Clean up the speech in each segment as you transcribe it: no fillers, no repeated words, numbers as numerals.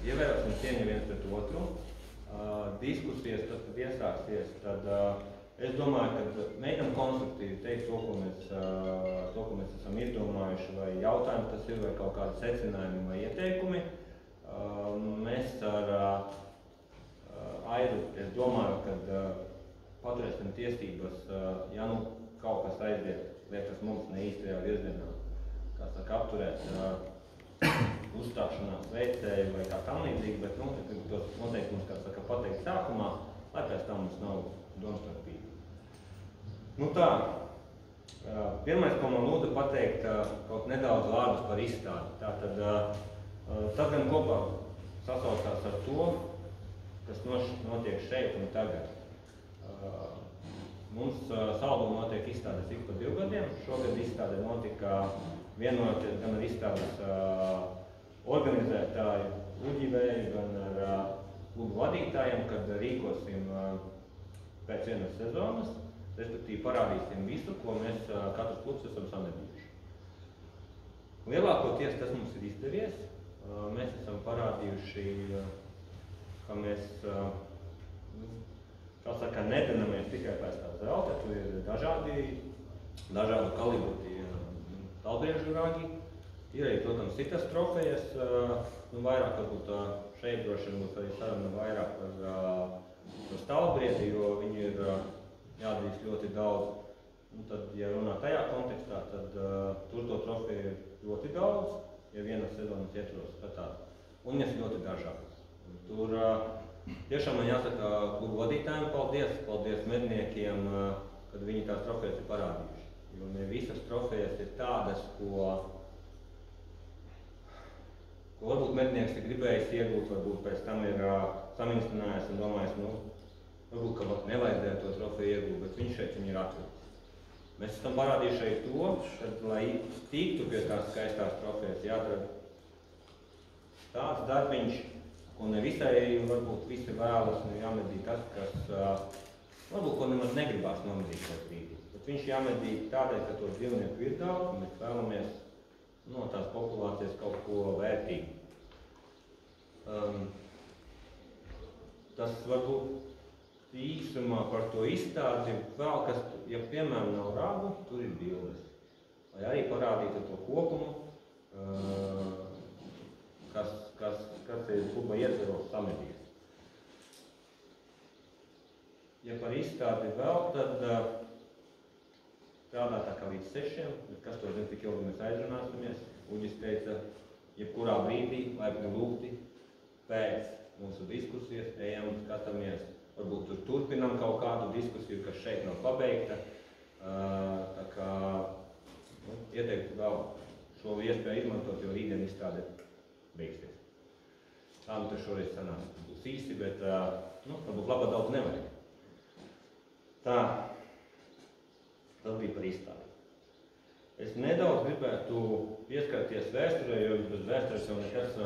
ievērosim cieņu viens pret otru. Diskusijas, tas, kad iesāksies, tad es domāju, ka mēģinam konstruktīvi teikt to, ko mēs esam izdomājuši, vai jautājumi tas ir, vai kaut kādi secinājumi vai ieteikumi. Mēs ar Aidu, es domāju, ka paturēsim tiesības, ja nu kaut kas aiziet, liekas mums ne īstajā virzienā, kā saka, apturēt uzstāšanās veicēju vai kā tam līdzīgi, bet tos noteikumus, kā saka, pateikt sākumā, lai pēc tam mums nav domstarpība. Nu tā, pirmais, ko man lūdzu pateikt, kaut nedaudz vārdus par izstādi. Tātad, tas gan kopā sasaucās ar to, kas notiek šeit un tagad. Mums Saldū notiek izstādes ik pa 2 gadiem. Šogad izstāde notika vienoties gan ar izstādes organizētāju Uģivēju, gan ar klubu vadītājiem, kad rīkosim pēc vienas sezonas, respektīvi parādīsim visu, ko mēs katrs klubs esam samedījuši. Lielākoties tas mums ir izdevies. Mēs esam parādījuši, ka mēs, kā saka, nedanamies tikai pēc tā zelta, tur ir dažādu kalibru talbriežu ragi. Ir arī, protams, citas trofejas, vairāk varbūt šeit droši vien būs arī saruna vairāk par stāvbriedi, jo viņi ir jāatzīst ļoti daudz. Tad, ja runā tajā kontekstā, tad tur to trofeju ir ļoti daudz, ja vienas sezonas ietvaros skatās, un viņas ļoti dažādas. Tur tiešām man jāsaka klubu vadītājiem paldies medniekiem, kad viņi tās trofejas ir parādījuši. Jo ne visas trofejas ir tādas, ko varbūt mednieks ir gribējis iegūt, varbūt pēc tam ir saminstinājis un domājis, varbūt, ka nevajadzēja to trofeju iegūt, bet viņš šeit viņu ir atvedis. Mēs esam parādījuši arī to, ka, lai tiktu pie tās skaistās trofejas, jādara tāds darbiņš, ko ne visai varbūt visi vēlas, jāmedī tas, kas varbūt, ko nemaz negribās nomedīt kaut brīdī. Bet viņš jāmedī tādēļ, ka to dzīvnieku ir daudz, un mēs vēlamies no tās populācijas kaut ko vērtīgu. Tas varbūt īsumā par to izstādi vēl, kas, ja piemēram nav ragu, tur ir bildes. Lai arī parādītu to kopumu, kas ir kluba ietveros samedīs. Ja par izstādi vēl, tad strādā tā kā līdz 6, bet kas to zina, tik ilgi mēs aizrunāsimies. Uģis teica, jebkurā brīdī, laipni lūgti, pēc mūsu diskusijas ejam, skatāmies, varbūt tur turpinam kaut kādu diskusiju, kas šeit nav pabeigta. Tā kā ieteiktu vēl šo iespēju izmantot, jo rītdien izstāde beigsies. Tā nu tur šoreiz sanās, būs īsi, bet varbūt labā daudz nevajag. Tā. Tas bija par izstādi. Es nedaudz gribētu pieskarties vēsturē, jo bez vēstures jau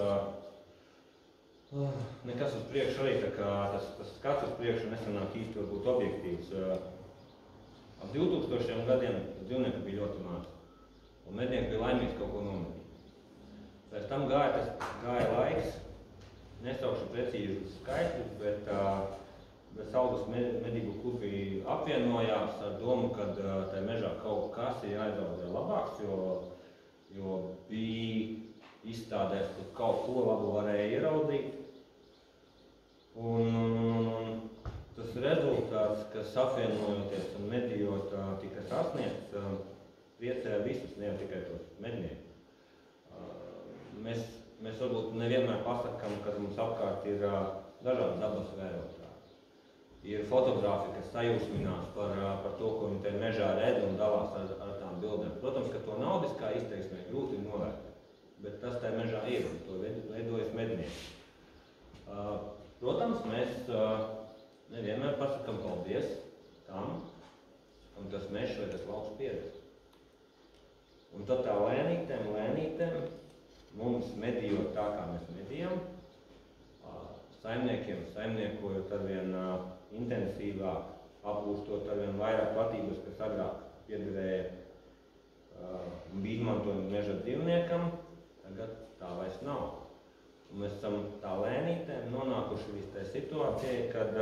nekas uz priekšu arī, tā kā tas skats uz priekšu nesanāk īsti varbūt objektīvs. Ap 2000 gadiem dzīvnieku bija ļoti maz, un mednieki bija laimīgs kaut ko nomedīt. Pēc tam gāja laiks, nesaukšu precīzi skaitļus, bet Saldus medību klubi apvienojās ar domu, ka tajā mežā kaut kas ir jāizaudzē labāks, jo bija izstādēs, ka kaut ko labu varēja ieraudzīt. Un tas rezultāts, kas apvienojoties un medījot tika sasniegts, priecēja visus, ne tikai tos medniekus. Mēs varbūt nevienmēr pasakām, ka mums apkārt ir dažādi dabas vērotāji. Ir fotografi, kas sajūsminās par to, ko viņi te mežā redz un dalās ar tām bildēm. Protams, ka to naudiskā izteiksmē grūti novērtēt, bet tas tajā mežā ir, un to veidojas mednieki. Protams, mēs nevienmēr pasakām paldies tam, un tas mežs vai tas lauks pieder. Un tad tā lēnītēm, mums medījot tā, kā mēs medījam, saimniekiem saimniekojot arvien intensīvāk, apgūstot arvien vairāk platības, kas agrāk piederēja un bija izmantojumi meža dzīvniekam, tagad tā vairs nav. Un mēs esam tā lēnītēm nonākuši līdz tai situācijai, kad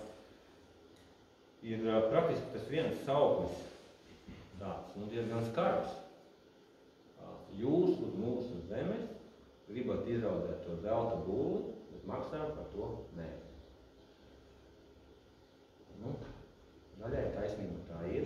ir praktiski tas viens sauklis tāds, diezgan skarbs. Jūs uz mūsu zemes gribat izaudzēt to zelta būli, bet maksājam par to nē. Daļai taisnība tā ir.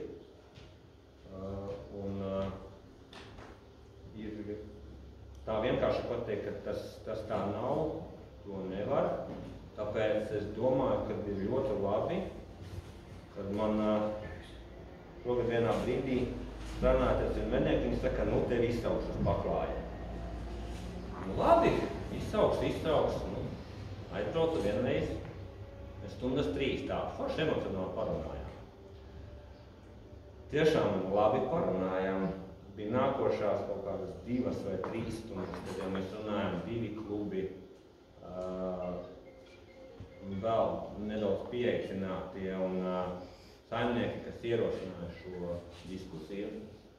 Ir tā vienkārši pateikt, ka tas tā nav, to nevar. Tāpēc es domāju, ka ir ļoti labi, kad man šogad vienā brīdī strādājot ar mednieku, viņi saka, tevi izsauks uz paklāju. Labi, izsauks, aizbraucu vienreiz, stundas 3 tā, forši emocionāli parunājām. Tiešām labi parunājām. Bija nākošās kaut kādas 2 vai 3 stundas, tad jau mēs runājām 2 klubi, vēl nedaudz pieeicinātie un saimnieki, kas ierosināja šo diskusiju.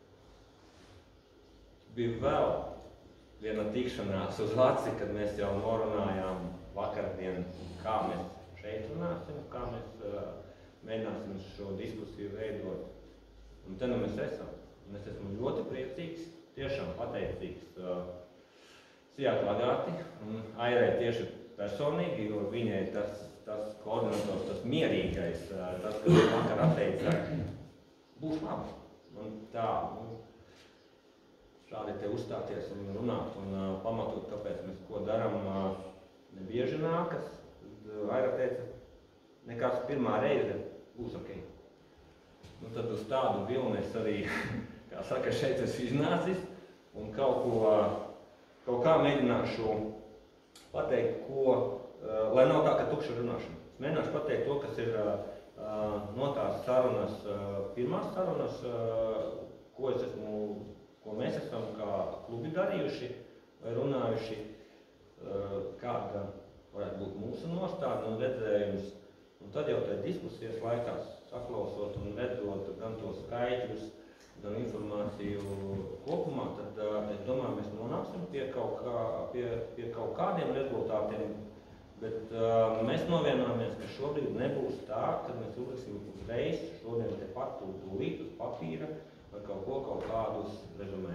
Bija vēl viena tikšanās uz aci, kad mēs jau norunājām vakardien, kā mēs šeit runāsim, kā mēs mēģināsim šo diskusiju veidot. Un te mēs esam. Un es esmu ļoti priecīgs, tiešām pateicīgs Sijāt Lagāti un Airai tieši personīgi, jo viņai tas koordinators, tas mierīgais, tas, kas vakar atteica, būs labi. Un tā, šādi te uzstāties un runāt un pamatot, kāpēc mēs ko darām, nebieži nākas. Aira teica, nekāds pirmā reize būs ok. Tad uz tādu vilni es arī, kā saka, šeit esmu iznācis un kaut kā mēģināšu pateikt, lai nav tā, ka tukša runāšana. Es mēģināšu pateikt to, kas ir no tās sarunas, pirmās sarunas, ko mēs esam kā klubi darījuši vai runājuši, kāda varētu būt mūsu nostāde un redzējums. Un tad jau tā diskusijas laikā saklausot un redzot gan tos skaitļus, gan informāciju kopumā, tad es domāju, mēs nonāksim pie kaut kādiem rezultātiem, bet mēs novienojāmies, ka šobrīd nebūs tā, kad mēs uzliksim uzreiz šodien te pat tūlīt uz papīra vai kaut kādus rezumē.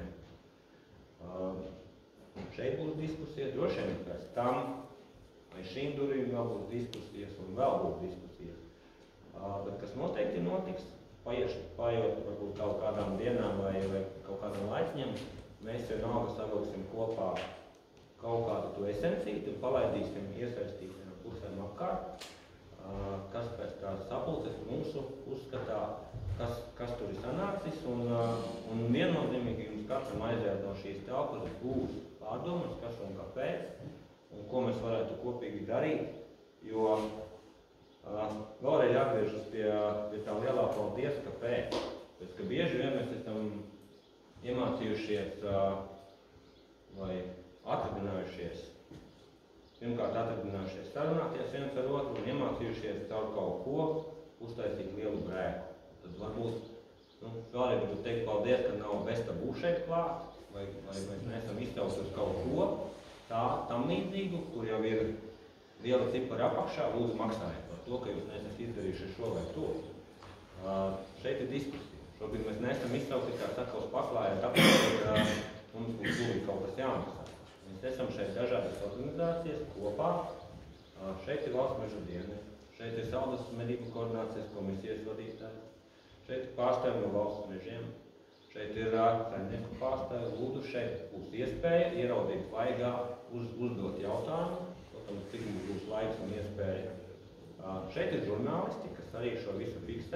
Šeit būs diskusija, droši vien pēc tam, vai šīm durvīm vēl būs diskusijas un vēl būs diskusijas. Bet kas noteikti notiks, paiet varbūt kaut kādām dienām vai kaut kādām laiciņam, mēs vienalga savilksim kopā kaut kādu to esencīti un palaidīsim iesaistītiem pusēm apkārt, kas pēc tās sapulces mūsu uzskatā, kas tur ir sanācis, un viennozīmīgi jums katram aiziet no šīs telpas būs pārdomas, kas un kāpēc, un ko mēs varētu kopīgi darīt, jo vēlreiz jāatgriežas pie tā lielā paldies, kāpēc. Pēc, ka bieži vien mēs esam iemācījušies vai atradinājušies, pirmkārt atradinājušies sarunāties viens ar otru un iemācījušies caur kaut ko uztaisīt lielu brēku. Tad varbūt, vēlreiz gribu teikt paldies, ka nav bez tabū šeit klāt, vai mēs neesam iztaukuši kaut ko tam līdzīgu, kur jau ir liela cipara apakšā, lūdzu maksājiet par to, ka jūs neesat izdarījuši šo vai to. Šeit ir diskusija. Šobrīd mēs neesam izsaukti, kā saka, uz paklāju, tāpēc, ka mums būs tūlīt kaut kas jāmaksā. Mēs esam šeit dažādas organizācijas kopā. Šeit ir Valsts mežu dienas, šeit ir Saules medību koordinācijas komisijas vadītājs, šeit ir pārstāvji no valsts mežiem, šeit ir saimnieku pārstāvji. Lūdzu, šeit būs iespēja ieraudzīt vaigā, uzdot jautājumu, cik mums būs laiks un iespēja. Šeit ir žurnālisti, kas arī šo visu fiksē.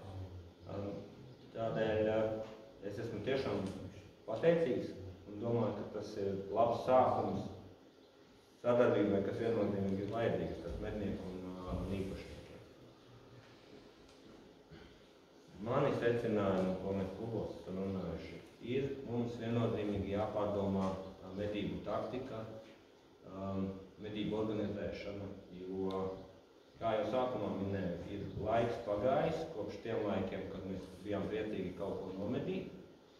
Tādēļ es esmu tiešām pateicīgs un domāju, ka tas ir labs sākums sadarbībai, kas viennozīmīgi ir vajadzīgs, tas mednieku un īpašniekiem. Mani secinājumi, ko mēs klubos esam runājuši, ir mums viennozīmīgi jāpārdomā medību taktika, medību organizēšana, jo, kā jau sākumā minēju, ir laiks pagājis kopš tiem laikiem, kad mēs bijām priecīgi kaut ko nomedīt,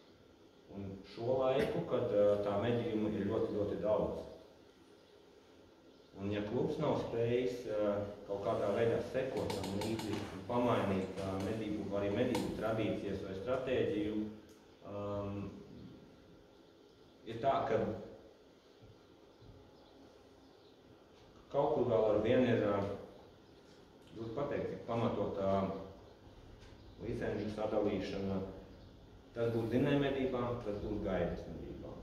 un šo laiku, kad tā medījuma ir ļoti, ļoti daudz. Un ja klubs nav spējis kaut kādā veidā sekot tam līdzi un pamainīt arī medību tradīcijas vai stratēģiju, ir tā, ka kaut kur vēl ar vienu ir grūti pateikt, cik pamatotā licenču sadalīšana. Tas būtu zinējmedībām, tas būtu gaidas medībām.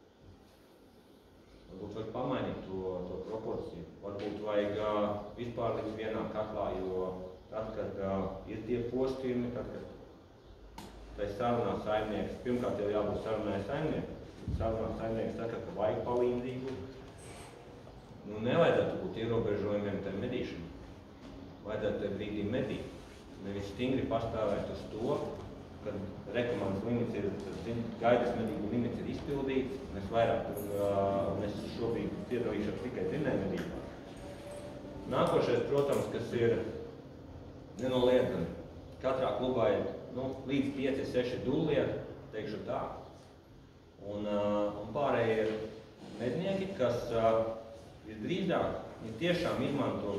Varbūt vajag pamainīt to proporciju. Varbūt vajag vispār likt vienā katlā, jo tad, kad ir tie postījumi, tad, kad tai sarunā saimnieks, pirmkārt jau jābūt sarunai saimnieku. Sarunā saimnieks saka, ka vajag palīdzību. Nu, nevajadzētu būt ierobežojumiem tai medīšanai. Vajadzētu tai brīdī medīt. Nevis stingri pastāvēt uz to, kad rekomandas limits ir, gaidas medību limits ir izpildīts, mēs šobrīd piedalīšos tikai zinējmedībā. Nākošais, protams, kas ir nenoliedzami. Katrā klubā ir līdz 5-6 dullieti, teikšu tā. Un pārējie ir mednieki, kas visdrīzāk tiešām izmanto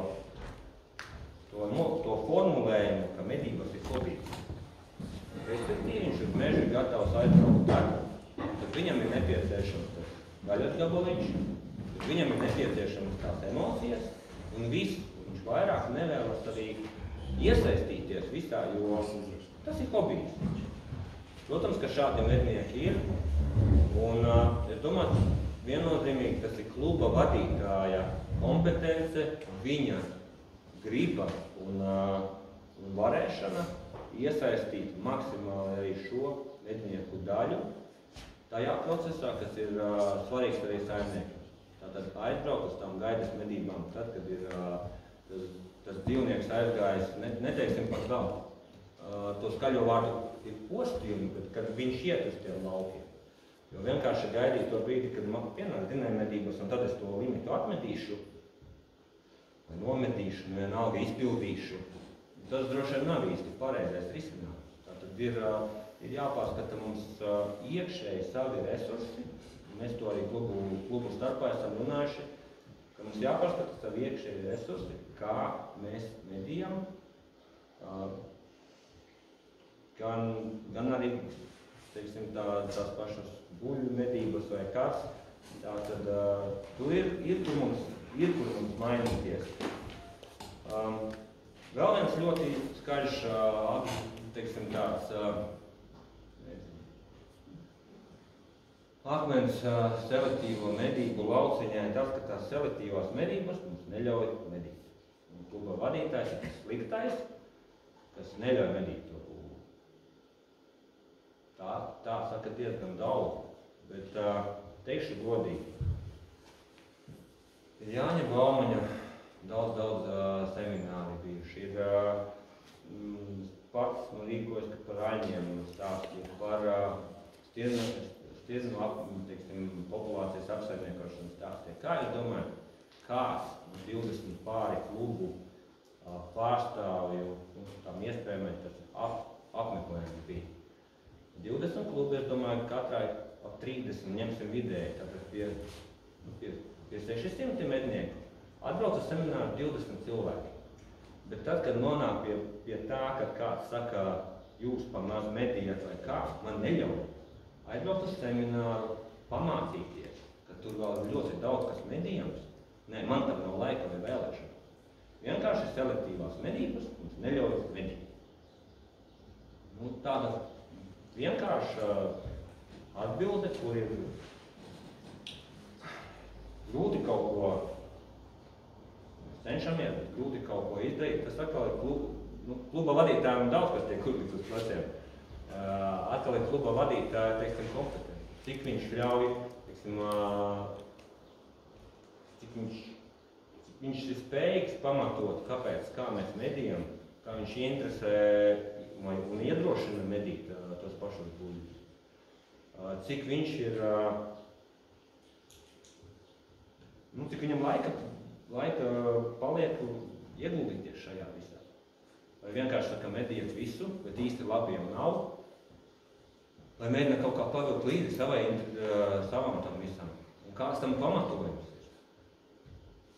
to formulējumu, ka medības ir hobijs. Respektīvi, viņš uz mežu ir gatavs aizbraukt darbu. Tad viņam ir nepieciešams tas gaļas gabaliņš, tad viņam ir nepieciešams tās emocijas, un viss, viņš vairāk nevēlas arī iesaistīties visā, jo tas ir hobijs. Protams, ka šādi mednieki ir, un es domāju, viennozīmīgi tas ir kluba vadītāja kompetence, viņa griba un varēšana iesaistīt maksimāli arī šo mednieku daļu tajā procesā, kas ir svarīgs arī saimniekiem. Tātad aizbraukt uz tām gaidas medībām, tad, kad ir tas dzīvnieks aizgājis, neteiksim par daudz. To skaļo vārdu ir postījumi, bet kad viņš iet uz tiem laukiem. Jo vienkārši gaidīt to brīdi, kad man pienāk zinējmedības, un tad es to limitu atmetīšu, vai nomedīšu, vienalga izpildīšu. Tas droši vien nav īsti pareizais risinājums. Tātad ir jāpārskata mums iekšēji savi resursi. Mēs to arī klubu starpā esam runājuši, ka mums jāpārskata savi iekšēji resursi, kā mēs medījam, gan arī, teiksim, tās pašas buļu medības vai kāds. Tātad tur ir kur mums mainīties. Vēl viens ļoti skaļš, teiksim, tāds akmens selektīvo medību lauciņā ir tas, ka tās selektīvās medības mums neļauj medīt. Un kluba vadītājs ir tas sliktais, kas neļauj medīt to klubu. Tā saka diezgan daudz, bet teikšu godīgi. Ir Jāņa Baumaņa daudz semināri bijuši. Ir pats rīkojas, ka par aļņiem stāstīja, par stieznu populācijas apsaimniekošanas stāstīja. Kā jūs domājat, kāds 20 pāri klubu pārstāvju tām iespējamais tas apmeklējums bija? 20 klubi, es domāju, katrai ap 30 ņemsim vidēji, tātad pie 600 mednieku. Atbrauc uz semināru 20 cilvēki, bet tad, kad nonāk pie tā, kad kāds saka, jūs pa maz medījat vai kā, man neļauj aizbrauc uz semināru, pamācīties, ka tur vēl ir ļoti daudz kas medījams. Nē, man tam nav laika vai vēlēšana. Vienkārši selektīvās medības mums neļauj medīt. Tāda vienkārša atbilde, kur ir grūti kaut ko cenšamies, bet grūti kaut ko izdarīt. Tas atkal ir kluba vadītājiem daudz, kas tiek kurlīts uz pleciem. Atkal ir kluba vadītāja, teiksim, kompetenti. Cik viņš ļauj, teiksim, cik viņš ir spējīgs pamatot, kāpēc, kā mēs medījam, kā viņš interesē un iedrošina medīt tos pašus buļļus. Cik viņš ir, cik viņam laika paliek ieguldīties šajā visā. Vai vienkārši saka, mediet visu, bet īsti labiem nav. Vai mēģina kaut kā pavilkt līdzi savam tam visam. Un kāds tam pamatojums ir?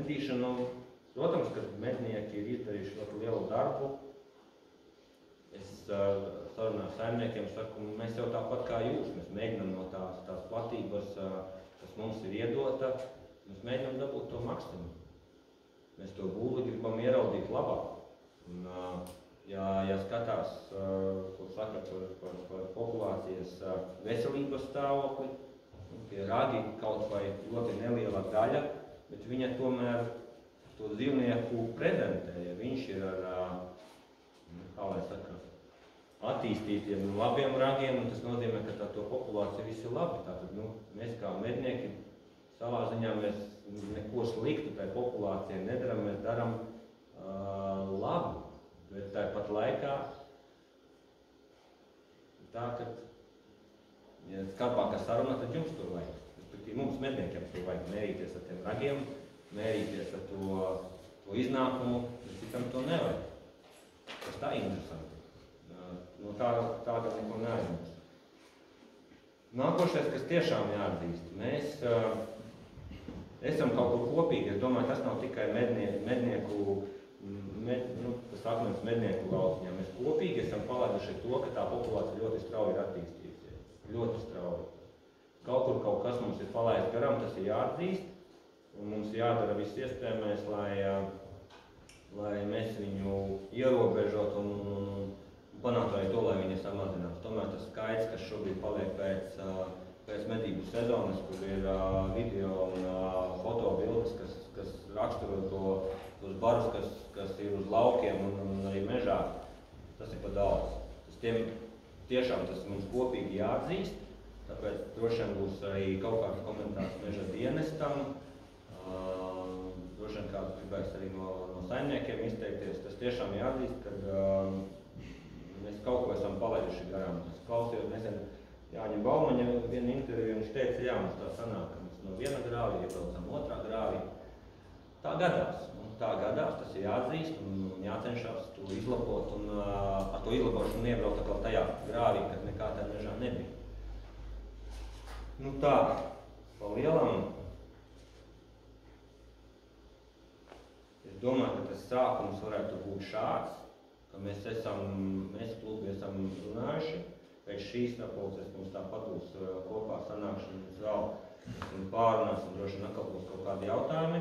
medīšanu, protams, ka mednieki ir izdarījuši ļoti lielu darbu. Es sarunāju saimniekiem, saku, mēs jau tāpat kā jūs, mēs mēģinām no tās platības, kas mums ir iedota, mēs mēģinām dabūt to maksimumu. Mēs to būli gribam ieraudīt labāk. Un, ja skatās, ko saka par populācijas veselības stāvokli, tie ragi kaut vai ļoti neliela daļa, bet viņa tomēr to dzīvnieku prezentē, ja viņš ir ar, kā lai saka, attīstītiem labiem ragiem, un tas nozīmē, ka to populācija viss ir labi. Tātad, mēs kā mednieki savā ziņā mēs neko sliktu tai populācijai nedaram, mēs daram labu, bet tāpat laikā tā, ka ja skarbākā saruna, tad jums to vajag. Respektīvi, mums medniekiem to vajag mērīties ar tiem ragiem, mērīties ar to iznākumu, bet citam to nevajag. Tas tā interesanti. No tā gan neko neaizmirst. Nākošais, kas tiešām jāatzīst, mēs esam kaut kur kopīgi. Es domāju, tas nav tikai mednieku lauciņā. Mēs kopīgi esam palaiduši to, ka tā populācija ļoti strauji ir attīstījusies. Ļoti strauji. Kaut kur kaut kas mums ir palaists garām, tas ir jāatzīst. Un mums jādara viss iespējamais, lai mēs viņu ierobežot un panākt arī to, lai viņi samazinās. Tomēr tas skaits, kas šobrīd paliek pēc medību sezonas, kur ir video un fotobildes, kas raksturo tos barus, kas ir uz laukiem un arī mežā, tas ir pa daudz. Tiešām tas mums kopīgi jāatzīst, tāpēc droši vien būs arī kaut kāds komentārs meža dienestam. Droši vien kāds gribēs arī no saimniekiem izteikties. Tas tiešām jāatzīst, ka mēs kaut ko esam palaiduši garām. Es klausījos nesen Jāņa Baumaņa vienu interviju, viņš teica, jā, mums tā sanāk, ka mēs no viena grāvī iebraucam otrā grāvī. Tā gadās. Tā gadās, tas ir jāatzīst un jācenšas to izlabot un ar to izlabošanu iebraukt atkal tajā grāvī, kad nekā tā mežā nebija. Tā, pa lielam. Es domāju, ka tas sākums varētu būt šāds, ka mēs klubi esam runājuši. Pēc šīs sapulces mums tāpat būs kopā sanākšanas vēl un pārunāsim, droši vien atkal būs kaut kādi jautājumi.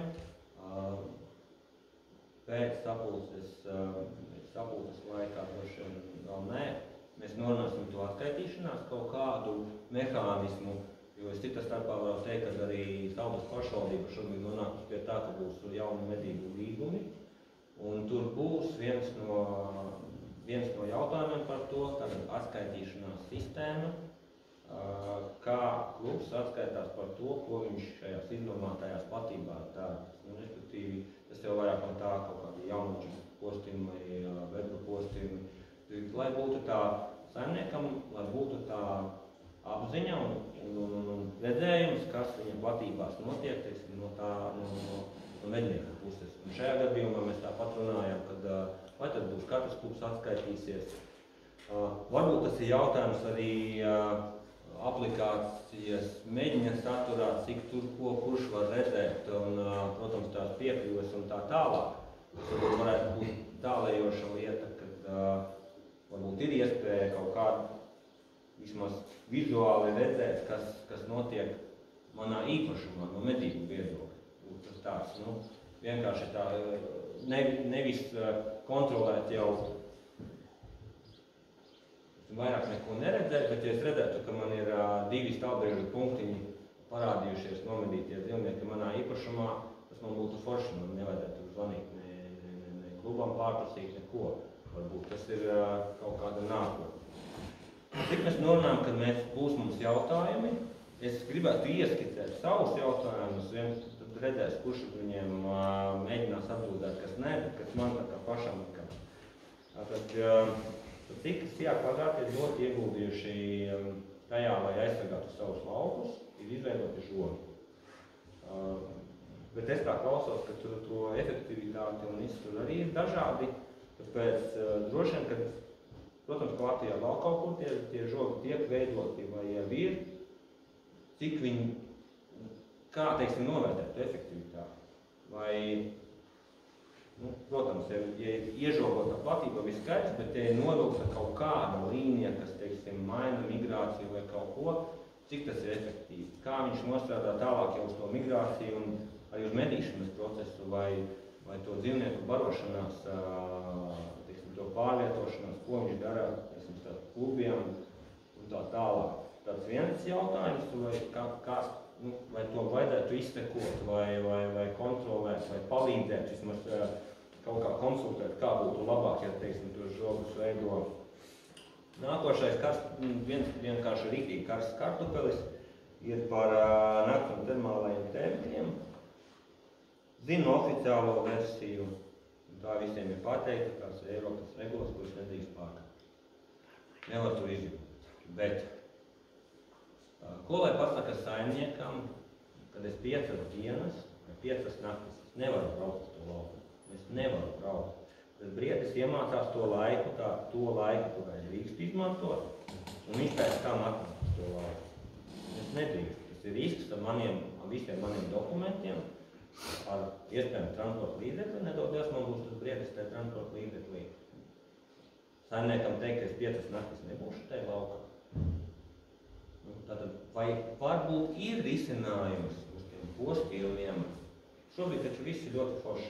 Pēc sapulces laikā droši vien vēl nē. Mēs norunāsim to atskaitīšanās kaut kādu mehānismu, jo es cita starpā varu teikt, ka arī Saldus pašvaldība šobrīd nonākusi pie tā, ka būs jauni medību līgumi. Un tur būs viens no jautājumiem par to, tātad atskaitīšanās sistēma, kā klubs atskaitās par to, ko viņš šajās iznomātajās platībās dara. Respektīvi, tas jau vairāk no tā kaut kādi jaunoču postījumi vai vedru postījumi. Lai būtu tā saimniekam, lai būtu tā apziņa un redzējums, kas viņa platībās notiek, teiksim, no mednieka puses. Un šajā gadījumā mēs tāpat runājam, kad vai tad būs katrs klubs atskaitīsies. Varbūt tas ir jautājums arī aplikācijas mēģiņa saturā, cik tur ko kurš var redzēt un, protams, tās piekļuves un tā tālāk. Tas varētu būt tālējoša lieta, kad varbūt ir iespēja kaut kādu vismaz vizuāli redzēt, kas notiek manā īpašumā, no medību viedokļa. Tas tāds, vienkārši tā, nevis kontrolēt jau vairāk neko neredzēt, bet ja es redzētu, ka man ir 2 stāvbriežu punktiņi parādījušies nomedītie dzīvnieki manā īpašumā, tas man būtu forši, man nevajadzētu zvanīt ne klubam pārprasīt neko. Varbūt tas ir kaut kāda nākotne. Tik mēs norunājam, kad būs mums jautājumi, es gribētu ieskicēt savus jautājumus, tad redzēs, kurš viņiem mēģinās atbildēt, kas ne, bet kas man tā kā pašam likam. Tad cikas kvadrāti ir ļoti ieguldījuši tajā, lai aizsargātu savus laukus, ir izveidoti žogi. Bet es tā klausos, ka tur to efektivitāti un iztur arī ir dažādi, tāpēc droši vien, ka, protams, ka Latvijā vēl kaut kur tie žogi tiek veidoti vai jau ir, cik viņi, kā, teiksim, novērtētu efektivitāti. vai, protams, ja iežogota platība viss skaidrs, bet te ir novilkta kaut kāda līnija, kas, teiksim, maina migrāciju vai kaut ko, cik tas ir efektīvi, kā viņš nostrādā tālāk jau uz to migrāciju un arī uz medīšanas procesu vai to dzīvnieku barošanās, teiksim, to pārvietošanās, ko viņš dara, teiksim, starp klubiem un tā tālāk. Tāds viens jautājums, vai to vajadzētu izsekot, vai kontrolēt, vai palīdzēt, vismaz kaut kā konsultēt, kā būtu labāk, ja, teiksim, tos žogus veido. Nākošais viens vienkārši rīktīgi karsts kartupelis ir par nakts un termālajiem tēmekļiem. Zinu oficiālo versiju, tā visiem ir pateikta, tās Eiropas regulas, kuras nedrīkst pārkāpt. Nevar to izjūt, bet ko lai pasaka saimniekam, kad es 5 dienas vai 5 naktis, es nevaru braukt uz to lauku. Es nevaru braukt. Bet briedis iemācās to laiku, kurā es drīkst izmantot, un viņš pēc tam atnāk uz to lauku. Es nedrīkst. Tas ir risks ar visiem maniem dokumentiem, ar iespējami transporta līdzekli, nedodies man būs tas briedis tajā transporta līdzeklī. Saimniekam teikt, ka es 5 naktis nebūšu tajā laukā. Tātad, vai varbūt ir risinājums uz tiem postījumiem? Šobrīd taču viss ir ļoti forši.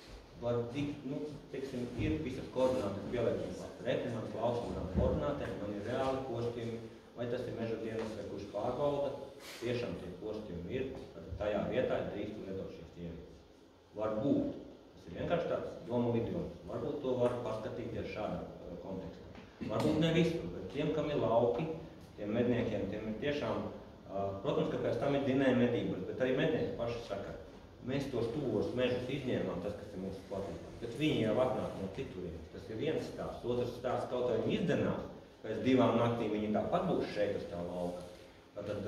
Teiksim, ir visas koordinātas pieliekums. Reti man klausimām koordinātēm, man ir reāli postījumi, vai tas ir meža dienas, vai kurš pārbauda, tiešām tie postījumi ir, tad tajā vietā drīkst lietot šīs ierīces. Varbūt, tas ir vienkārši tāds domu lidojums, varbūt to var paskatīties šādā kontekstā. Varbūt ne visur, bet tiem, kam ir lauki, tiem medniekiem, tiem ir tiešām, protams, ka pēc tam ir dzinēja medības, bet arī mednieki paši saka, mēs tos tuvos mežus izņēmām, tas, kas ir mūsu platībā, bet viņi jau atnāk no citurienes. Tas ir viens stāsts, otrs stāsts, kaut kā viņi izdenās, pēc 2 naktīm viņi tāpat būs šeit uz tā lauka. Tad,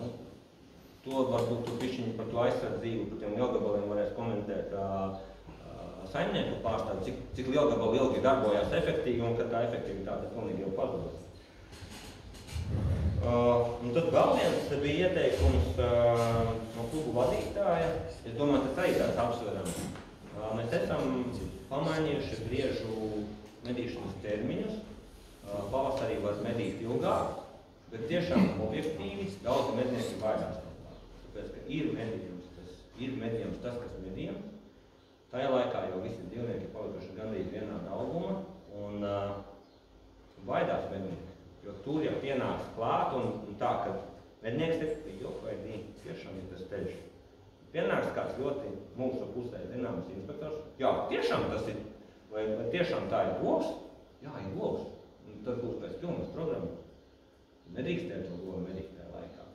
to varbūt tu bišķiņi par to aizsardzību, par tiem lielgabaliem varēs komentēt saimnieku pārstāvi, cik lielgabali ilgi darbojās efektīvi un ka tā efektivitāte pilnīgi jau pazudus. Un tad vēl viens bija ieteikums no klubu vadītāja. Es domāju, tas arī tāds apsverams. Mēs esam pamainījuši briežu medīšanas termiņus. Pavasarī var medīt ilgāk, bet tiešām objektīvi daudzi mednieki baidās no tā. Tāpēc, ka ir medījums tas, kas medījums. Tajā laikā jau visi dzīvnieki palikuši gandrīz vienāda auguma un baidās mednieki. Jo tur jau pienāks klāt un tā, ka mednieks ir vai tiešām ir tas ceļš. Pienāks kāds ļoti mūsu pusē zināms inspektors. Jā, tiešām tas ir, vai tiešām tā ir govs? Jā, ir govs. Un tad būs pēc pilnas programmas. Nedrīkstēt to govu medīt tajā laikā.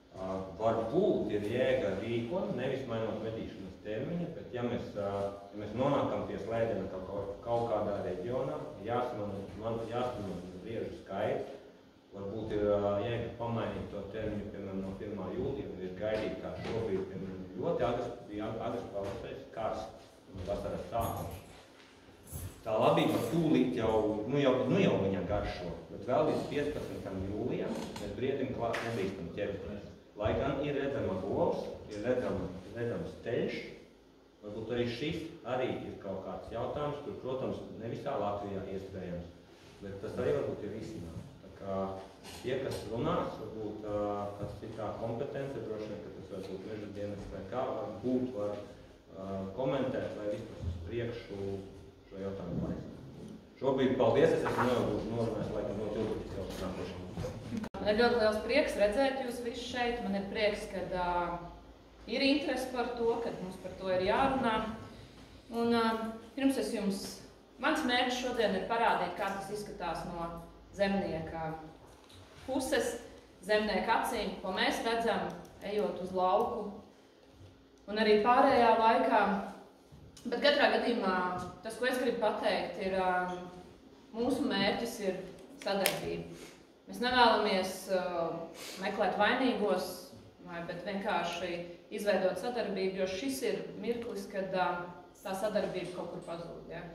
Varbūt ir jēga rīkot, nevis mainot medīšanas termiņu, bet ja mēs nonākam pie slēdiena kaut kādā reģionā, jāsmano briežu skaits, varbūt ir jēga pamainīt to termiņu, piemēram, no 1. jūlija, un ir gaidīt, kā šobrīd, piemēram, ļoti agrs pavasaris karsts, vasaras sākums. Tā labība tūlīt jau viņa garšo, bet vēl līdz 15. jūlijam mēs briedim klāt nedrīkstam ķerties. Lai gan ir redzama govs, ir redzams ceļš, varbūt arī šis arī ir kaut kāds jautājums, kur, protams, ne visā Latvijā iespējams, bet tas arī varbūt ir risinājums. Tā kā tie, kas runās, varbūt kas ir tā kompetence, droši vien, ka tas varbūt meža dienas vai kā, varbūt var komentēt, vai vispār uz priekšu šo jautājumu pareizi. Šobrīd paldies, es esmu norunājis laikam ļoti ilgi jau nākošajam. Man ir ļoti liels prieks redzēt jūs visus šeit. Man ir prieks, kad ir interesi par to, kad mums par to ir jārunā. Un pirms mans mērķis šodien ir parādīt, kā tas izskatās no zemnieka puses, zemnieka acīm, ko mēs redzam, ejot uz lauku un arī pārējā laikā. Bet katrā gadījumā tas, ko es gribu pateikt, ir mūsu mērķis ir sadarbība. Mēs nevēlamies meklēt vainīgos, bet vienkārši izveidot sadarbību, jo šis ir mirklis, kad tā sadarbība kaut kur pazūd. Ja?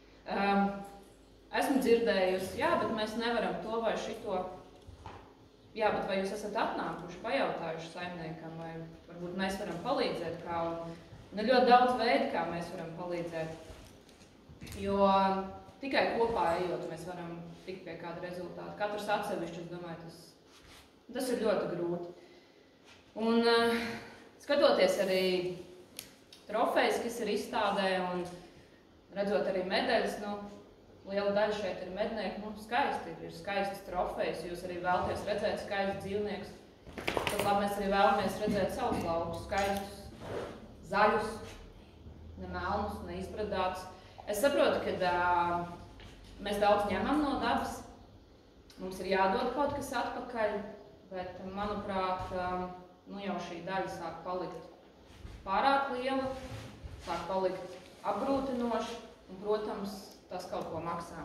Esmu dzirdējusi, jā, bet mēs nevaram to vai šito. Jā, bet vai jūs esat atnākuši, pajautājuši saimniekam, vai varbūt mēs varam palīdzēt kā. Un ir ļoti daudz veidu, kā mēs varam palīdzēt. Jo tikai kopā ejot, mēs varam tikt pie kāda rezultāta. Katrs atsevišķi, es domāju, tas ir ļoti grūti. Un skatoties arī trofejas, kas ir izstādē, un redzot arī medaļas, liela daļa šeit ir mednieki, skaisti, ir skaistas trofejas, jūs arī vēlaties redzēt skaistus dzīvniekus. Tad labi, mēs arī vēlamies redzēt savus laukus, skaistus, zaļus, ne melnus, ne izbradātus. Es saprotu, ka mēs daudz ņemam no dabas, mums ir jādod kaut kas atpakaļ, bet, manuprāt, jau šī daļa sāk palikt pārāk liela, sāk palikt apgrūtinoši, un, protams, tas kaut ko maksā.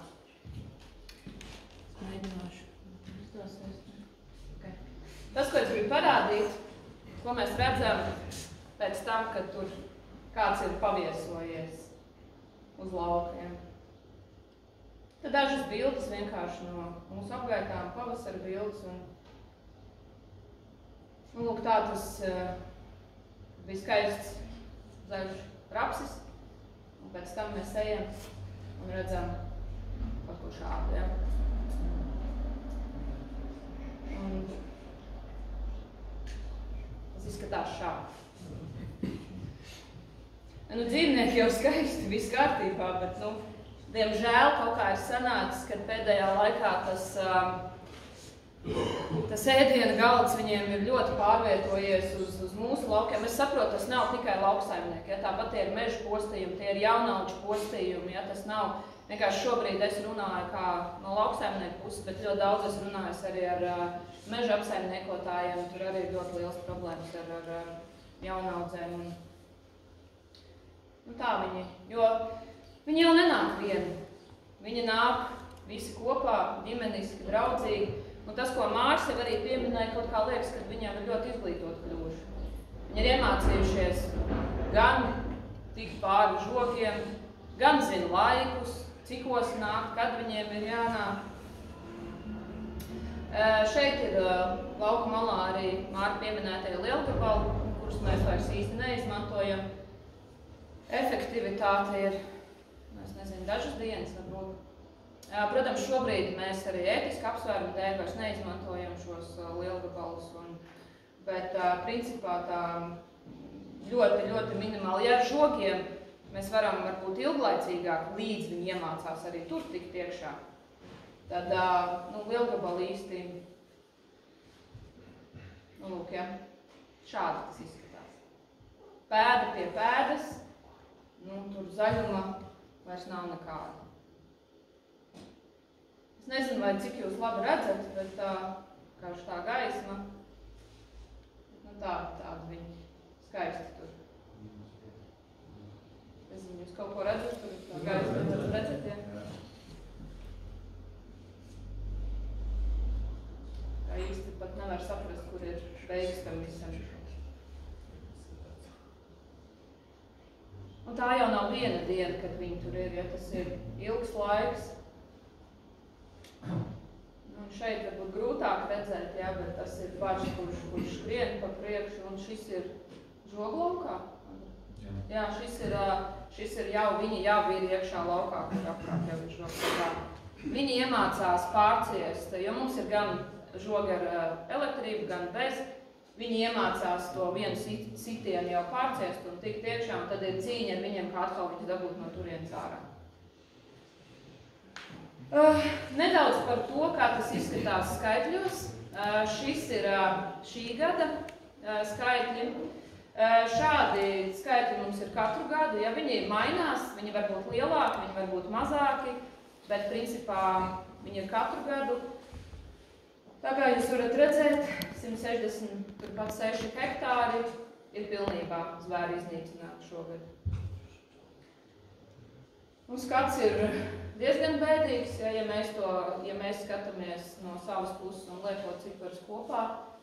Mēģināšu. Okay. Tas, ko es gribu parādīt, ko mēs redzam pēc tam, kad tur kāds ir paviesojies uz laukiem. Tad dažas bildes vienkārši no mūsu apgaitām, pavasara bildes. Un lūk, tā tas bija skaists zaļš rapsis. Un pēc tam mēs ejam un redzam kaut ko šādu, ja? Un tas izskatās šādi. Dzīvnieki jau skaisti, viss kārtībā, bet, diemžēl kaut kā ir sanācis, kad pēdējā laikā tas ēdiena galds viņiem ir ļoti pārvietojies uz mūsu laukiem. Es saprotu, tas nav tikai lauksaimnieki, ja? Tāpat tie ir meža postījumi, tie ir jaunauģu postījumi, ja? Tas nav vienkārši šobrīd es runāju kā no lauksaimnieku puses, bet ļoti daudz es runāju arī ar meža apsaimniekotājiem, tur arī ir ļoti liels problēmas ar jaunaudzēm. Tā jo viņi jau nenāk vieni. Viņi nāk visi kopā, ģimeniski, draudzīgi. Un tas, ko Mārs jau arī pieminēja, kaut kā liekas, ka viņiem ir ļoti izglītot kļuvuši. Viņi ir iemācījušies gan tikt pāri žogiem, gan zina laikus, cikos nāk, kad viņiem ir jānāk. Šeit ir lauku malā arī Māra pieminētie lielgabali, kurus mēs vairs īsti neizmantojam. Efektivitāte ir, es nezinu, dažas dienas varbūt. Protams, šobrīd mēs arī ētiski apsvērumu dēļ vairs neizmantojam šos lielgabalus, bet principā tā ļoti, ļoti minimāli. Ja ar žogiem mēs varam varbūt ilglaicīgāk, līdz viņi iemācās arī tur tikt iekšā, tad lielgabali īsti, lūk, ja, šādi tas izskatās. Pēda pie pēdas, tur zaļuma vairs nav nekāda. Es nezinu, vai cik jūs labi redzat, bet kāds tā gaisma, tāda viņi skaisti tur. Es nezinu, jūs kaut ko redzat, tur tā gaisma, redzat, ja? Tā īsti pat nevar saprast, kur ir beigas tam visam. Un tā jau nav viena diena, kad viņi tur ir, ja tas ir ilgs laiks. Šeit varbūt grūtāk redzēt, jā, bet tas ir bažs, kurš skrien pa priekšu, un šis ir žoglaukā. Jā, šis ir jau, viņi jau ir iekšā laukā, kur apkārt jau ir žoglaukā. Viņi iemācās pārciest, jo mums ir gan žogi ar elektrību, gan bez. Viņi iemācās to vienu sitienu jau pārciest un tikt iekšā, un tad ir cīņa ar viņiem, kā atkal viņus dabūt no turienes ārā. Nedaudz par to, kā tas izskatās skaitļos. Šis ir šī gada skaitļi. Šādi skaitļi mums ir katru gadu. Ja viņi mainās, viņi var būt lielāki, viņi var būt mazāki, bet principā viņi ir katru gadu. Tā kā jūs varat redzēt, 166 hektāri ir pilnībā zvēri iznīcināti šogad. Un skats ir diezgan bēdīgs, ja mēs skatāmies no savas puses un liekot ciparus kopā.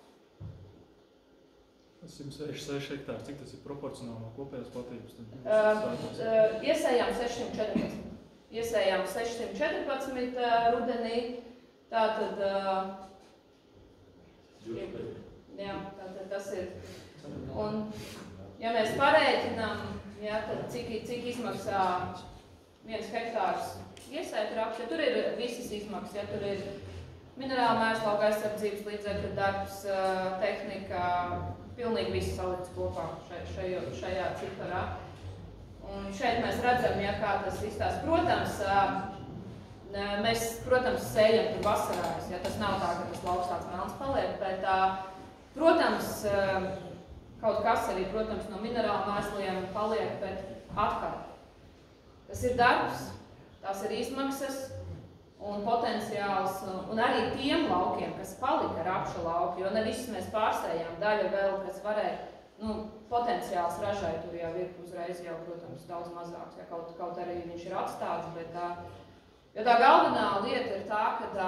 166 hektāri, cik tas ir proporcionāli no kopējās platības? Iesējām 614. Iesējām 614 rudenī. Tātad, jā, tātad tas ir. Un, ja mēs parēķinām, ja, tad cik izmaksā 1 hektārs iesēta rapsi, ja tur ir visas izmaksas, ja tur ir minerāla mēslauka aizsardzības līdzekļu darbs, tehnika, pilnīgi viss salikts kopā šajā ciparā. Un šeit mēs redzam, ja, kā tas izstās. Protams, mēs, sējam tur vasarājas, ja tas nav tā, ka tas lauks tāds melns paliek, bet, protams, kaut kas arī, protams, no minerāla mēsliem paliek, bet atkal. Tas ir darbs, tās ir izmaksas un potenciāls, un arī tiem laukiem, kas palika rapša lauki, jo ne visus mēs pārsējām, daļa vēl, kas varēja, potenciāls ražai tur jau ir uzreiz jau, protams, daudz mazāks, ja kaut arī viņš ir atstāts, bet jo tā galvenā lieta ir tā, ka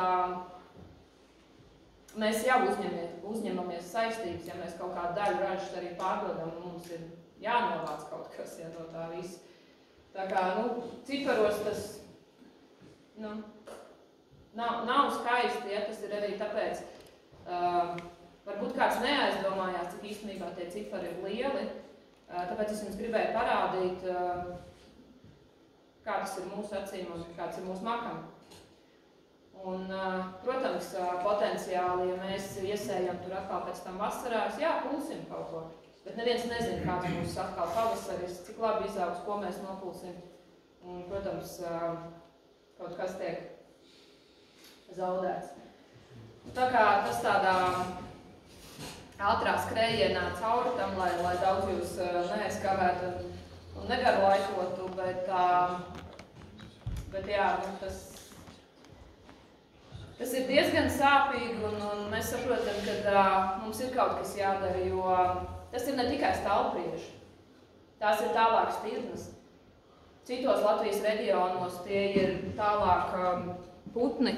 mēs jau uzņemamies saistības, ja mēs kaut kādu daļu ražas arī pārdodam, mums ir jānovāc kaut kas, ja no tā viss. Tā kā, ciparos tas, nav skaisti, ja tas ir arī tāpēc, varbūt kāds neaizdomājās, cik īstenībā tie cipari ir lieli, tāpēc es jums gribēju parādīt, kā tas ir mūsu acīm un kāds ir mūsu makam. Un, protams, potenciāli, ja mēs iesējam tur atkal pēc tam vasarās, jā, pulsim kaut ko, bet neviens nezina, kāds būs atkal pavasaris, cik labi izaugs, ko mēs nopulsim. Un, protams, kaut kas tiek zaudēts. Tā kā tas tādā ātrā skrējienā cauri tam, lai daudz jūs neaizskavētu un negarlaikotu, bet jā, tas ir diezgan sāpīgi un mēs saprotam, ka mums ir kaut kas jādara, jo tas ir ne tikai stalprieži, tās ir tālāk stirnas. Citos Latvijas reģionos tie ir tālāk putni.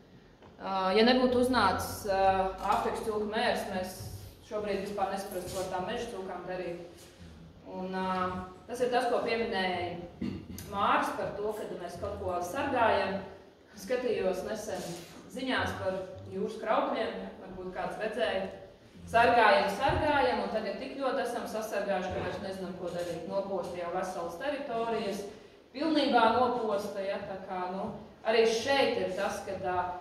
Ja nebūtu uznācis Āfrikas cūku mērs, mēs šobrīd vispār nesaprastu, ko ar tām meža cūkām darīt. Un tas ir tas, ko pieminēja Māris par to, kad mēs kaut ko sargājam. Skatījos nesen ziņās par jūras kraukļiem, varbūt kāds redzēja. Sargājam, un tagad tik ļoti esam sasargājuši, ka mēs nezinām, ko darīt. Noposta jau veselas teritorijas, pilnībā noposta, ja, tā kā, arī šeit ir tas, ka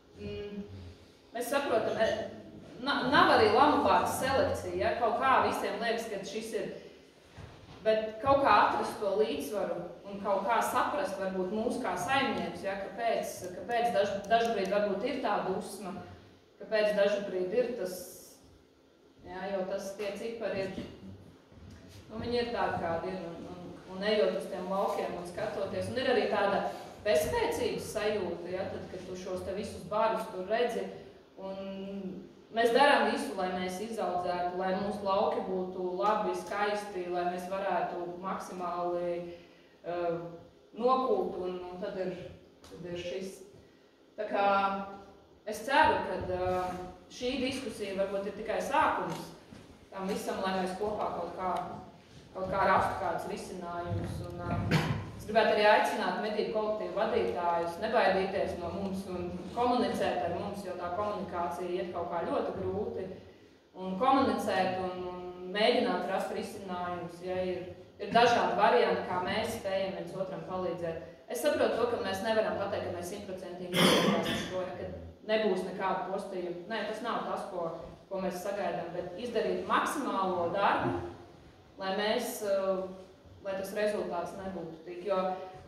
mēs saprotam, nav arī lamupārtas selekcija, ja, kaut kā visiem liekas, ka šis ir, bet kaut kā atrast to līdzsvaru un kaut kā saprast varbūt mūs kā saimnieks, ja, kāpēc dažbrīd varbūt ir tā dusma, kāpēc dažbrīd ir tas, ja, jo tie cipari ir, viņi ir tādi, kādi ir, un ejot uz tiem laukiem un skatoties, un ir arī tāda bezspēcības sajūta, ja, tad, kad tu šos te visus barus tur redzi, un mēs darām visu, lai mēs izaudzētu, lai mūsu lauki būtu labi, skaisti, lai mēs varētu maksimāli nokult, un tad ir šis. Tā kā es ceru, ka šī diskusija varbūt ir tikai sākums tam visam, lai mēs kopā kaut kā rastu kādus risinājumus. Es gribētu arī aicināt medību kolektīvu vadītājus, nebaidīties no mums un komunicēt ar mums, jo tā komunikācija iet kaut kā ļoti grūti. Un komunicēt un mēģināt rast risinājumus, ja ir dažādi varianti, kā mēs spējam viens otram palīdzēt. Es saprotu to, ka mēs nevaram pateikt, ka mēs 100% izdarāsim to, ka nebūs nekāda postījuma. Nē, tas nav tas, ko mēs sagaidām, bet izdarīt maksimālo darbu, lai tas rezultāts nebūtu tik, jo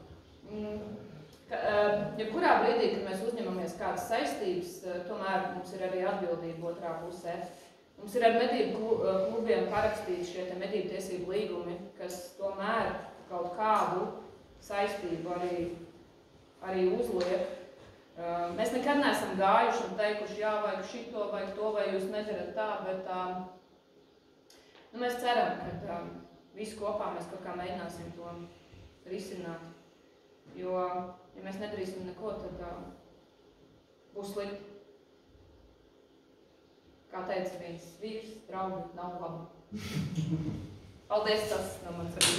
jebkurā brīdī, kad mēs uzņemamies kādas saistības, tomēr mums ir arī atbildība otrā pusē. Mums ir ar medību klubiem parakstīti šie medību tiesību līgumi, kas tomēr kaut kādu saistību arī uzliek. Mēs nekad neesam gājuši un teikuši, jā, vajag šito, vajag to, vai jūs nedarat tā, bet mēs ceram, ka visi kopā mēs kaut kā mēģināsim to risināt. Jo, ja mēs nedarīsim neko, tad būs slikti. Kā teica viens vīrs, draugi nav labi. Paldies, tas no manis arī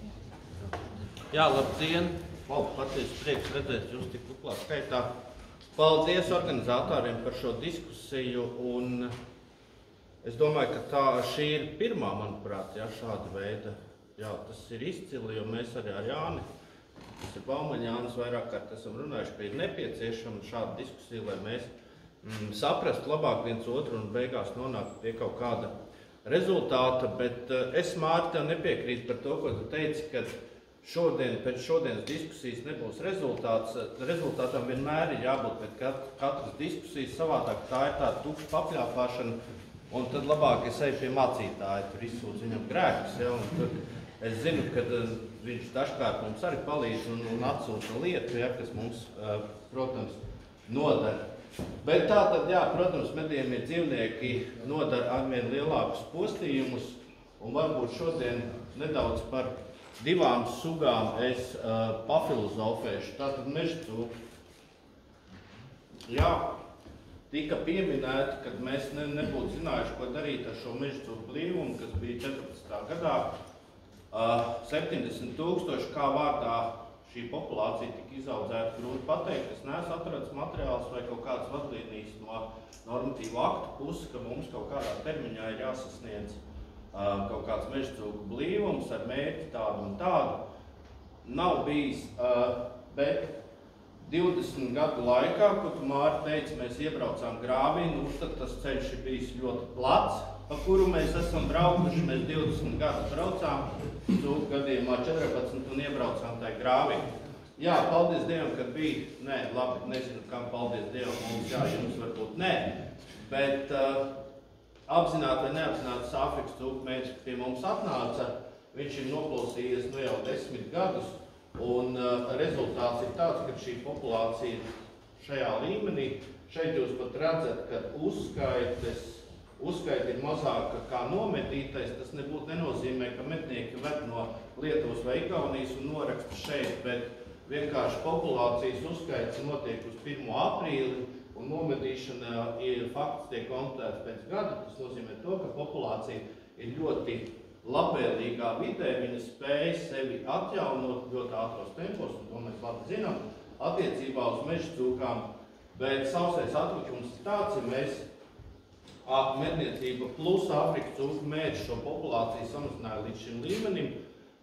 Jā, labdien! Patiesi prieks redzēt jūs tik kuplā skaitā. Paldies organizatoriem par šo diskusiju, un es domāju, ka šī ir pirmā, manuprāt, šāda veida. Jā, tas ir izcili, jo mēs arī ar Jāni, tas ir Baumaņa Jānis, vairāk kārt esam runājuši, ka ir nepieciešama šāda diskusija, lai mēs saprastu labāk viens otru un beigās nonāktu pie kaut kāda rezultāta, bet es, Mārti, tev nepiekrītu par to, ko tu teici, ka pēc šodienas diskusijas nebūs rezultāts. Rezultātam vienmēr ir jābūt pēc katras diskusijas savādāk. Tā ir tāda tukša papļāpāšana, un tad labāk es eju pie mācītāja, tur izsūdz viņam grēkus. Ja, un tur es zinu, ka viņš dažkārt mums arī palīdz un atsūta lietu, ja, kas mums, protams, nodara. Bet tā tad, jā, protams, medījiem ir dzīvnieki nodara arvien lielākus postījumus, un varbūt šodien nedaudz par divām sugām es pafilozofēšu. Tātad mežacūki. Jā, tika pieminēta, kad mēs nebūtu zinājuši, ko darīt ar šo mežacūku blīvumu, kas bija 14. gadā. 70 000, kā vārdā šī populācija tika izaudzēta, grūti pateikt. Es neesmu atradis materiāls vai kaut kādas vadlīnijas no normatīvu aktu puses, ka mums kaut kādā termiņā ir jāsasniedz kaut kāds mežacūku blīvums ar mērķi tādu un tādu. Nav bijis, bet 20 gadu laikā, ko tu, Mārti, teici, mēs iebraucām grāvī, tad tas ceļš ir bijis ļoti plats, pa kuru mēs esam braukuši. Mēs 20 gadus braucām, cūku gadījumā 14 un iebraucām tajā grāvī. Jā, paldies Dievam, kad bija. Nē, labi, nezinu, kam paldies Dievam, mums jā, jums varbūt nē, bet apzināti vai neapzināti Āfrikas cūku mēģis pie mums atnāca. Viņš ir noklausījies jau 10 gadus, un rezultāts ir tāds, ka šī populācija šajā līmenī, šeit jūs pat redzat, ka uzskaita ir mazāka kā nomedītais. Tas nebūtu nenozīmē, ka mednieki ved no Lietuvas vai Igaunijas un noraksta šeit, bet vienkārši populācijas uzskaits notiek uz 1. aprīli, un nomedīšana fakts tiek konstatēts pēc gada. Tas nozīmē to, ka populācija ir ļoti labvēlīgā vidē, viņa spēja sevi atjaunot ļoti ātros tempos, un to mēs labi zinām, attiecībā uz mežacūkām. Bet sausais atlikums ir tāds, ja mēs medniecība plus Āfrikas cūku mēģi šo populāciju samazināja līdz šim līmenim.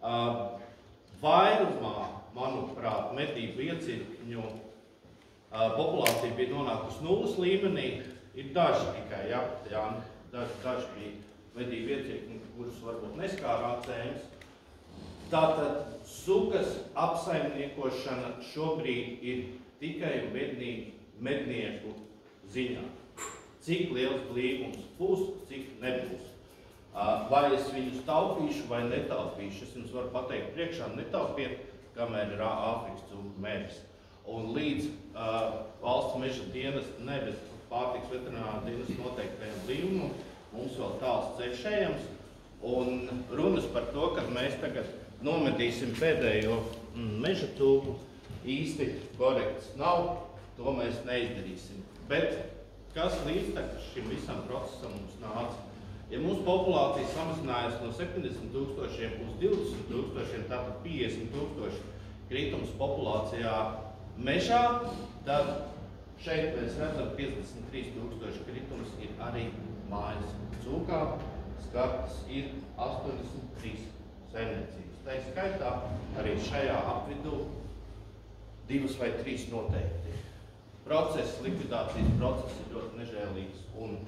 Vairumā, manuprāt, medību iecirkņu populācija bija nonākusi nulles līmenī. Ir daži tikai, Jāni, daži bija medību iecirkņi, kurus varbūt neskārā cēmas. Tātad sugas apsaimniekošana šobrīd ir tikai un vienīgi mednieku ziņā. Cik liels blīvums būs, cik nebūs. Vai es viņus taupīšu vai netaupīšu, es jums varu pateikt priekšā, netaupiet, kamēr ir Āfrikas cūku mēģis. Un līdz valsts meža dienesta, nevis pārtiks veterinārā dienesta noteiktajam blīvumam, mums vēl tāls ceļš ejams. Un runas par to, ka mēs tagad nomedīsim pēdējo meža cūku, īsti korekts nav, to mēs neizdarīsim. Bet kas līdz šim visam procesam mums nāca? Ja mūsu populācija samazinājās no 70 000 uz 20 000, tātad 50 000 kritums populācijā mežā, tad šeit mēs redzam 53 000 kritums ir arī mājas cūkā, skartas ir 83 saimniecības. Tā ir skaitā arī šajā apvidū 2 vai 3 noteikti. Likvidācijas process ir ļoti nežēlīgs un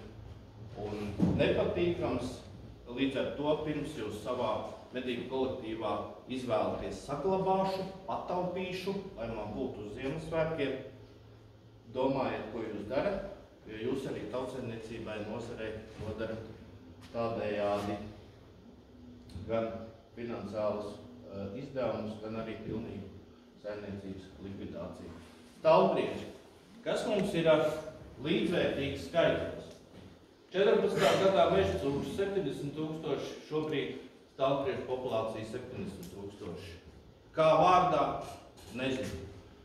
nepatīkams. Līdz ar to pirms jūs savā medību kolektīvā izvēlaties saglabāšu, pataupīšu, lai man būtu uz Ziemassvētkiem, domājiet, ko jūs darat, jo jūs arī tautsaimniecībai nozarei nodarat tādējādi gan finansiālus izdevumus, gan arī pilnīgu saimniecības likvidāciju. Stāvbrieži. Kas mums ir līdzvērtīgs skaitlis? 14. gadā meža cūkas 70 000, šobrīd stāvbriežu populācija 70 000. Kā vārdā? Nezinu.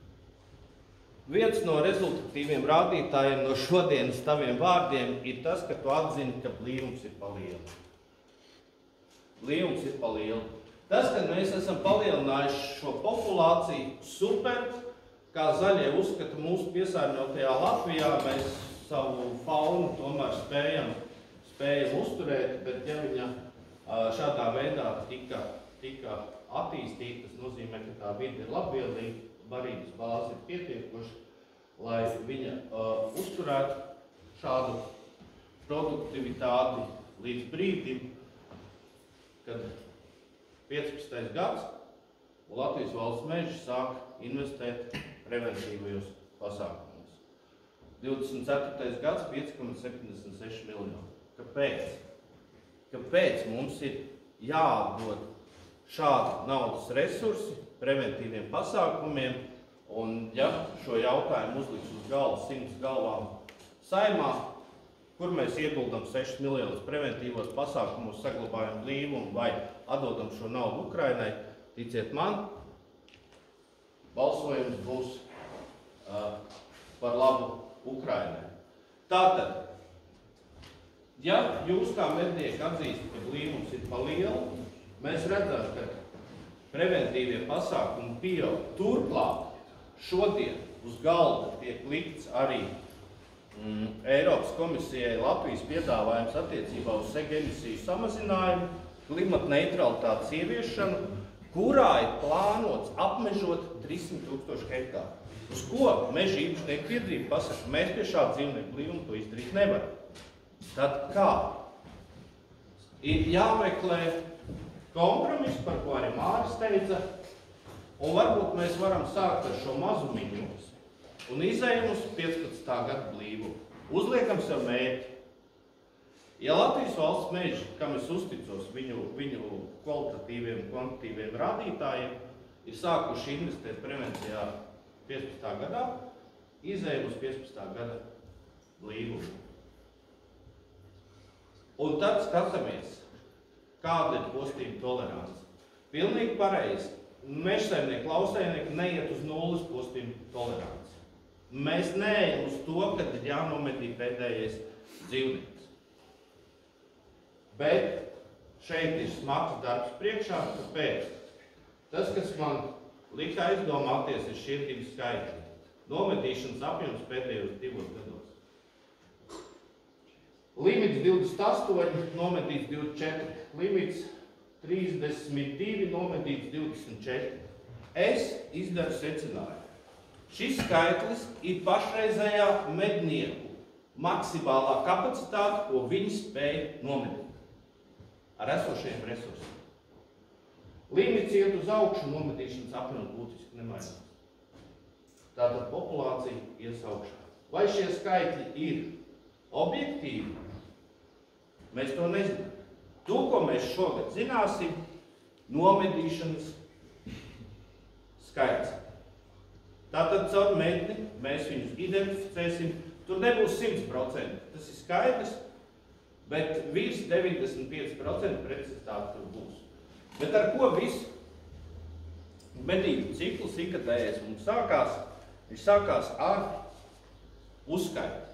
Viens no rezultatīviem rādītājiem no šodienas taviem vārdiem ir tas, ka tu atzini, ka blīvums ir pa lielu. Blīvums ir pa lielu. Tas, ka mēs esam palielinājuši šo populāciju, super, kā zaļie uzskata mūsu piesārņotajā Latvijā, mēs savu faunu tomēr spējam uzturēt, bet ja viņa šādā veidā tika attīstīta, tas nozīmē, ka tā vide ir labvēlīga, barības bāze ir pietiekoša, lai viņa uzturētu šādu produktivitāti līdz brīdim, kad 15. gads un Latvijas valsts meži sāk investēt preventīvajos pasākumos. 24. gads 5,76 miljoni. Kāpēc? Kāpēc mums ir jāatdod šādi naudas resursi preventīviem pasākumiem, un ja šo jautājumu uzliks uz galva 100 galvām Saeimā, kur mēs ieguldam 6 miljonus preventīvos pasākumus, saglabājam blīvumu vai atdodam šo naudu Ukrainai, ticiet man, balsojums būs par labu Ukrainai. Tātad, ja jūs kā mednieki atzīstat, ka blīvums ir pa lielu, mēs redzam, ka preventīvie pasākumi pieaug. Turklāt šodien uz galda tiek likts arī Eiropas komisijai Latvijas piedāvājums attiecībā uz sega emisiju samazinājumu, klimata neutralitātes ieviešanu, kurā ir plānots apmežot 300,000 hektāru. Uz ko meža īpašnieku biedrība pasaka, mēs pie šāda dzīvnieku blīvuma to izdarīt nevaram. Tad kā? Ir jāmeklē kompromiss, par ko arī Māris teica, un varbūt mēs varam sākt ar šo mazumiņu un izējam uz 15. gada blīvumu. Uzliekam sev mērķi. Ja Latvijas valsts meži, kam es uzticos viņu kvalitatīviem un kvantitīviem rādītājiem, ir sākuši investēt prevencijā 15. gadā, izējam uz 15. gada blīvumu. Un tad skatāmies, kāda ir postījuma tolerance. Pilnīgi pareizi. Mežsaimnieki, lauksaimnieki neiet uz nulles postījuma toleranci. Mēs neejam uz to, kad ir jānomedī pēdējais dzīvnieks. Bet šeit ir smags darbs priekšā, kāpēc? Tas, kas man lika aizdomāties, ir šie divi skaitļi. Nomedīšanas apjoms pēdējos 2 gados. Limits 28, nomedīts 24. Limits 32, nomedīts 24. Es izdaru secinājumu. Šis skaitlis ir pašreizējā mednieku maksimālā kapacitāte, ko viņi spēj nomedīt ar esošajiem resursiem. Limits iet uz augšu, nomedīšanas apjoms būtiski nemainās. Tātad populācija ies augšā. Vai šie skaitļi ir objektīvi? Mēs to nezinām. To, ko mēs šogad zināsim, nomedīšanas skaits. Tātad caur medni mēs viņus identificēsim. Tur nebūs 100%, tas ir skaidrs, bet virs 95% precizitāte tur būs. Bet ar ko viss medību cikls ikgadējais mums sākās? Viņš sākās ar uzskaitu.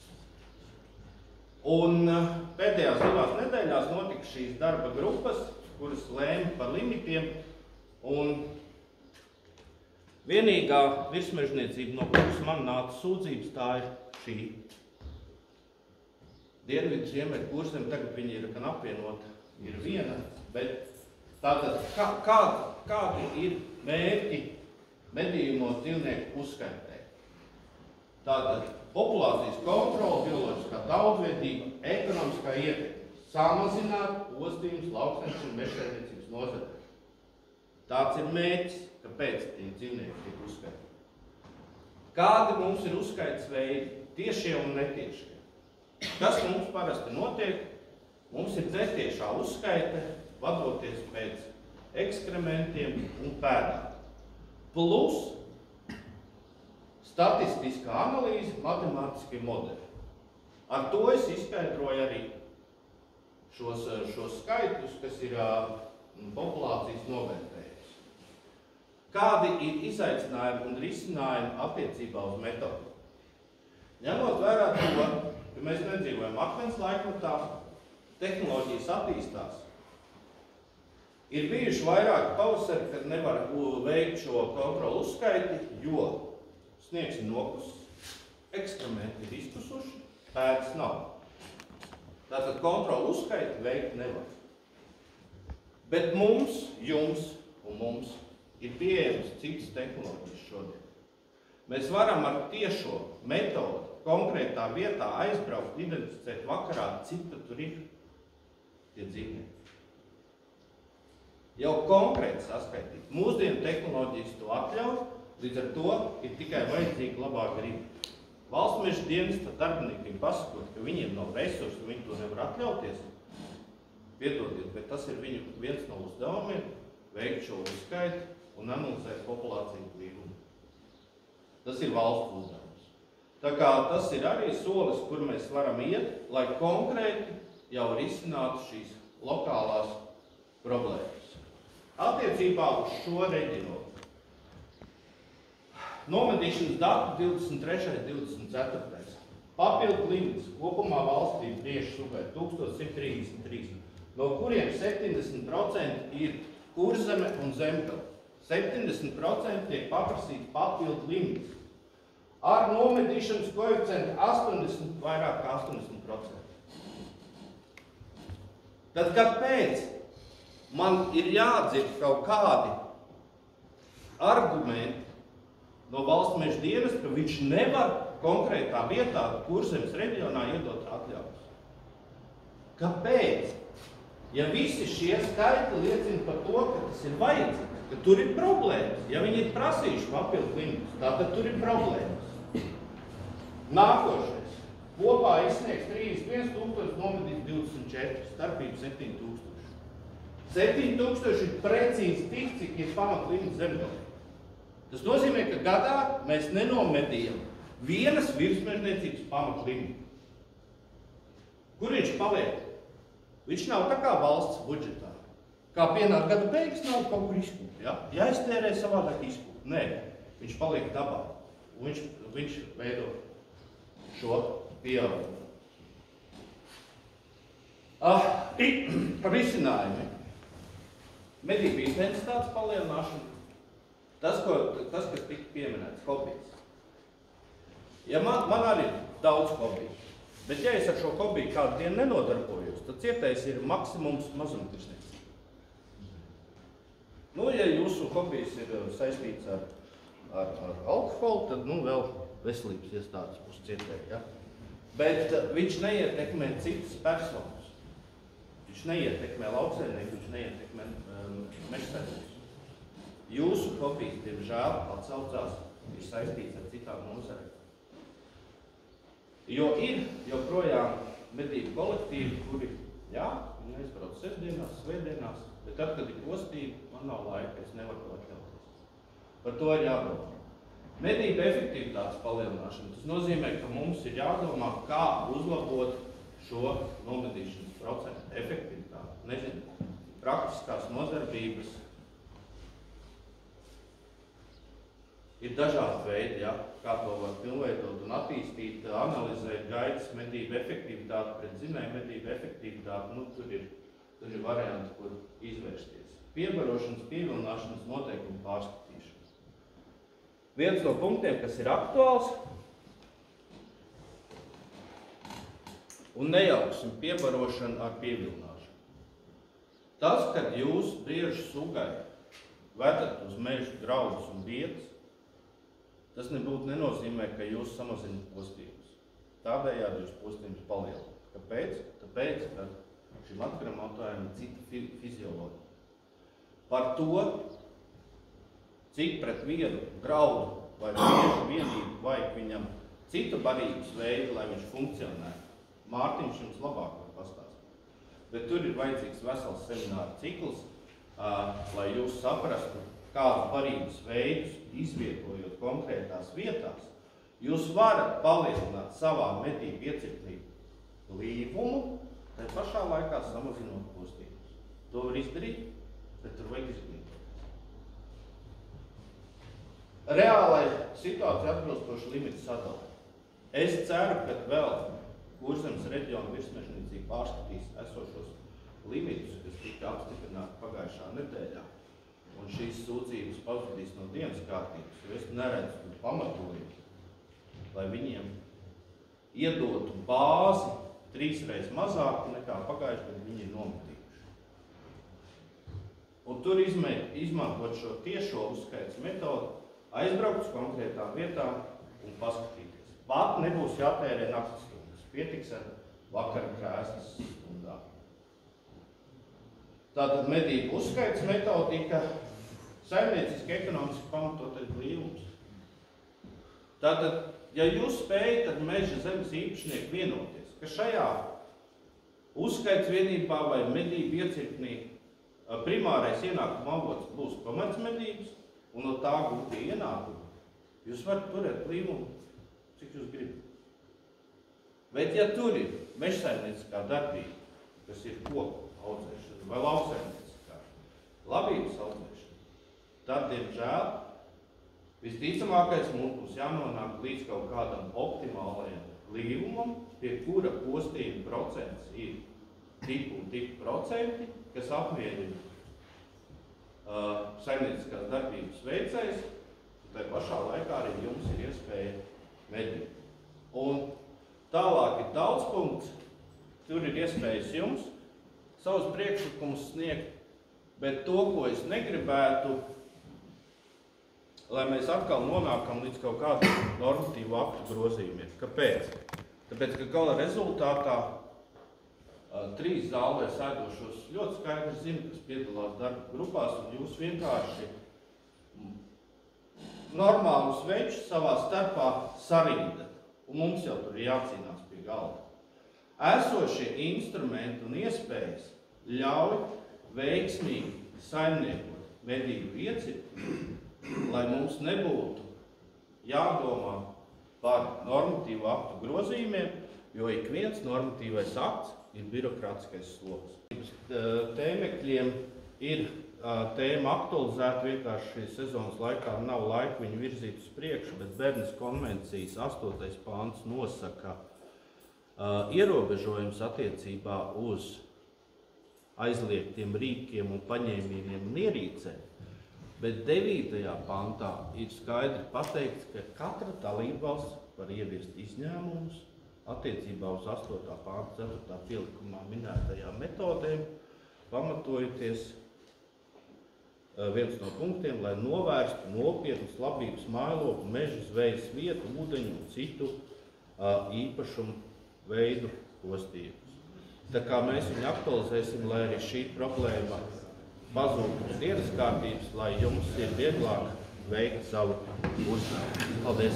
Un pēdējās 2 nedēļās notika šīs darba grupas, kuras lēma par limitiem, un vienīgā virsmežniecība, no kuras man nāca sūdzības, tā ir šī. Dienvidu ziemeļu kursiem, tagad viņi ir gan apvienota, ir viena, bet tātad kādi ir mērķi medījumos dzīvnieku uzskaitē? Tātad populācijas kontrola, bioloģiskā daudzveidība, ekonomiskā ietekme, samazināt postījumus lauksaimniecības un mežsaimniecības nozarē. Tāds ir mērķis, kāpēc tie dzīvnieki tiek uzskaitīti. Kādi mums ir uzskaites veidi, tiešie un netiešie? Kas mums parasti notiek? Mums ir netiešā uzskaite, vadoties pēc ekskrementiem un pēdām. Plus statistiskā analīze, matemātiskie modeļi. Ar to es izskaidroju arī šos skaitļus, kas ir populācijas novērtējums. Kādi ir izaicinājumi un risinājumi attiecībā uz metodi? Ņemot vērā to, ka mēs nedzīvojam akmens laikmetā, tehnoloģijas attīstās. Ir bijuši vairāki pavasari, kad nevar veikt šo kontrolu uzskaiti, jo sniegs ir nokusis, ekskrementi ir izkusuši, pēdas nav. Tātad kontrolu uzskaitu veikt nevar. Bet mums, jums un mums ir pieejams citas tehnoloģijas šodien. Mēs varam ar tiešo metodu konkrētā vietā aizbraukt, identificēt vakarā, cik tur ir tie dzīvnieki. Jau konkrēti saskaitīt. Mūsdienu tehnoloģijas to atļauj, līdz ar to ir tikai vajadzīga labā griba. Valsts meža dienesta darbiniekiem pasakot, ka viņiem nav resursu, viņi to nevar atļauties, piedodiet, bet tas ir viņu viens no uzdevumiem veikt šo uzskaitu un analizēt populāciju blīvumu. Tas ir valsts uzdevums. Tā kā tas ir arī solis, kur mēs varam iet, lai konkrēti jau risinātu šīs lokālās problēmas. Attiecībā uz šo reģionu. Nomedīšanas datu 23. 24. Papildu limits kopumā valstī briežu sugai 1133, no kuriem 70% ir kurzeme un zemgale. 70% tiek paprasīts papildu limits. Ar nomedīšanas koeficientu 80, vairāk kā 80%. Tad kāpēc man ir jādzird kaut kādi argumenti no valsts meža dienas, ka viņš nevar konkrētā vietā, Kurzemes reģionā, iedot atļaujas? Kāpēc? Ja visi šie skaitļi liecina par to, ka tas ir vajadzīgs, ka tur ir problēmas, ja viņi ir prasījuši papildu limitus, tātad tur ir problēmas. Nākošais. Kopā izsniegs 31 000, nomedīt 24, starpība 7 000. 7 000 ir precīzi tik, cik ir pamatlimits zemgalē. Tas nozīmē, ka gadā mēs nenomedījam vienas virsmežniecības pamatlimita. Kur viņš paliek? Viņš nav tā kā valsts budžetā. Kā pienāk gada beigas, nav kaut kur izkūp. Ja? Jāiztērē savādāk izkūp. Nē, viņš paliek dabā. Viņš veido šo pieaugumu. Risinājumi. Medību intensitātes palielināšana. Tas, kas tika pieminēts, hobijs. Ja man arī ir daudz hobiju, bet ja es ar šo hobiju kādu dienu nenodarbojos, tad cietējs ir maksimums mazumtirdzniecība. Ja jūsu hobijs ir saistīts ar alkoholu, tad vēl veselības iestādes būs cietēji. Ja? Bet viņš neietekmē citas personas. Viņš neietekmē lauksaimnieku, viņš neietekmē mežsaimniekus. Jūsu hobijs, diemžēl, atsaucās, ir saistīts ar citām nozarēm. Jo ir joprojām medību kolektīvi, kuri, viņi aizbrauc sestdienās, svētdienās, bet tad, kad ir postība, man nav laika, es nevaru to atļauties. Par to ir jādomā. Medību efektivitātes palielināšana. Tas nozīmē, ka mums ir jādomā, kā uzlabot šo nomedīšanas procentu efektivitāti. Nezinu, praktiskās nodarbības. Ir dažādi veidi, kā to var pilnveidot un attīstīt, analizēt gaitas medību efektivitāti pret zinēju medību efektivitāti. Tur ir varianti, kur izvērsties. Piebarošanas, pievilināšanas noteikumu pārskatīšana. Viens no punktiem, kas ir aktuāls, un nejauksim piebarošanu ar pievilināšanu. Tas, kad jūs briežu sugai vedat uz mežu graudus un vietas, tas nebūtu nenozīmē, ka jūs samazināt postījumus. Tādējādi jūs postījumus palielināt. Kāpēc? Tāpēc, ka šim atgramotājiem ir cita fizioloģija. Par to, cik pret vienu graudu vai briežu vienību vajag viņam citu barības veidu, lai viņš funkcionē, Mārtiņš jums labāk var pastāstīt. Bet tur ir vajadzīgs vesels semināru cikls, lai jūs saprastu, kādus barības veidus, izvietojot konkrētās vietās, jūs varat palielināt savā medību ieciklību blīvumu, tai pašā laikā samazinot postījumus. To var izdarīt, bet tur vajag izglītoties. Reālai situācija atbilstoši limitu sadalē. Es ceru, ka vēl Kurzemes reģiona virsmežniecība pārskatīs esošos limitus, kas tika apstiprināti pagājušā nedēļā. un šīs sūdzības pazudīs no dienas kārtības, jo es neredzu pamatojumu, lai viņiem iedotu bāzi 3 reizes mazāku nekā pagājuši, kad viņi ir nometījuši. Un tur izmantot šo tiešo uzskaits metodu, aizbraukt uz konkrētām vietām un paskatīties. Pat nebūs jātērē naktas stundas, pietiks ar vakara krēslas stundām. Tātad medību uzskaits metodika, saimnieciski ekonomiski pamatotais blīvums. Tātad, ja jūs spējat ar meža zemes īpašnieku vienoties, ka šajā uzskaits vienībā vai medību iecirknī primārais ienākuma avots būs komercmedības un no tā gūtie ienākumi, jūs varat turēt blīvumu, cik jūs gribat. Bet ja tur ir mežsaimnieciskā darbība, kas ir koku audzēšana vai lauksaimnieciskā labības audzēšana, tad, diemžēl, visticamākais mums jānonāk līdz kaut kādam optimālajam blīvumam, pie kura postījuma procents ir tipu un tipu procenti, kas apmierina saimnieciskās darbības veicējs, un tai pašā laikā arī jums ir iespēja medīt. Un tālāk ir daudzpunkts, tur ir iespējas jums savus priekšlikumus sniegt, bet to, ko es negribētu, lai mēs atkal nonākam līdz kaut kādiem normatīvu aktu grozījumiem. Kāpēc? Tāpēc, ka gala rezultātā 3 zālē sēdošos ļoti skaidri zina, kas piedalās darba grupās, un jūs vienkārši normālus večus savā starpā sarindat, un mums jau tur ir jācīnās pie galda. Esošie instrumenti un iespējas ļauj veiksmīgi saimniekot medību iecirkni, lai mums nebūtu jādomā par normatīvu aktu grozījumiem, jo ik viens normatīvais akts ir birokrātiskais sloks. Tēmekļiem ir tēma aktualizēta, vienkārši šīs sezonas laikā nav laika viņu virzīt uz priekšu, bet Bernas konvencijas 8. pāns nosaka ierobežojums attiecībā uz aizliegtiem rīkiem un paņēmieniem un ierīcēm, bet 9. pantā ir skaidri pateikts, ka katra dalībvalsts var ieviest izņēmumus attiecībā uz 8. pānta 4. pielikumā minētajām metodēm, pamatojoties viens no punktiem, lai novērstu nopietnus labības mājloku, mežu, zvejas vietu, ūdeņu un citu īpašumu veidu postījumus. Tā kā mēs viņu aktualizēsim, lai arī šī problēma pazūtu uz dienas kārtības, lai jums ir vieglāk veikt savu uzdevumu. Paldies!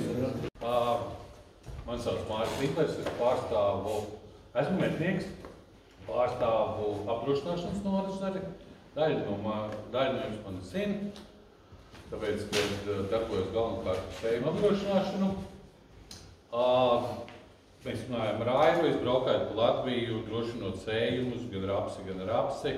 Man sauc Māris Liklers, es esmu mednieks, pārstāvu apdrošināšanas nozari. Daļa no jums man zina, tāpēc, ka darbojos galvenokārt par sējumu apdrošināšanu. Mēs runājam ar Aivu, es braukāju pa Latviju, drošinot sējumus, gan rapsi.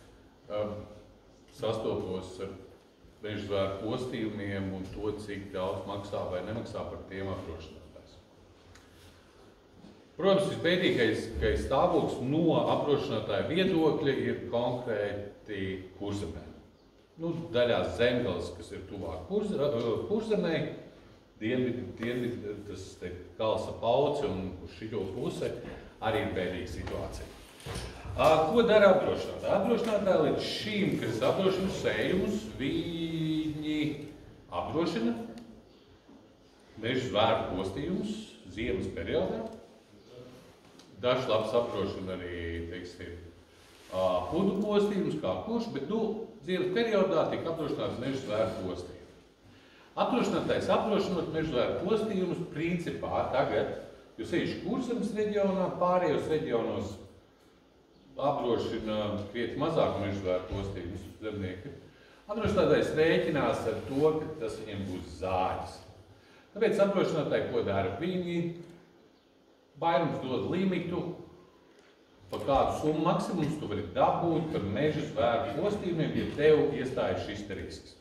Sastopos ar meža zvēru postījumiem un to, cik daudz maksā vai nemaksā par tiem apdrošinātājs. Protams, visbēdīgais stāvoklis no apdrošinātāja viedokļa ir konkrēti Kurzemē. Daļās zemgales, kas ir tuvāk Kurzemē, dienvidi, tas te gals ap Auci un uz šito puse arī ir bēdīga situācija. Ko dara apdrošinātāji? Apdrošinātāji līdz šīm, kas apdrošina sējumus, viņi apdrošina meža zvēru postījumus ziemas periodā. Dažs labs apdrošina arī, teiksim, pudu postījumus, kā kurš, bet, ziemas periodā tiek apdrošināts meža zvēru postījumi. Apdrošinātājs apdrošinot meža zvēru postījumus principā tagad, jo sevišķi Kurzemes reģionā, pārējos reģionos apdrošina krietni mazāk meža zvēru postījumus zemnieki. Apdrošinātājs rēķinās ar to, ka tas viņiem būs zāģis. Tāpēc apdrošinātāji, ko dara? Viņi vairums dod limitu, par kādu summu maksimums tu vari dabūt par meža zvēru postījumiem, ja tev iestājas šis risks.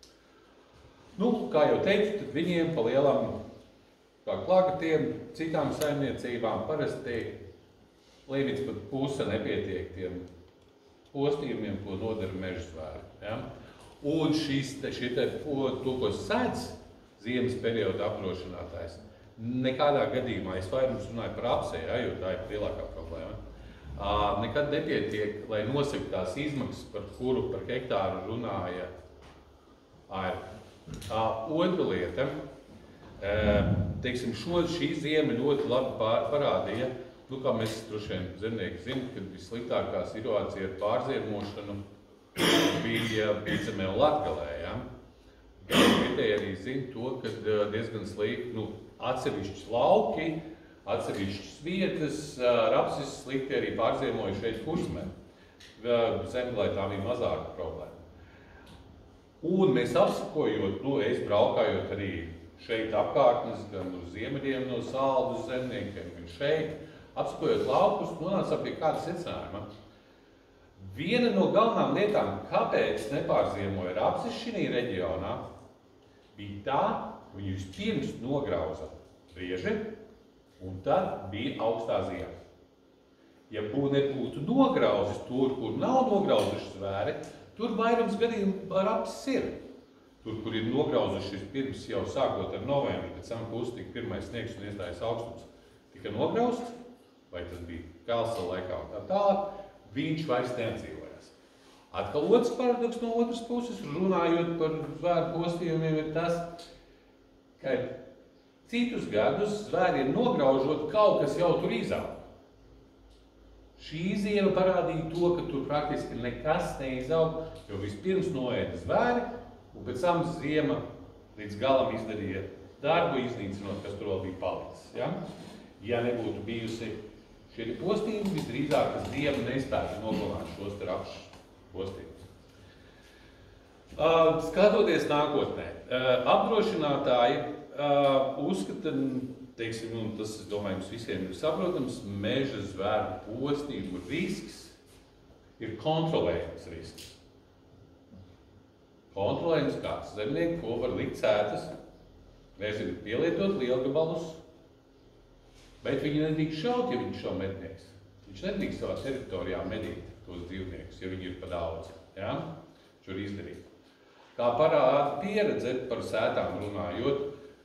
Kā jau teicu, tad viņiem pa lielam, kā klagatiem, citām saimniecībām parasti limits pat puse nepietiek tiem postījumiem, ko nodara meža zvēri. Ja? Un to, ko sēdz ziemas perioda apdrošinātājs, nekādā gadījumā, es vairums runāju par apsē, ja, jo tā ir lielākā problēma. Nekad nepietiek, lai nosaka tās izmaksas, par kuru par hektāru runāja ARK. Otra lieta, teiksim, šī ziema ļoti labi parādīja, kā mēs droši vien zemnieki zinām, kad vissliktākā situācija ar pārziemošanu bija Piecemē un Latgalē. Ja? Vietēji arī zina to, ka diezgan slikti, atsevišķi lauki, atsevišķas vietas, rapsis slikti arī pārziemoja šeit Kurzemē. Zemgalē tā bija mazāka problēma. Un mēs apsakojot, es braukājot arī šeit apkārtnes, gan uz ziemeļiem no Saldus zemniekiem, gan šeit, apsakojot laukus, nonācām pie kāda secinājuma. Viena no galvenām lietām, kāpēc nepārziemoja rapsis šī reģionā, bija tā, ka viņi vispirms nograuza brieži, un tad bija augstā ziema. Ja nebūtu nograuzis tur, kur nav nograuzuši zvēri, tur vairums gadījumu rapsis ir. Tur, kur ir nograuzuši pirms jau sākot ar novembri, pēc tam pustika pirmais sniegs un iestājas augstums, tika nograuzts, vai tas bija Kalsa laikā un tā tālāk, viņš vairs neatdzīvojās. Atkal otrs paradoks no otras puses, runājot par zvēru postījumiem, ir tas, ka citus gadus zvēriem nograužot, kaut kas jau tur izaug. Šī ziema parādīja to, ka tur praktiski nekas neizaug, jo vispirms noēda zvēri, un pēc tam ziema līdz galam izdarīja darbu, iznīcinot, kas tur vēl bija palicis. Ja, ja nebūtu bijusi šie postījumi, visdrīzāk, ka ziema nespētu nogalināt šos rapšu postījumus. Skatoties nākotnē, apdrošinātāji uzskata, teiksim, un tas, es domāju, jums visiem ir saprotams, meža zvēru postījumu risks ir kontrolējums risks. Kontrolējums kāds zemnieki, ko var likt sētas, nezinu, pielietot lielgabalus, bet viņi nedrīkst šaut, ja viņš šau mednieks. Viņš nedrīkst savā teritorijā medīt tos dzīvniekus, ja viņi ir pa daudz. Ja? Viņš var izdarīt. Kā parāda pieredze par sētām runājot,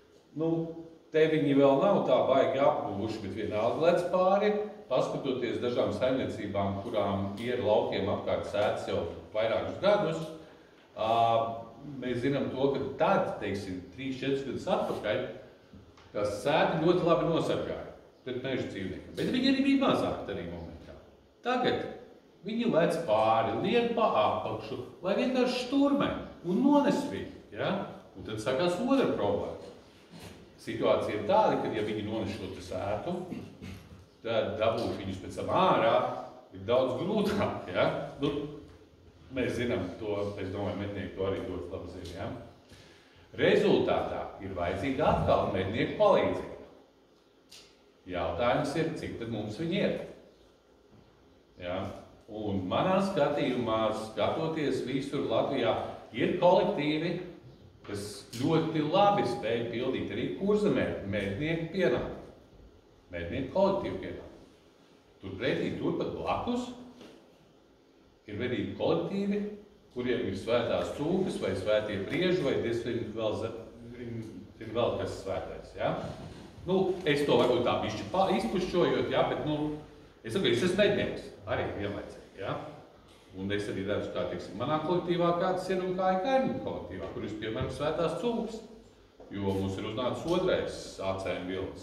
te viņi vēl nav tā baigi apgūvuši, bet vienalga lec pāri, paskatoties dažām saimniecībām, kurām ir laukiem apkārt sētas jau vairākus gadus, mēs zinām to, ka tad, teiksim, 3-4 gadus atpakaļ, tās sēti ļoti labi nosargāja pret meža dzīvniekiem, bet viņi arī bija mazāk arī momentā. Tagad viņi lec pāri, liek pa apakšu, lai vienkārši šturmē un nones viņu, ja? Un tad sākās otra problēma. Situācija ir tāda, ka, ja viņi nones šo sētu, tad dabūt viņus pēc tam ārā ir daudz grūtāk. Ja? Mēs zinām to, es domāju, mednieki to arī ļoti labi zina. Ja? Rezultātā ir vajadzīga atkal mednieku palīdzība. Jautājums ir, cik tad mums viņi ir. Ja? Un manā skatījumā, skatoties visur Latvijā, ir kolektīvi, kas ļoti labi spēja pildīt arī Kurzemē mednieku pienākumu. Mednieku kolektīvu pienākumu. Turpretī, turpat blakus ir vedību kolektīvi, kuriem ir svētās cūkas vai svētie brieži, vai diezgan vēl kas svētais. Ja? Es to varbūt tā bišķi izpušķojot, ja? Bet es saku, es esmu mednieks, arī vienlaicīgi. Ja? Un es arī redzu, kā, teiksim, manā kolektīvā kāds ir un kā ir kaimiņu kolektīvā, kur ir, piemēram, svētās cūkas, jo mums ir uznācis otrais ACM vilnis.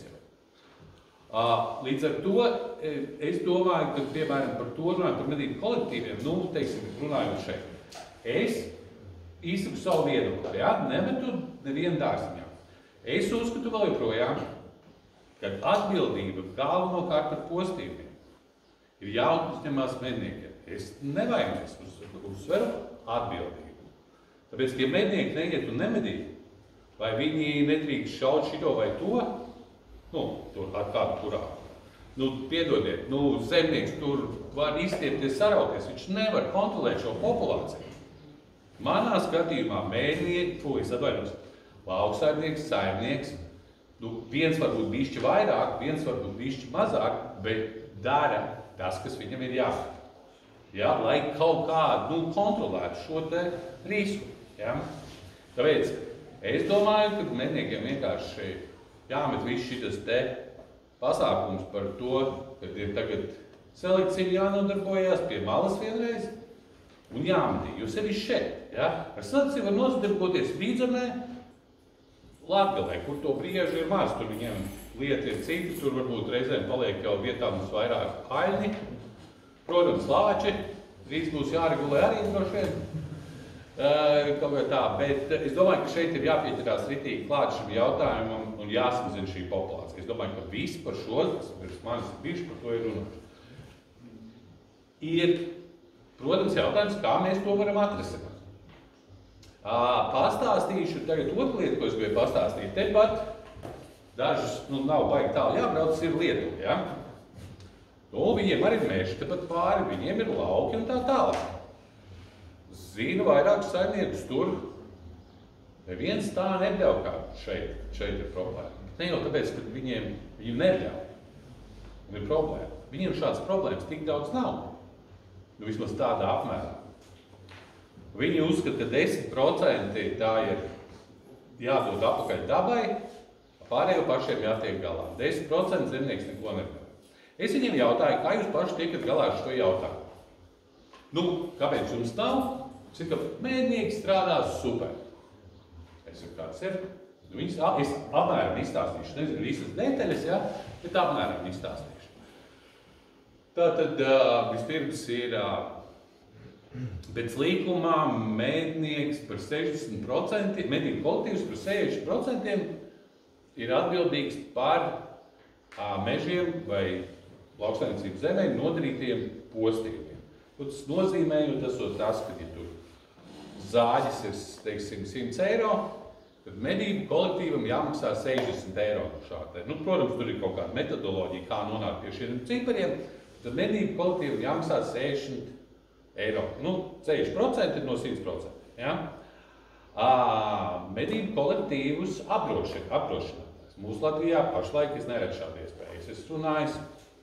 Līdz ar to es domāju, ka, piemēram, par to runāju par medību kolektīviem, teiksim, runājot šeit. Es izsaku savu viedokli, ja? Nemetu nevienu dārziņā. Es uzskatu vēl joprojām, ka atbildība galvenokārt par postījumiem ir jāuzņemās medniekiem. Es nevajag uzsveru atbildību. Tāpēc tie mednieki neiet un nemedī, vai viņi nedrīkst šaut šito vai to, tur ar kādu kurā. Piedodiet, zemnieks tur var izstiepties, sarauties, viņš nevar kontrolēt šo populāciju. Manā skatījumā mednieki, lauksaimnieks, saimnieks, viens varbūt bišķi vairāk, viens varbūt bišķi mazāk, bet dara tas, kas viņam ir jādara. Ja, lai kaut kādu kontrolētu šo te risku. Ja? Tāpēc es domāju, ka medniekiem vienkārši jāmet viss šitas te pasākums par to, kad ir tagad selekcija jānodarbojas pie malas vienreiz un jāmetī, jo sevišķi šeit. Ja? Ar selekciju var nodarboties Vidzemē, Latgalē, kur to briežu ir maz, tur viņiem lieta ir cita, tur varbūt reizēm paliek jau vietā mums vairāk aļņi, protams, lāči, drīz būs jāregulē arī droši vien. Kaut kā tā, bet es domāju, ka šeit ir jāpieķerās ritīgi klāt šim jautājumam un jāsamazina šī populācija. Es domāju, ka visi par šo, kas virs manis ir bijuši, par to ir runājuši. Ir, protams, jautājums, kā mēs to varam atrisināt. Pastāstīšu tagad otru lietu, ko es gribēju pastāstīt. Tepat dažus, nav baigi tālu jābrauc, ir Lietuva, ja? Viņiem arī ir meži, tepat pāri, viņiem ir lauki un tā tālāk. Zinu vairākus saimniekus tur. Neviens tā neļauj, kā šeit ir problēma. Ne jau tāpēc, ka viņiem neļauj. Un ir problēma. Viņiem šāds problēmas tik daudz nav. Vismaz tādā apmērā. Viņi uzskata, ka 10% tā ir jādod atpakaļ dabai, pārējo pašiem jātiek galā. 10% zemnieks neko nevar. Es viņiem jautāju, kā jūs paši tiekat galā ar šo jautājumu? Kāpēc jums nav? Cik, ka mēdnieki strādās super. Es saku, kāds ir? Es apmēram izstāstīšu. Nezinu visas detaļas, ja? Bet apmēram izstāstīšu. Tātad vispirms ir pēc līkumā mēdnieks par 60%, medību kolektīvs par 60% ir atbildīgs par mežiem vai lauksaimniecības zemēm nodarītiem postījumiem. Tas nozīmē, jo tas ir tas, ka ja tur zāģis ir, teiksim, 100 eiro, tad medību kolektīvam jāmaksā 60 eiro no šāda. Protams, tur ir kaut kāda metodoloģija, kā nonākt pie šiem cipariem, tad medību kolektīvam jāmaksā 60 eiro. 60% ir no 100%. Ja? Medību kolektīvus apdrošinātājs. Mūsu Latvijā pašlaik es neredzu šādu iespēju. Es esmu runājis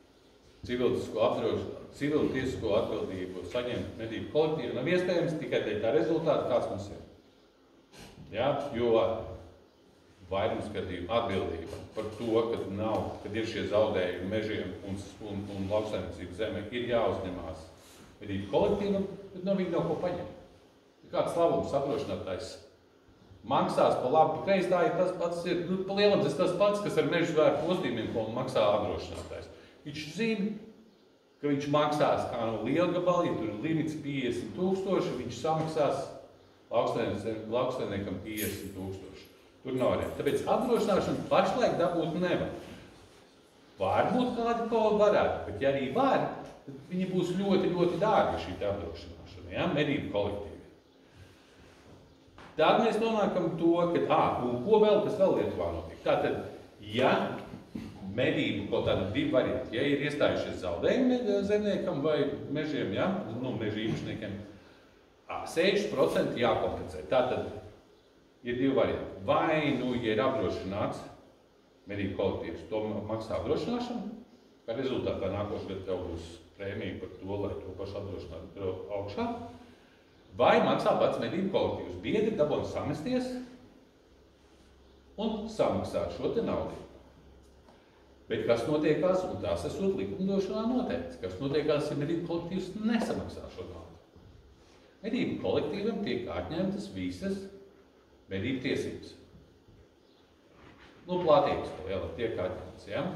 civiltiesisko atbildību saņemt medību kolektīvu. Nav iespējams tikai tā rezultāta, kāds mums ir. Ja? Jo vairums gadījumu atbildība par to, kad ir šie zaudējumi mežiem un lauksaimniecības zemē, ir jāuzņemās medību kolektīvam, bet viņi nav ko paņemt. Kāds labums apdrošinātājs maksās pa labu, bet reiz tā ir tas pats, pa lielam tas pats, kas ar mežu zvēru postījumiem, ko maksā apdrošinātājs. Viņš zina, ka viņš maksās kā no lielgabala, ja tur ir limits 50 000, viņš samaksās lauksaimniekam 50 000. Tur nav arī. Tāpēc apdrošināšanu pašlaik dabūt nevar. Varbūt kādi kaut varētu, bet ja arī var, tad viņi būs ļoti, ļoti dārgi šī apdrošināšana, ja? Medību kolektīvi. Tad mēs nonākam to, ka, ko vēl, kas vēl Lietuvā notiek. Tātad, ja medību kaut tāda divi varianti, ja ir iestājušies zaudējumi zemniekam vai mežiem, ja? Mežu īpašniekiem, 60% jākompensē. Tātad ir divi varianti. Vai, ja ir apdrošināts medību kolektīvs, to maksā apdrošināšanu, kā rezultātā nākošais gads tev būs prēmija par to, lai to pašu apdrošinātu augšā, vai maksā pats medību kolektīvs. Biedri dabūna samesties un samaksāt šo te naudu. Bet kas notiekās, un tās esot likumdošanā noteikts, kas notiekās, ja medību kolektīvs nesamaksā šo naudu. Medību kolektīvam tiek atņemtas visas medību tiesības. Platības tiek atņemtas, ja?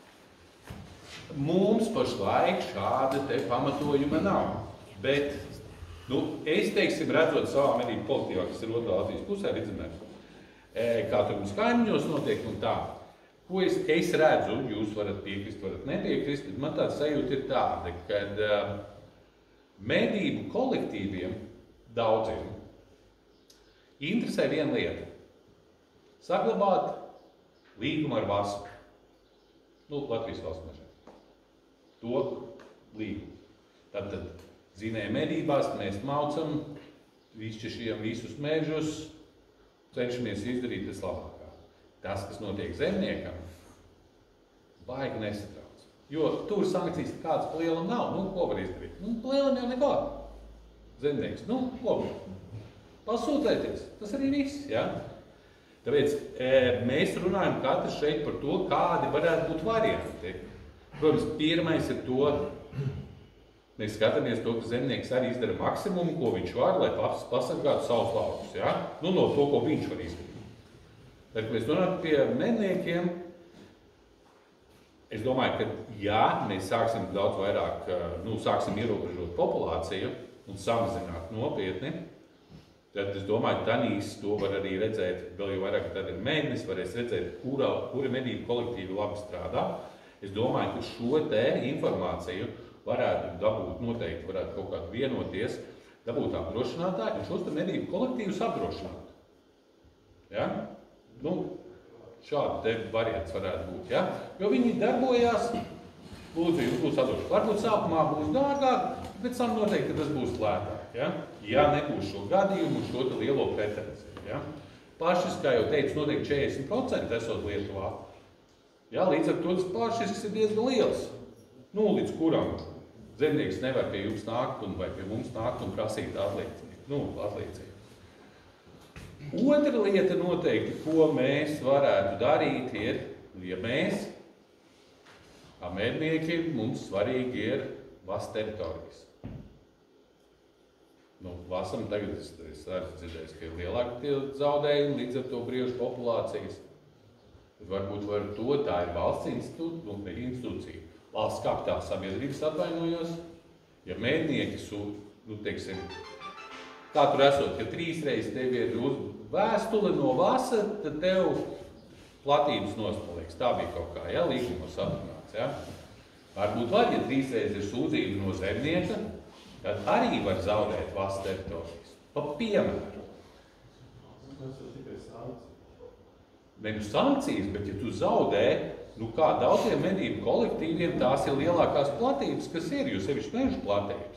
Mums pašlaik šāda te pamatojuma nav, bet, es, teiksim, redzot savā medību kolektīvā, kas ir otrā Latvijas pusē, Vidzemē, kā tur mums kaimiņos notiek un tā, ko es redzu, jūs varat piekrist, varat nepiekrist, bet man tāds sajūta ir tāda, kad medību kolektīviem daudziem interesē viena lieta – saglabāt līgumu ar Vasu, Latvijas valsts mežiem. To līgumu. Tātad zinēja medībās mēs maucam, izšķiešiem visus mežus, cenšamies izdarīt tas labākā. Tas, kas notiek zemniekam, baigi nesatrauc. Jo tur sankcijas kādas pa lielam nav. Ko var izdarīt? Pa lielam jau neko. Zemnieks, ko var? pasūtēties. Tas arī viss, ja? Tāpēc mēs runājam katrs šeit par to, kādi varētu būt varianti. Protams, pirmais ir to, mēs skatāmies to, ka zemnieks arī izdara maksimumu, ko viņš var, lai pasargātu savus laukus, ja? Nu, no to, ko viņš var izdarīt. Tad, kad mēs runājam pie medniekiem, es domāju, ka jā, mēs sāksim daudz vairāk, sāksim ierobežot populāciju un samazināt nopietni, tad es domāju, Tanīs to var arī redzēt, vēl jau vairāk, tad ir mēdnis, varēs redzēt, kura medību kolektīvi labi strādā. Es domāju, ka šo te informāciju varētu dabūt noteikti, varētu kaut kādu vienoties, dabūt apdrošinātāji un šos te medību kolektīvus apdrošināt. Ja? Šādi te variants varētu būt, ja? Jo viņi darbojās, lūdzu, jums būs atdošana. Varbūt sākumā būs dārgāk, bet tam noteikti, ka tas būs lētāk, ja? Ja nebūs šo gadījumu un šo te lielo pretenziju, ja? Pašis, kā jau teicu, noteikti 40% esot Lietuvā. Ja? Līdz ar to tas pašis ir diezgan liels. Līdz kuram zemnieks nevar pie jums nākt vai pie mums nākt un prasīt atlīdzību. Otra lieta noteikti, ko mēs varētu darīt, ir, ja mēs, kā mednieki, mums svarīgi ir vasts teritorijas. Vasam tagad es esmu dzirdējis, ka ir lielāki zaudējumi, līdz ar to briežu populācijas. Varbūt var to, tā ir valsts institūcija. Valsts kapitāla sabiedrības atvainojos, ja mednieki, teiksim, kā tur esot, ka 3 reizes tev ir vēstule no vasa, tad tev platības nospalieks. Tā bija kaut kā, ja, līgumos atrunāts, ja. Varbūt var, ja 3 reizes ir sūdzība no zemnieka, tad arī var zaudēt vasts teritorijas. Pa piemēru. Ne sankcijas, bet ja tu zaudē, kā daudziem medību kolektīviem, tās ir lielākās platības, kas ir, jo sevišķi mežu platības.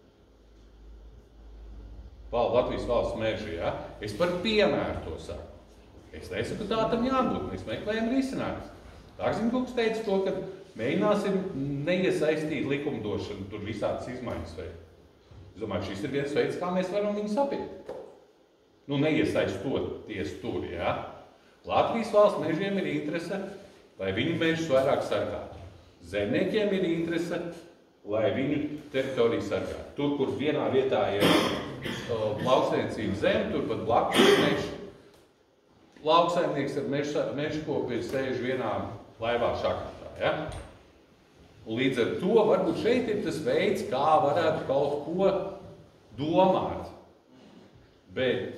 Latvijas valsts meži, ja? Es par piemēru to saku. Es nesaku, ka tā tam jābūt, mēs meklējam risinājumus. Dārziņkungs teica to, ka mēģināsim neiesaistīt likumdošanu, tur visādas izmaiņas veikt. Es domāju, šis ir viens veids, kā mēs varam viņus apiet. Neiesaistoties tur, ja? Latvijas valsts mežiem ir interese, lai viņu mežus vairāk sargātu. Zemniekiem ir interese, lai viņu teritoriju sargātu. Tur, kur vienā vietā ir lauksaimniecības zeme, tur pat blakus ir meži. Lauksaimnieks ar mežu kopi sēž vienā laivā šakatā. Ja? Līdz ar to varbūt šeit ir tas veids, kā varētu kaut ko domāt. Bet,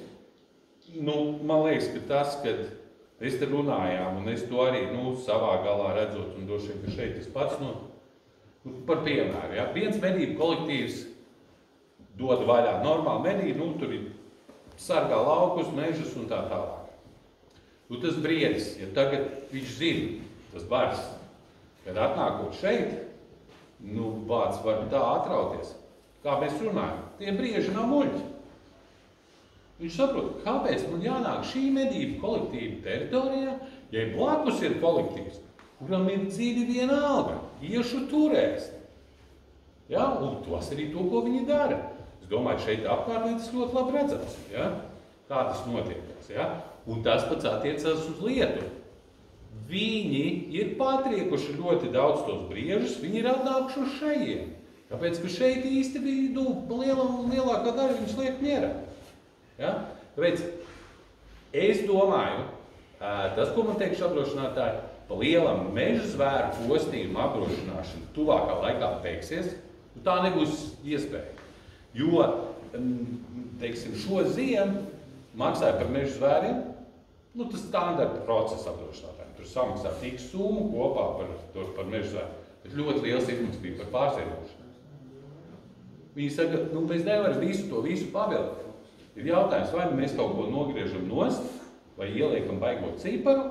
man liekas, ka tas, kad mēs te runājām, un es to arī savā galā redzot, un droši vien, ka šeit es pats par piemēru. Ja? Viens medību kolektīvs dod vaļā normāli medību, tur ir sargā laukus, mežus un tā tālāk. Tas briedis, ja tagad viņš zina, tas bars, kad atnākot šeit, vārds var tā atrauties. Kā mēs runājam, tie brieži nav muļķi. Viņš saprot, kāpēc man jānāk šī medību kolektīva teritorijā, ja blakus ir kolektīvs, kuram ir dzīvi vienalga, iešu turēst. Ja? Un tas arī to, ko viņi dara. Es domāju, šeit apkārt tas ļoti labi redzams, ja? Kā tas notiekās. Ja? Un tas pats attiecas uz Lietuvu. Viņi ir patriekuši ļoti daudz tos briežus, viņi ir atnākuši uz šejiem. Tāpēc, ka šeit īsti bija lielākā daļa viņus liek mierā. Ja? Tāpēc es domāju, tas, ko man teikšu apdrošinātāji, pa lielam meža zvēru postījumu apdrošināšana tuvākā laikā beigsies, tā nebūs iespēja. Jo, teiksim, šo ziemu maksāja par meža zvēriem, tas standarta procesa apdrošinātājiem. Tur samaksā tik summu kopā par meža zvēru. Bet ļoti liels izmaksas bija par pārziemošanu. Viņi saka, mēs nevaram visu pavilkt. Ir jautājums, vai mēs kaut ko nogriežam nost, vai ieliekam baigot ciparu,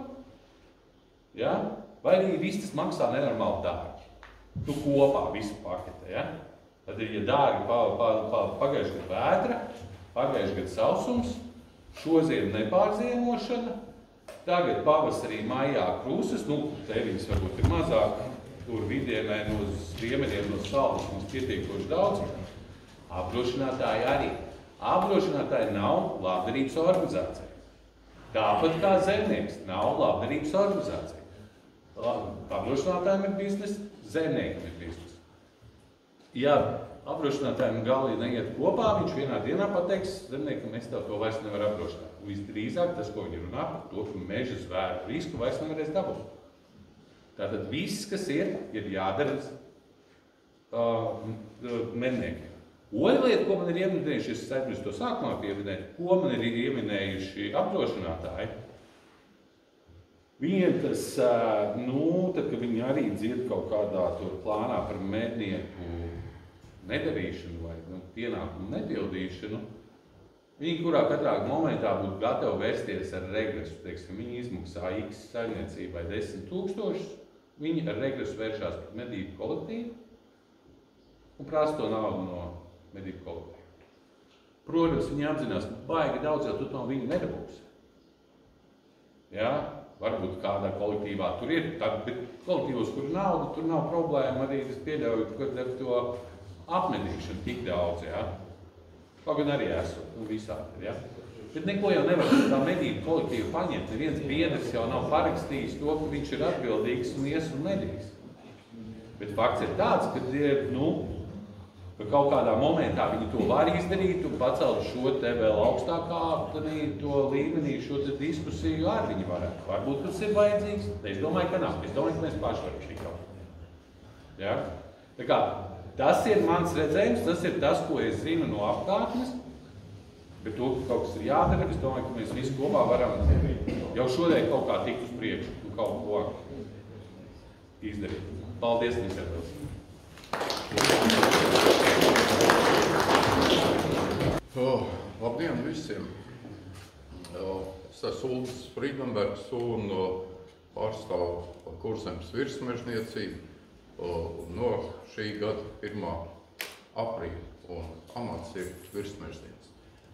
ja? Vai arī viss tas maksā nenormāli dārgi. Kopā visu pakete. Ja? Tad ir, ja dārgi pagājuši gadu vētra, pagājuši gadu sausums, šoziem nepārziemošana, tagad pavasarī maijā krūsas, te viņas varbūt ir mazāk, tur vidienē no ziemeļiem, no salas mums pietiekoši daudz. Apdrošinātāji arī. Apdrošinātāji nav labdarības organizācija. Tāpat kā zemnieks nav labdarības organizācija. Apdrošinātājiem ir biznesa, zemniekam ir biznesa. Ja apdrošinātājiem gali neiet kopā, viņš vienā dienā pateiks zemniekam, es tev to vairs nevaru apdrošināt. Visdrīzāk tas, ko viņi runā par to, ka meža zvēru risku vairs nevarēs dabūt. Tātad viss, kas ir jādara medniekiem. Otra lieta, ko man ir ieminējuši, es aizmirsu to sākumā pieminēt, ko man ir ieminējuši apdrošinātāji, viņiem tas, tad, kad viņi arī dzird kaut kādā tur plānā par mednieku nedarīšanu vai pienākumu nepildīšanu, viņi kurā katrā momentā būtu gatavi vērsties ar regresu. Teiksim, viņi izmaksā X saimniecībai 10 000, viņi ar regresu vēršās pret medību kolektīvu un prasa to naudu no medību kolektīvu. Protams, viņi apzinās, ka baigi daudz jau tu no viņu nedabūsi. Ja? Varbūt kādā kolektīvā tur ir, bet kolektīvos, kur nauda, tur nav problēma arī, es pieļauju, ka ar to apmedīšanu tik daudz, ja? Kaut gan arī esot, visādi, ja? Bet neko jau nevar tā medību kolektīvu paņemt, neviens biedrs jau nav parakstījis to, ka viņš ir atbildīgs un ies un medīs. Bet fakts ir tāds, ka kaut kādā momentā viņi to var izdarīt un pacelt šo te vēl augstākā to līmenī, šo te diskusiju ar viņi varētu. Varbūt tas ir vajadzīgs, es domāju, ka nav. Es domāju, ka mēs paši varam šī kaut. Ja? Tā kā, tas ir mans redzējums, tas ir tas, ko es zinu no apkārtnes, bet to, ka kaut kas ir jādara, es domāju, ka mēs visi kopā varam jau šodien kaut kā tikt uz priekšu un kaut ko izdarīt. Paldies, Nisētos! Labdien visiem! Es esmu Uldis Frīdenbergs un pārstāvu Kurzemes virsmežniecību no šī gada 1. aprīļa, un amats ir virsmežnieks.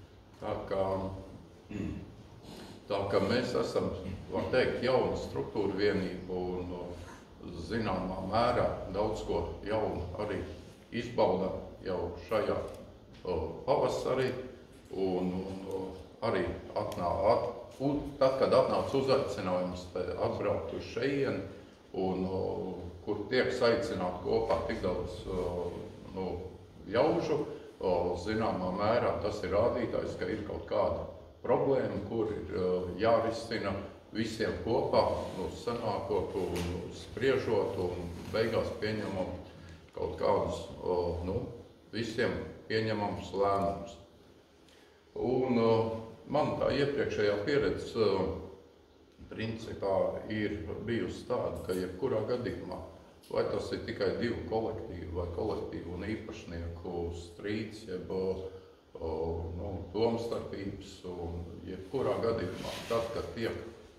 Tā kā mēs esam, var teikt, jauna struktūra vienība un zināmā mērā daudz ko jaunu arī izbaudām jau šajā pavasarī, un arī tad, kad atnāca uzaicinājums atbraukt uz šejieni, un kur tiek aicināt kopā tik daudz jaužu, zināmā mērā tas ir rādītājs, ka ir kaut kāda problēma, kur ir jārisina visiem kopā, sanākot un spriežot un beigās pieņemam kaut kādus visiem pieņemams lēmums. Un man tā iepriekšējā pieredze principā ir bijusi tāda, ka jebkurā gadījumā, vai tas ir tikai divu kolektīvu vai kolektīvu un īpašnieku strīds, jeb domstarpības, un jebkurā gadījumā, tad, kad tiek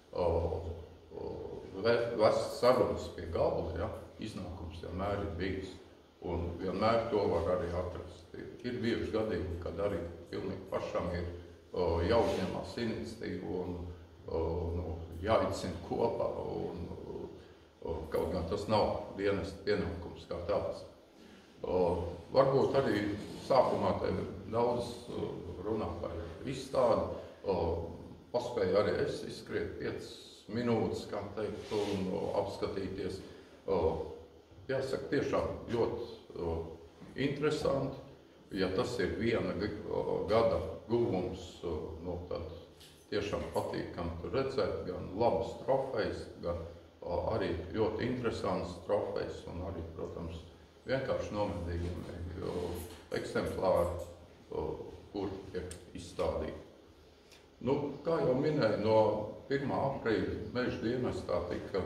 vests sarunas pie galda, ja, iznākums vienmēr ir bijis, un vienmēr to var arī atrast. Ir bijuši gadījumi, kad arī pilnīgi pašam ir jāuzņemās iniciatīvu un jāicina kopā, un kaut gan tas nav dienesta pienākums kā tāds. Varbūt arī sākumā te daudz runātāju izstādi, paspēju arī es izskriet 5 minūtes, kā teikt, un apskatīties. Jāsaka, tiešām ļoti interesanti. Ja tas ir viena gada guvums, tad tiešām patīkam tur redzēt gan labas trofejas, gan arī ļoti interesants trofejas un arī, protams, vienkārši nomedījumi eksemplāri, kur tiek izstādīti. Kā jau minēju, no 1. aprīļa meža dienestā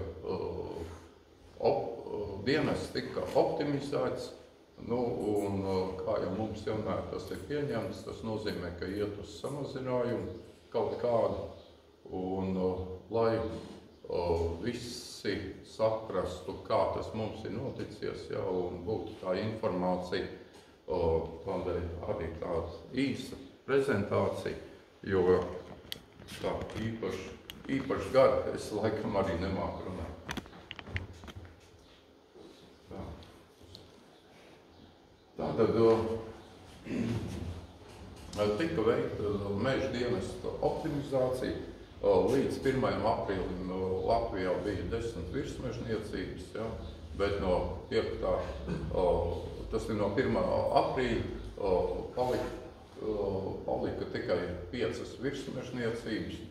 dienests tika optimizēts, un kā jau mums vienmēr tas ir pieņemts, tas nozīmē, ka iet uz samazinājumu kaut kādu, un lai visi saprastu, kā tas mums ir noticies, ja, un būtu tā informācija, tādēļ arī tāda īsa prezentācija, jo tā īpaši gara es laikam arī nemāku runāt. Tātad tika veikta meža dienesta optimizācija. Līdz 1. aprīlim Latvijā bija 10 virsmežniecības, ja, bet no 5. Tas ir no 1. aprīļa palika tikai 5 virsmežniecības,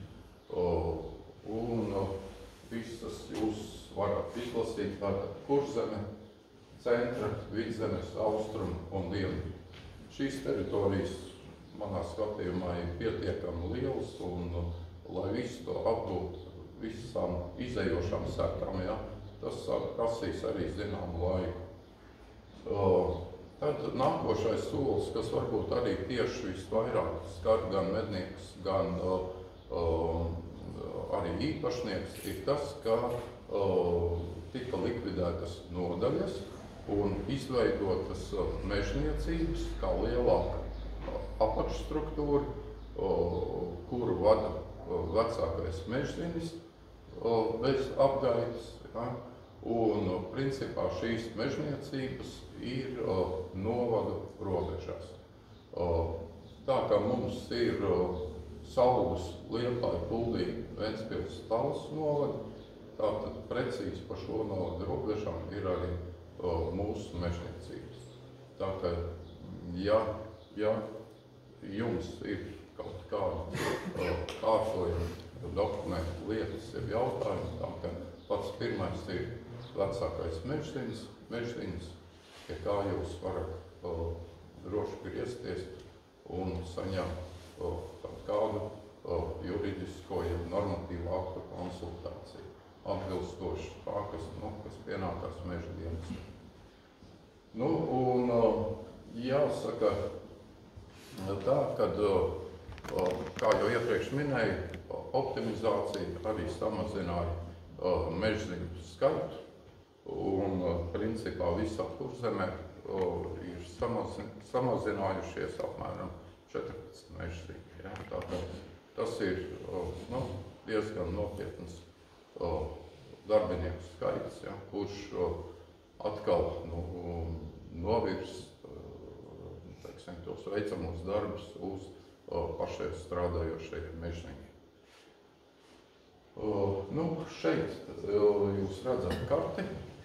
un visas jūs varat izlasīt, tātad Kurzeme, Centra, Vidzemes, Austrum un Dienvidu. Šīs teritorijas manā skatījumā ir pietiekami lielas, un lai visu to apgūt visām izējošām sekām, ja, tas prasīs arī zināmu laiku. Tad nākošais solis, kas varbūt arī tieši visvairāk skar gan medniekus, gan arī īpašnieks, ir tas, ka tika likvidētas nodaļas un izveidotas mežniecības kā lielāka apakšstruktūra, kuru vada vecākais mežzinis bez apgaitas. Ja? Un principā šīs mežniecības ir novadu robežās. Tā kā mums ir Saules, Liepāja, Kuldīga, Ventspils, Tallas novadi, tātad precīzi pa šo novadu robežām ir arī mūsu mežniecības. Tā kā, ja jums ir kaut kāda kārtojuma dokumentu lietas, ir jautājumi, tā kā pats pirmais ir vecākais mežzinis, pie kā jūs varat droši griezties un saņemt kaut kādu juridisko, ja normatīvu aktu konsultāciju, atbilstoši tā, kas pienākās meža dienestam. Un jāsaka tā, kad, kā jau iepriekš minēju, optimizācija arī samazināja mežziņu skaitu, un principā visā Kurzemē ir samazinājušies apmēram 14 mežziņi. Ja? Tātad tas ir diezgan nopietns darbinieku skaits, ja? Kurš atkal novirs tos veicamos darbus uz pašiem strādājošajiem mežziņiem. Šeit jūs redzat karti.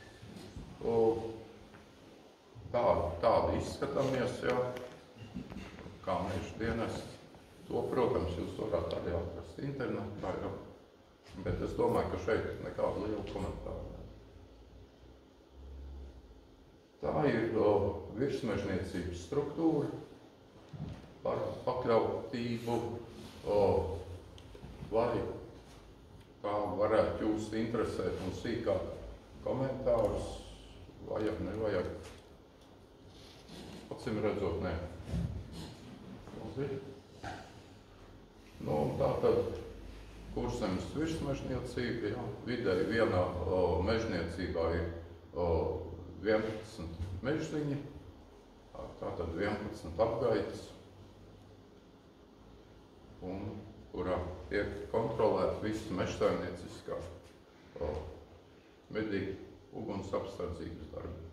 Tādi izskatāmies, ja, kā meža dienests. To, protams, jūs varat arī atrast internetā, ja, bet es domāju, ka šeit nekāda liela komentāra. Tā ir virsmežniecības struktūra par pakļautību, vai kā varētu jūs interesēt un sīkāk komentārus, vajag, nevajag. Acīm redzot, nē. Tātad Kurzemes virsmežniecība, ja, vidēji vienā mežniecībā ir 11 mežziņi, tātad 11 apgaitas, un kurā tiek kontrolēta visa mežsaimnieciskā medību uguns apsardzības darbi.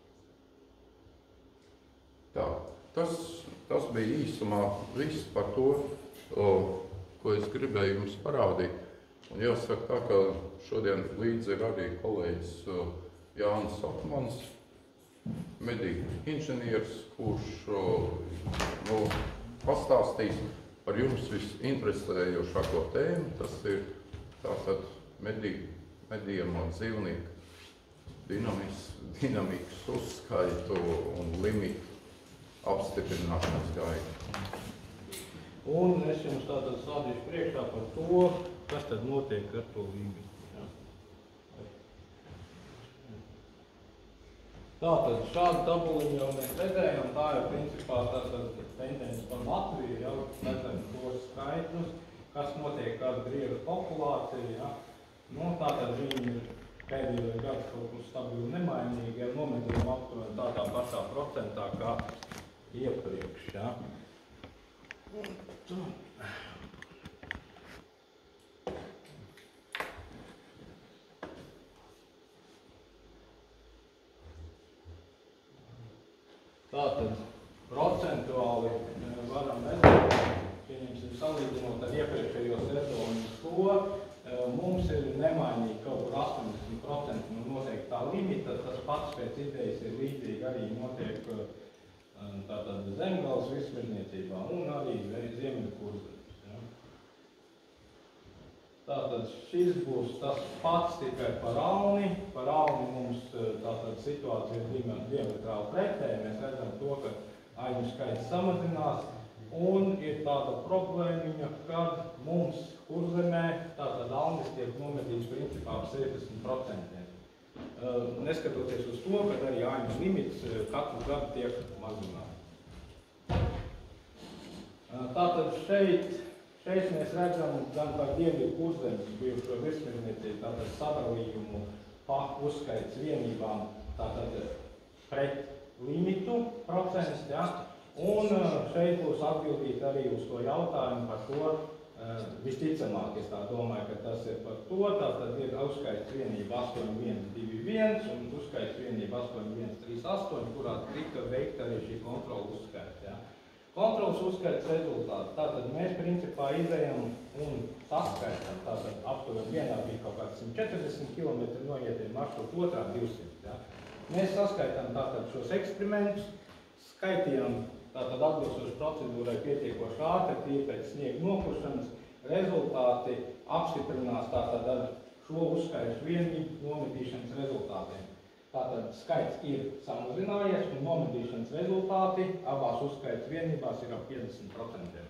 Tā, tas bija īsumā viss par to, ko es gribēju jums parādīt. Un jāsaka tā, ka šodien līdzi ir arī kolēģis Jānis Otmans, medību inženieris, kurš pastāstīs par jums visinteresējošāko tēmu. Tas ir tātad medījamo dzīvnieku dinamikas uzskaitu un limitu apstiprināšanas gaitu. Un es jums tātad stādīšu priekšā par to, kas tad notiek ar to limitu. Tātad šādu tabuliņu jau mēs redzējām, tā ir principā tātad tendence par Latviju, jau redzam tos skaitļus, kas notiek kāda briežu populācija, ja. Tātad viņi ir pēdējo gadu kaut kur stabili nemainīgi, ja nomedzinām aptuveni tādā pašā procentā kā iepriekš, ja. Tātad procentuāli varam redzēt, pieņemsim, salīdzinot ar iepriekšējo sezonu šo, mums ir nemainīgi kaut kur 80% no noteiktā limita, tas pats pēc idejas ir līdzīgi arī notiek tātad Zemgales virsmežniecībā un arī Ziemeļkurzemes. Ja. Tātad šis būs tas pats tikai par Alni. Par Alni mums tātad situācija ir diametrāli pretēji. Mēs redzam to, ka aiņu skaits samazinās un ir tāda problēmiņa, kad mums Kurzemē tātad Alnis tiek nomedīts principā par 60%. Neskatoties uz to, ka arī aiņu limits katru gadu tiek mazināts. Tātad šeit mēs redzam gan par Dienvidu Kurzemes bijušo virsmežniecību, tātad sadalījumu pa uzskaits vienībām, tātad pret limitu procentus, ja? Un šeit būs atbildīt arī uz to jautājumu par to, visticamāk, es tā domāju, ka tas ir par to, tātad ir uzskaits vienība 8121 un uzskaits vienība 8138, kurā tika veikta arī šī kontrola uzskaits. Ja. Kontrolas uzskaits rezultāts. Tātad mēs principā izējam un saskaitam, tātad aptuveni vienā bija kaut kāds 140 km noietiem maršrutu, otrā 200. Ja. Mēs saskaitām tātad šos eksperimentus, skaitījām tātad atbilstoši procedūrai pietiekoši ātri, pēc sniega nokuršanas, rezultāti apstiprinās tātad ar šo uzskaitu vienību nomedīšanas rezultātiem. Tātad skaits ir samazinājies un nomedīšanas rezultāti abās uzskaitu vienībās ir ap 50%.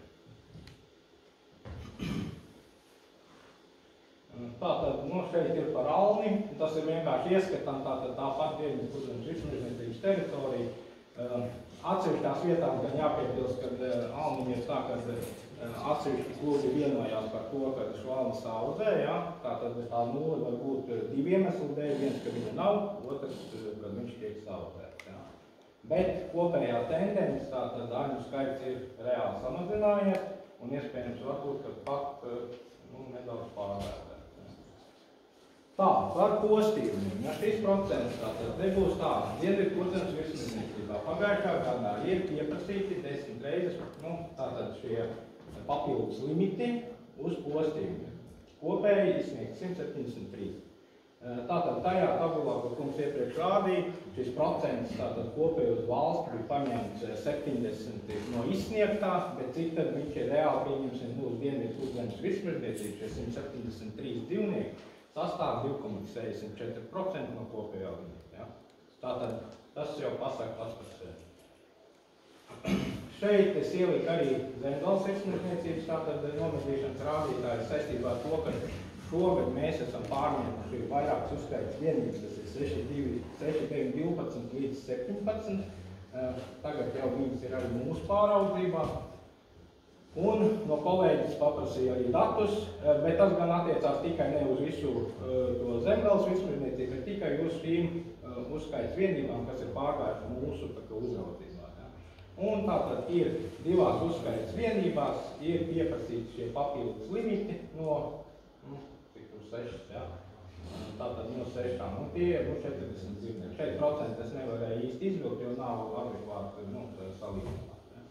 Tātad, šeit ir par Alni, tas ir vienkārši ieskatām tāpat Dienvidu Kurzemes virsmežniecības teritoriju. Atsevišķās vietās gan jāpiebilst, ka Alnim ir tā, ka atsevišķi klubi vienojās par to, ka šo Alni saudzē, ja? Tātad tā nulle var būt divi iemesli dēļ, viens, ka viņa nav, otrs, ka viņš tiek saudzēts. Ja? Bet kopējā tendence, tātad aiņu skaits ir reāli samazinājies un iespējams varbūt, ka pat nedaudz pārvērtēt. Tā, par postījumiem. Ja šis procents tātad nebūs tā, Dienvidu Kurzemes virsmežniecībā pagājušā gadā ir pieprasīti 10 reizes, tātad šie papildus limiti uz postījumiem. Kopēji izsniegt 173. Tātad tajā tabulā, kur mums iepriekš rādīja, šis procents tātad kopēji uz valsts bija paņemts 70 no izsniegtās, bet cik tad viņš ir reāli pieņemsim uz Dienvidu Kurzemes virsmežniecības, šie 173 dzīvnieki, sastāv 2,64% no kopējā limita. Ja? Tātad tas jau pasaka pats par sevi. Šeit es ieliku arī Zemgales virsmežniecības tātad nomedīšanas rādītāji saistībā ar to, ka šogad mēs esam pārņēmuši vairākas uzskaitas vienības, tas ir 6, 9, 12 līdz 17. Tagad jau viņas ir arī mūsu pāraudzībā. Un no kolēģis paprasīja arī datus, bet tas gan attiecās tikai ne uz visu to Zemgales virsmežniecību, bet tikai uz šīm uzskaits vienībām, kas ir pārgājuši mūsu uzraudzībā. Ja. Un tātad ir divās uzskaits vienībās, ir pieprasīti šie papildus limiti no 6, ja. Tātad no 6, un tie ir 40 dzīvnieki. Šeit procenti es nevarēju īsti izvilkt, jo nav adekvāti salīdzināt.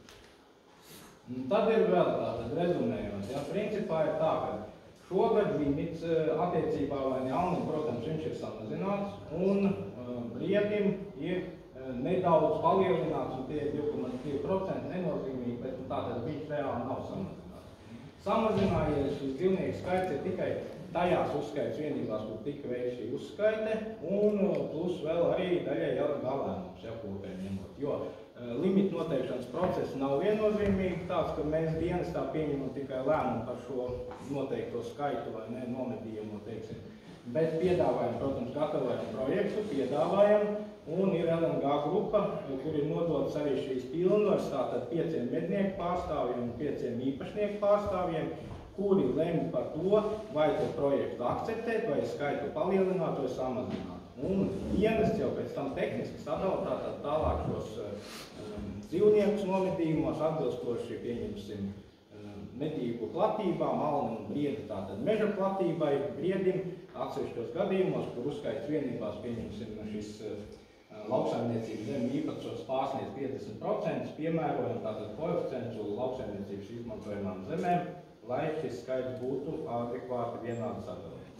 Tad ir vēl tātad rezumējums. Ja, principā ir tā, ka šogad limits attiecībā vai ne Alnim, protams, viņš ir samazināts un Briedim ir nedaudz palielināts un tie 2,2% nenozīmīgi, bet tātad viņš reāli nav samazināts. Samazinājies šis dzīvnieku skaits ir tikai tajās uzskaits vienībās, kur tika veikta šī uzskaite un plus vēl arī daļai galēnums, ja, kopēji ņemot. Jo limita noteikšanas process nav viennozīmīgi tāds, ka mēs dienestā pieņemam tikai lēmumu par šo noteikto skaitu vai ne, nomedījumu, teiksim. Bet piedāvājam, protams, gatavojam projektu, piedāvājam, un ir LNG grupa, kur ir nodotas arī šīs pilnvaras, tātad 5 mednieku pārstāvjiem un 5 īpašnieku pārstāvjiem, kuri lemj par to, vai to projektu akceptēt, vai skaitu palielināt vai samazināt. Un dienests jau pēc tam tehniski sadala tālāk šos dzīvniekus nomedījumos atbilstoši, pieņemsim, medību platībām, Alni un Briedi, tātad meža platībai, Briedim, atsevišķos gadījumos, kur uzskaits vienībās, pieņemsim, šis lauksaimniecības zemi īpatsvars pārsniedz 50%, piemērojam tātad koeficientu lauksaimniecības izmantojamām zemēm, lai šis skaits būtu adekvāti vienādi sadalīts.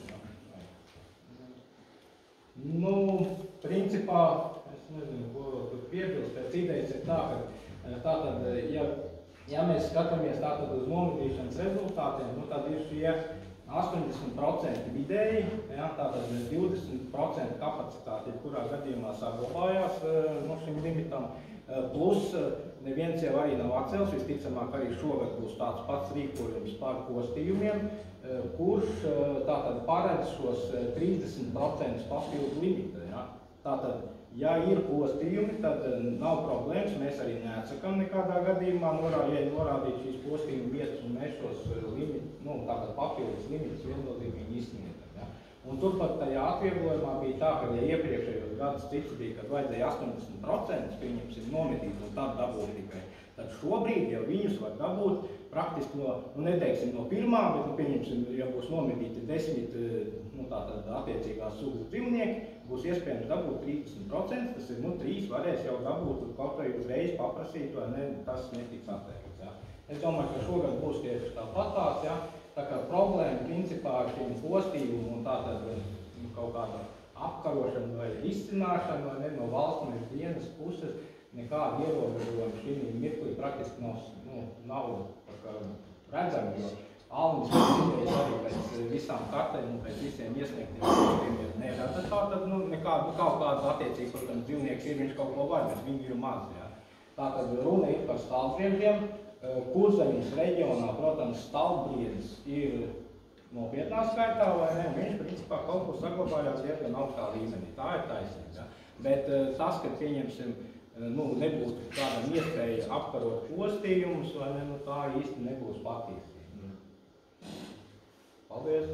Nu, principā, es nezinu, ko tur piebilst, pēc idejas ir tā, ka tātad, ja mēs skatāmies tātad uz nomedīšanas rezultātiem, nu tad ir šie 80% vidēji, ja, tātad 20% kapacitāti, kurā gadījumā saglabājās no šim limitam, plus neviens jau arī nav atcels, visticamāk arī šogad būs tāds pats rīkojums par postījumiem, kurš tātad paredz šos 30% papildu limitu. Ja. Tātad, ja ir postījumi, tad nav problēmas, mēs arī neatsakam nekādā gadījumā, ja norādīt šīs postījuma vietas un mēs šos tātad papildus limitus viennozīmīgi izsniedzam. Ja. Un turpat tajā atvieglojumā bija tā, ka ja iepriekšējos gadus cits bija, kad vajadzēja 80% pieņemsim nomedīt un tad dabūt tikai, tad šobrīd jau viņus var dabūt praktiski no, neteiksim no pirmā, bet pieņemsim, ja būs nomedīti 10 tātad attiecīgās sugas dzīvnieki, būs iespējams dabūt 30%, tas ir 3 varēs jau dabūt kaut vai uzreiz paprasīt, vai ne, tas netiks atteikts. Ja. Es domāju, ka šogad būs tieši tāpatās, ja. Tā kā problēma principā ar šiem postījumu un tātad kaut kāda apkarošana vai izcināšana vai ne, no valsts dienas puses nekāda ierobežojuma šī mirklī praktiski nav redzami, jo Alnis arī pēc visām kartēm un pēc visiem iesniegtiem postījumiem nerada tātad nekādu kaut kādu attiecību, protams, dzīvnieks ir, viņš kaut ko var, bet viņi ir maz. Ja. Tātad runa ir par stalbriežiem. Kurzemes reģionā, protams, stalbriedis ir nopietnā skaitā, vai ne? Viņš, principā, kaut kur saglabājās diezgan augstā līmenī. Tā ir taisnība. Ja? Bet tas, ka, pieņemsim, nebūtu kādam iespēja apkarot postījumus, vai ne, tā īsti nebūs patiesība. Paldies!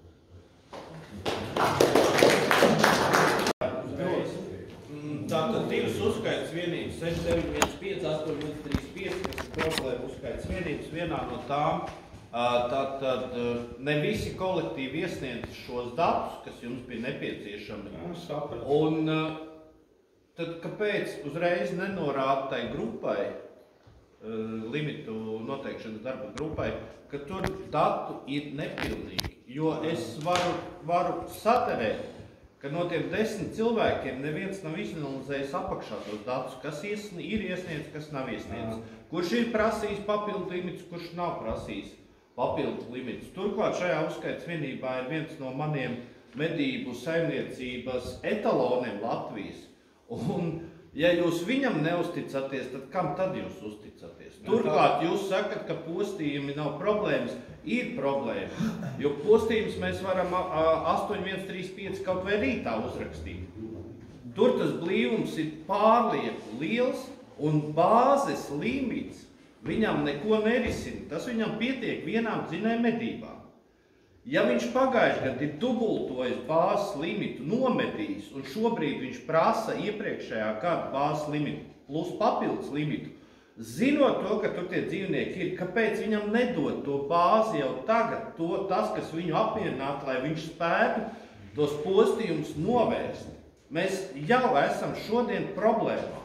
Tātad divas uzskaitas vienības 6915, 8135, kas ir problēma uzskaitas vienības. Vienā no tām tātad ne visi kolektīvi iesniedz šos datus, kas jums bija nepieciešami. Un tad kāpēc uzreiz nenorāda tai grupai, limitu noteikšanas darba grupai, ka tur datu ir nepilnīgi? Jo es varu saterēt, ka no tiem 10 cilvēkiem neviens nav izanalizējis apakšā tos datus, kas ir iesniedz, kas nav iesniedz. Kurš ir prasījis papildu limitus, kurš nav prasījis papildu limitus. Turklāt šajā uzskaitas vienībā ir viens no maniem medību saimniecības etaloniem Latvijas. Un, ja jūs viņam neusticaties, tad kam tad jūs uzticaties? Turklāt jūs sakat, ka postījumi nav problēmas. Ir problēma, jo postījumus mēs varam 8135 kaut vai rītā uzrakstīt. Tur tas blīvums ir pārlieku liels un bāzes limits viņam neko nerisina. Tas viņam pietiek vienām dzinēju medībām. Ja viņš pagājuši gadu ir dubultojis bāzes limitu, nomedījis, un šobrīd viņš prasa iepriekšējā gada bāzes limitu plus papildus limitu, zinot to, ka tur tie dzīvnieki ir, kāpēc viņam nedod to bāzi jau tagad, tas, kas viņu apmierinātu, lai viņš spētu tos postījumus novērst. Mēs jau esam šodien problēmā.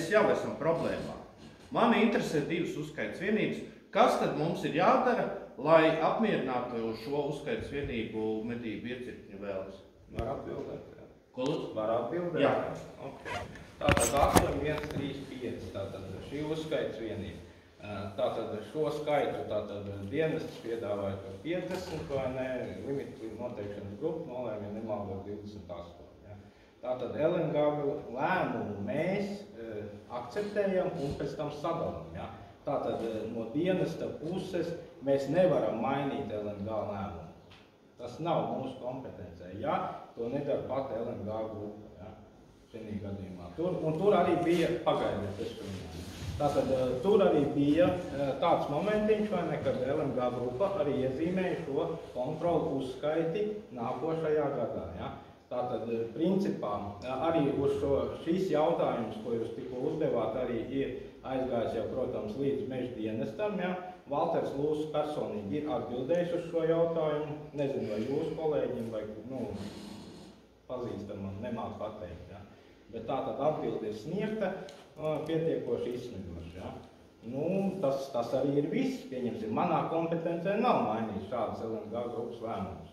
Mani interesē divas uzskaitas vienības. Kas tad mums ir jādara, lai apmierinātu šo uzskaitas vienību medību iecirkņu vēlas? Var atbildēt, jā. Ko lūdzu? Var atbildēt? Jā. Okay. Tātad 8135, tātad šī uzskaitas vienība. Tātad šo skaitu dienestas piedāvāja par 50, vai ne, limitu noteikšanas grupu nolēma nemaldos 28. Ja. Tātad LNG lēmumu mēs akceptējam un pēc tam sadalām. Ja. Tātad no dienesta puses mēs nevaram mainīt LNG lēmumu. Tas nav mūsu kompetencē, ja to nedara pat LNG grupa. Tur arī bija pagaidiet. Tātad tur arī bija tāds momentiņš, vai ne, kad LNG grupa arī iezīmēja šo kontrolu uzskaiti nākošajā gadā. Ja? Tātad principā arī uz šīs jautājumus, ko jūs tikko uzdevāt, arī ir aizgājis jau, protams, līdz meža dienestam. Ja? Valters Lūss personīgi ir atbildējis uz šo jautājumu. Nezinu, vai jūsu kolēģiem vai pazīstamam nemāk pateikt. Ja? Bet tā tad atbilde ir sniegta, pietiekoši izsmeļoši. Ja? Nu, tas arī ir viss. Pieņemsim, manā kompetencē nav mainīt šādas LNG grupas lēmumus.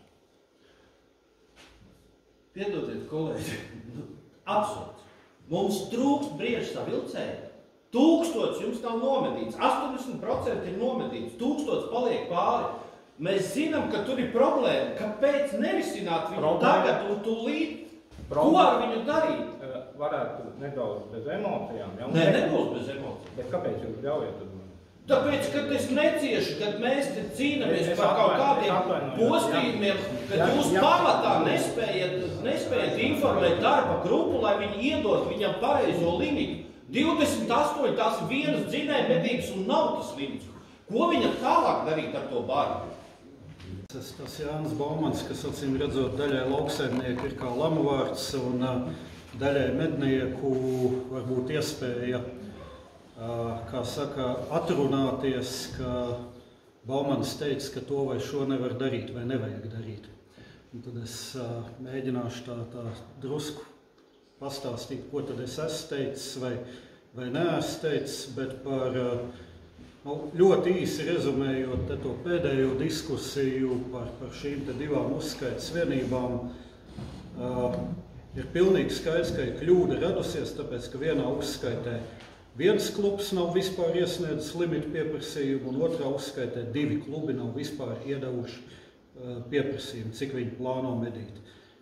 Piedodiet, kolēģi, absurds. Mums trūkst brieža vilcēji. 1000 jums nav nomedīts, 80% ir nomedīts, 1000 paliek pāri. Mēs zinām, ka tur ir problēma. Kāpēc nerisināt viņu tagad un tūlīt? Ko ar viņu darīt? Varētu nedaudz bez emocijām. Ja? Nē, nebūs bez emocijām. Bet kāpēc jūs ļaujat? Tāpēc, kad es neciešu, kad mēs te cīnamies par kaut kādiem postījumiem, kad jūs pamatā nespējat informēt darba grupu, lai viņi iedod viņam pareizo limitu. 28, tās ir vienas dzinēja medības un nav tas limits. Ko viņam tālāk darīt ar to barbu? Tas Jānis Baumans, kas acīm redzot daļai lauksaimnieku ir kā lamuvārds un daļai mednieku varbūt iespēja, kā saka, atrunāties, ka Baumans teica, ka to vai šo nevar darīt vai nevajag darīt. Un tad es mēģināšu tā drusku pastāstīt, ko tad es esmu teicis vai neesmu teicis, bet par ļoti īsi rezumējot to pēdējo diskusiju par šīm te divām uzskaitas vienībām, ir pilnīgi skaidrs, ka ir kļūda radusies, tāpēc, ka vienā uzskaitē viens klubs nav vispār iesniedzis limitu pieprasījumu, un otrā uzskaitē 2 klubi nav vispār iedevuši pieprasījumu, cik viņi plāno medīt.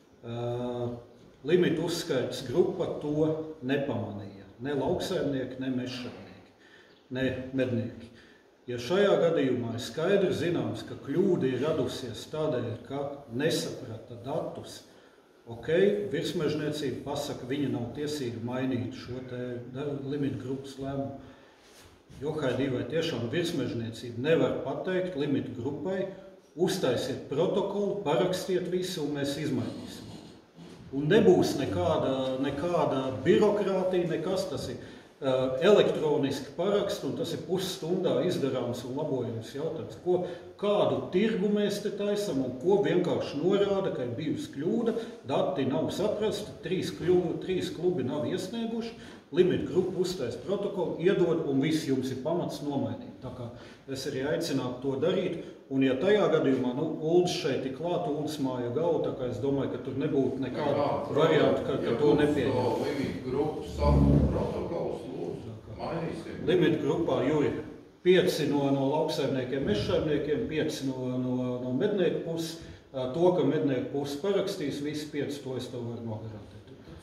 Limitu uzskaitas grupa to nepamanīja. Ne lauksaimnieki, ne mežsaimnieki, ne mednieki. Ja šajā gadījumā ir skaidri zināms, ka kļūda ir radusies tādēļ, ka nesaprata datus, virsmežniecība pasaka, viņa nav tiesīga mainīt šo te limitu grupas lēmumu. Johaidī, vai tiešām virsmežniecība nevar pateikt limitu grupai, uztaisiet protokolu, parakstiet visu un mēs izmainīsim. Un nebūs nekāda birokrātija, nekas, tas ir elektroniski parakst, un tas ir pusstundā izdarāms un labojams jautājums. Kādu tirgu mēs te taisam un ko vienkārši norāda, ka ir bijusi kļūda, dati nav saprasti, 3 klubi nav iesnieguši, limitu grupu uztais protokolu, iedod un viss jums ir pamats nomainīt. Tā kā es arī aicinātu to darīt, un ja tajā gadījumā, Uldis šeit ir klāt, Uldis māja galvu, tā kā es domāju, ka tur nebūtu nekāda varianta, ka to nepieņem. Limitu grupu savu protokols, lūdzu, mainīsim. Limitu grupā, Juri, 5 no lauksaimniekiem, mežsaimniekiem, 5 no mednieku puses. To, ka mednieku puses parakstīs, visi 5, to es tev varu nogarantēt.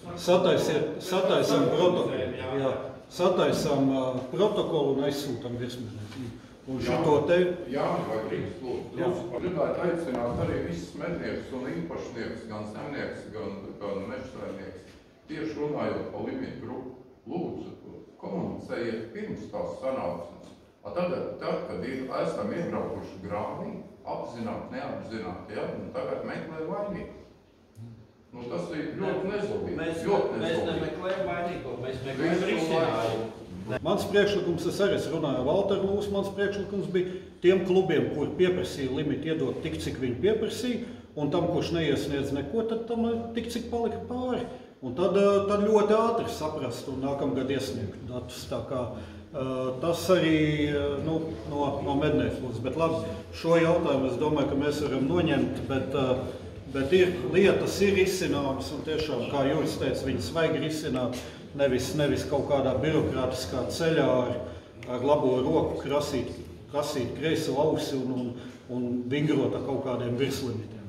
Sataisām protokolu un aizsūtam virsmežniekiem. Un šito te... Jāni, vai drīkst lūdzu? Gribētu aicināt arī visus medniekus un īpašniekus, gan saimnieks, gan mežsaimnieks. Tieši runājot par limitu grupu, lūdzu, komunicējiet pirms tās sanāksmes. Tad, kad esam iebraukuši grāvī, apzināti, neapzināti, un tagad meklē vainīgu. Tas ir ļoti nezobīgi. Mēs nemeklējam vainīgo, mēs meklējam risinājumu. Mans priekšlikums, es arī runāju Valteru Lūsu, mans priekšlikums bija tiem klubiem, kur pieprasīja limitu iedot tik, cik viņi pieprasīja, un tam, kurš neiesniedz neko, tad tam tik, cik palika pāri. Un tad ļoti ātri saprast un nākamgad iesniegt datus. Tā kā tas arī no mednieku puses. Bet labi, šo jautājumu es domāju, ka mēs varam noņemt, bet lietas ir izcināmas un tiešām, kā Juris teica, viņas vajag risināt, nevis kaut kādā birokrātiskā ceļā ar labo roku krasīt kreisu ausi un vingrot ar kaut kādiem virslimitiem.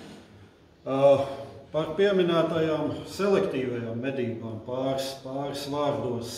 Par pieminētajām selektīvajām medībām pāris vārdos.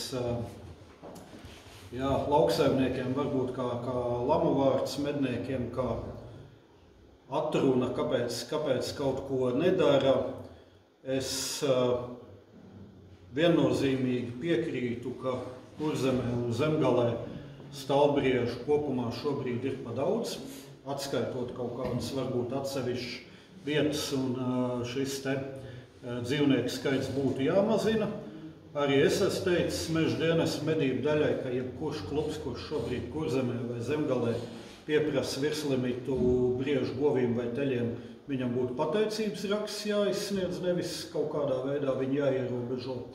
Lauksaimniekiem varbūt kā lamu vārds, medniekiem kā atruna, kāpēc kaut ko nedara. Es viennozīmīgi piekrītu, ka Kurzemē un Zemgalē stalbriežu kopumā šobrīd ir pa daudz, atskaitot kaut kādas varbūt atsevišķas vietas, un šis te dzīvnieku skaits būtu jāmazina. Arī es esmu teicis meža dienesta medību daļai, ka jebkurš klubs, kurš šobrīd Kurzemē vai Zemgalē pieprasa virslimitu briežu govīm vai teļiem, viņam būtu pateicības raksts jāizsniedz, nevis kaut kādā veidā viņu jāierobežo.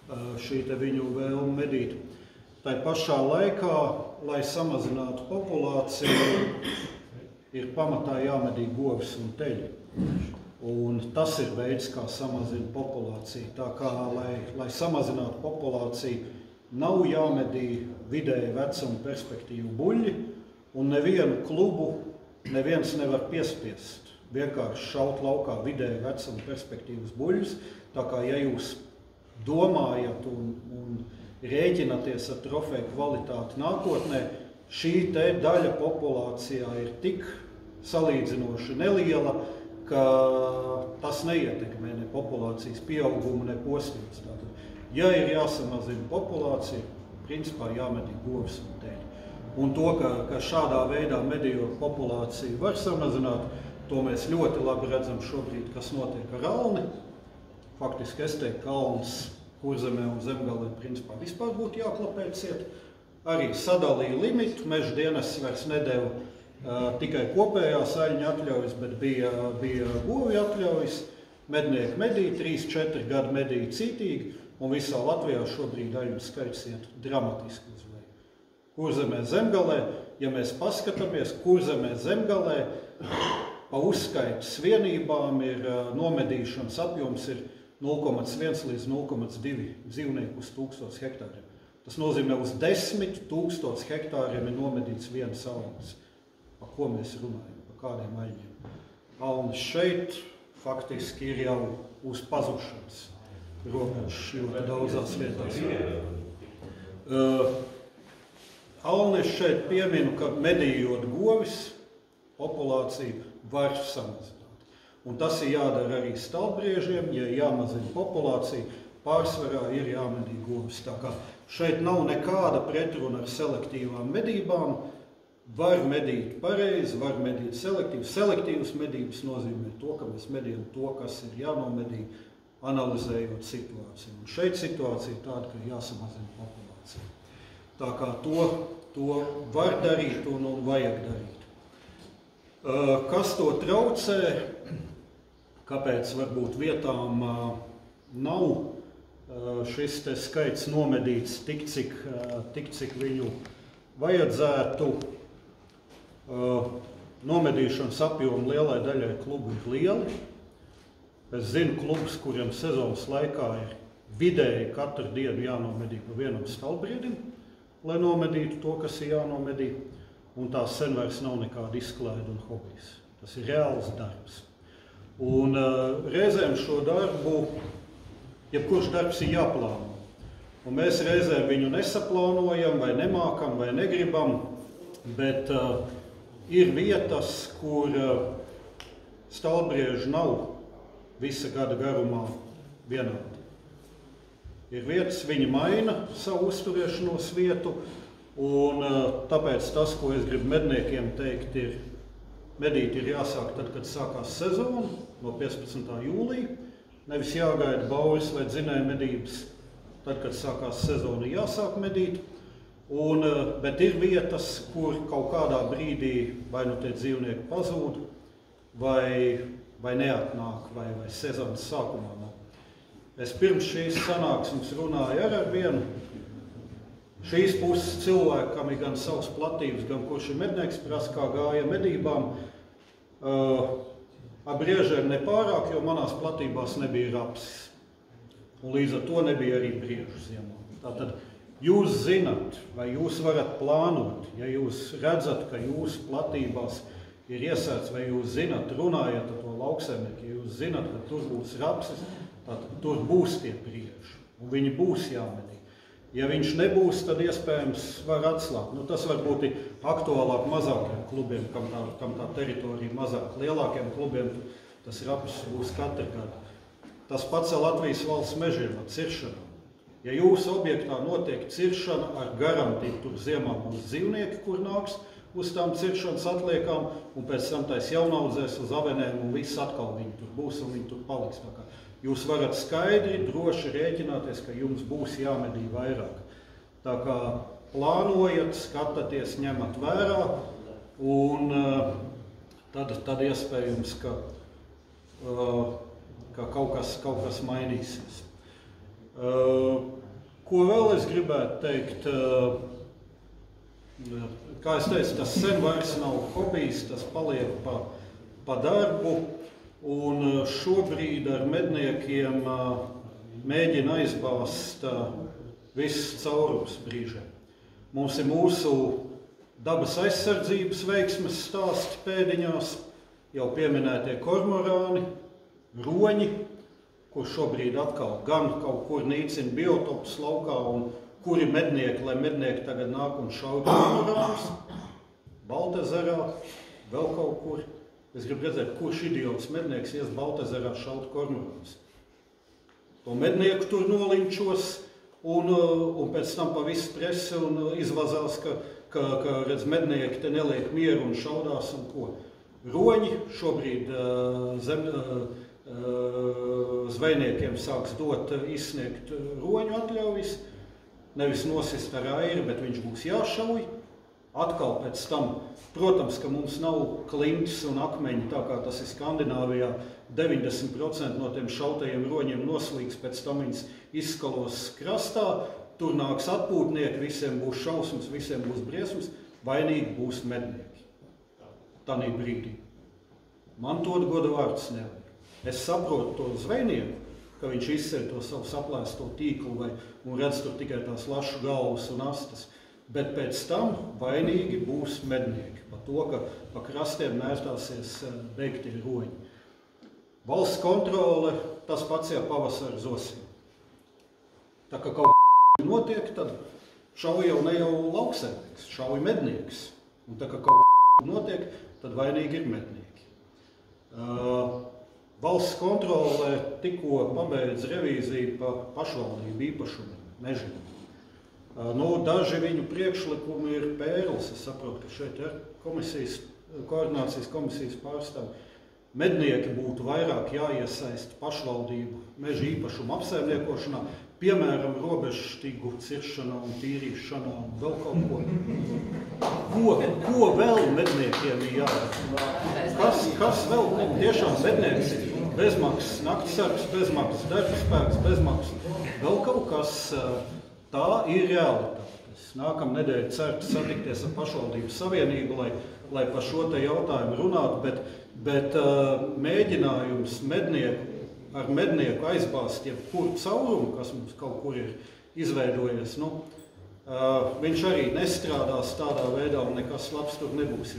šī te viņu vēlme medīt. Tai pašā laikā, lai samazinātu populāciju, ir pamatā jāmedī govis un teļi. Un tas ir veids, kā samazina populāciju. Tā kā, lai samazinātu populāciju, nav jāmedī vidēji vecuma perspektīvu buļļi, un nevienu klubu neviens nevar piespiest vienkārši šaut laukā vidēji vecuma perspektīvas buļļus. Tā kā, ja jūs domājat un rēķinaties ar trofeju kvalitāti nākotnē, šī te daļa populācijā ir tik salīdzinoši neliela, ka tas neietekmē ne populācijas pieaugumu, ne posmības. Ja ir jāsamazina populācija, principā jāmedī govis un teļi. Un to, ka šādā veidā medījot populāciju var samazināt, to mēs ļoti labi redzam šobrīd, kas notiek ar alni. Faktiski es teiktu, ka alnas Kurzemē un Zemgalē principā vispār būtu jāklapē ciet. Arī sadalīja limitu, meža dienests vairs nedeva tikai kopējās aļņa atļaujas, bet bija govju atļaujas. Mednieki medīja, 3-4 gadi medīja cītīgi, un visā Latvijā šobrīd aļņu skaits iet dramatiski uz leju. Kurzemē, Zemgalē, ja mēs paskatāmies, Kurzemē, Zemgalē, pa uzskaitas vienībām ir nomedīšanas apjoms ir 0,1 līdz 0,2 dzīvnieku uz 1000 hektāriem. Tas nozīmē, uz 10 000 hektāriem ir nomedīts viens alnis. Pa ko mēs runājam? Pa kādiem aļņiem? Alnis šeit faktiski ir jau uz pazušanas robežas ļoti daudzās vietās. Alnis šeit pieminu, ka medījot govis, populāciju var samazināt. Un tas ir jādara arī stalbriežiem, ja jāmazina populācija, pārsvarā ir jāmedī govis. Tā kā šeit nav nekāda pretruna ar selektīvām medībām, var medīt pareizi, var medīt selektīvi. Selektīvas medības nozīmē to, ka mēs medījam to, kas ir jānomedī, analizējot situāciju. Un šeit situācija ir tāda, ka jāsamazina populācija. Tā kā to var darīt un vajag darīt. Kas to traucē? Kāpēc varbūt vietām nav šis te skaits nomedīts tik, cik viņu vajadzētu? Nomedīšanas apjomi lielai daļai klubu ir lieli. Es zinu klubus, kuriem sezonas laikā ir vidēji katru dienu jānomedī pa vienam stalbriedim, lai nomedītu to, kas ir jānomedī. Un tās sen vairs nav nekāda izklaide un hobijs. Tas ir reāls darbs. Un reizēm šo darbu, jebkurš darbs ir jāplāno. Un mēs reizēm viņu nesaplānojam, vai nemākam, vai negribam, bet ir vietas, kur stalbrieži nav visa gada garumā vienādi. Ir vietas, viņi maina savu uzturēšanos vietu, un tāpēc tas, ko es gribu medniekiem teikt, ir medīt ir jāsāk tad, kad sākās sezona, no 15. jūlija. Nevis jāgaida bauris vai dzinēja medības, tad, kad sākās sezona, jāsāk medīt. Bet ir vietas, kur kaut kādā brīdī vai nu tie dzīvnieki pazūd, vai neatnāk, vai sezonas sākumā nav. Es pirms šīs sanāksmes runāju ar vienu šīs puses cilvēku, kam ir gan savas platības, gan kurš ir mednieks, prasa, kā gāja medībām. Ar briežiem nepārāk, jo manās platībās nebija rapsis. Un līdz ar to nebija arī briežu ziemā. Tātad jūs zinat, vai jūs varat plānot, ja jūs redzat, ka jūsu platībās ir iesēts, vai jūs zinat, runājat ar to lauksaimnieku, ja jūs zinat, ka tur būs rapsis, tad tur būs tie brieži, un viņi būs jāmedī. Ja viņš nebūs, tad iespējams var atslābt. Tas varbūt ir aktuālāk mazākiem klubiem, kam tā teritorija mazāk. Lielākiem klubiem tas rapis būs katru gadu. Tas pats ar Latvijas valsts mežiem, ar ciršanām. Ja jūsu objektā notiek ciršana ar garantiju, tur ziemā būs dzīvnieki, kur nāks uz tām ciršanas atliekām, un pēc tam tais jaunaudzēs uz avenēm, un viss atkal viņi tur būs, un viņi tur paliks. Jūs varat skaidri, droši rēķināties, ka jums būs jāmedī vairāk. Tā kā plānojat, skatāties, ņemat vērā, un tad iespējams, ka kaut kas mainīsies. Ko vēl es gribētu teikt? Kā es teicu, tas sen vairs nav hobijs, tas paliek pa darbu. Un šobrīd ar medniekiem mēģina aizbāzt visus caurums brīžiem. Mums ir mūsu dabas aizsardzības veiksmes stāsti pēdiņās, jau pieminētie kormorāni, roņi, kur šobrīd atkal gan kaut kur nīcina biotopus laukā, un kuri mednieki, lai mednieki tagad nāk un šauj kormorānus, Baltezerā, vēl kaut kur. Es gribu redzēt, kurš idiots mednieks ies Baltezerā šaut kormorānus. To mednieku tur nolinčos, un pēc tam pa visu presi un izvazās, ka redz, mednieki te neliek mieru un šaudās un ko. Roņi šobrīd zvejniekiem sāks izsniegt roņu atļaujas, nevis nosist ar airi, bet viņš būs jāšauj. Atkal pēc tam, protams, ka mums nav klintis un akmeņi, tā kā tas ir Skandināvijā, 90% no tiem šautajiem roņiem noslīgs, pēc tam viņas izskalos krastā, tur nāks atpūtnieki, visiem būs šausmas, visiem būs briesmas, vainīgi būs mednieki. Tanī brīdī. Man to goda vārds nevajag. Es saprotu to zvejnieku, ka viņš izcer to savu saplēsto tīklu un redz tur tikai tās lašu galvas un astas. Bet pēc tam vainīgi būs mednieki par to, ka pa krastiem nērtāsies beigtie roņi. Valsts kontrole, tas pats jau pavasara zosim. Tā kā kaut kas notiek, tad šauj jau ne jau lauksaimnieks, šauj mednieks. Un tā kā kaut kas notiek, tad vainīgi ir mednieki. Valsts kontrole tikko pabeidz revīziju pa pašvaldību īpašumiem, mežiem. Daži viņu priekšlikumi ir pērles. Es saprotu, ka šeit ir koordinācijas komisijas pārstāvi. Mednieki būtu vairāk jāiesaist pašvaldību meža īpašumu apsaimniekošanā, piemēram, robežšķigu ciršanā un tīrīšanā un vēl kaut ko. Ko vēl medniekiem ir jādara? Kas vēl? Tiešām mednieks ir bezmaksas naktsargs, bezmaksas darbspēks, bezmaksas vēl kaut kas. Tā ir realitāte. Es nākamā nedēļa ceru satikties ar pašvaldības savienību, lai par šo te jautājumu runātu, bet mēģinājums ar mednieku aizbāzt jebkuru caurumu, kas mums kaut kur ir izveidojies, viņš arī nestrādās tādā veidā un nekas labs tur nebūs.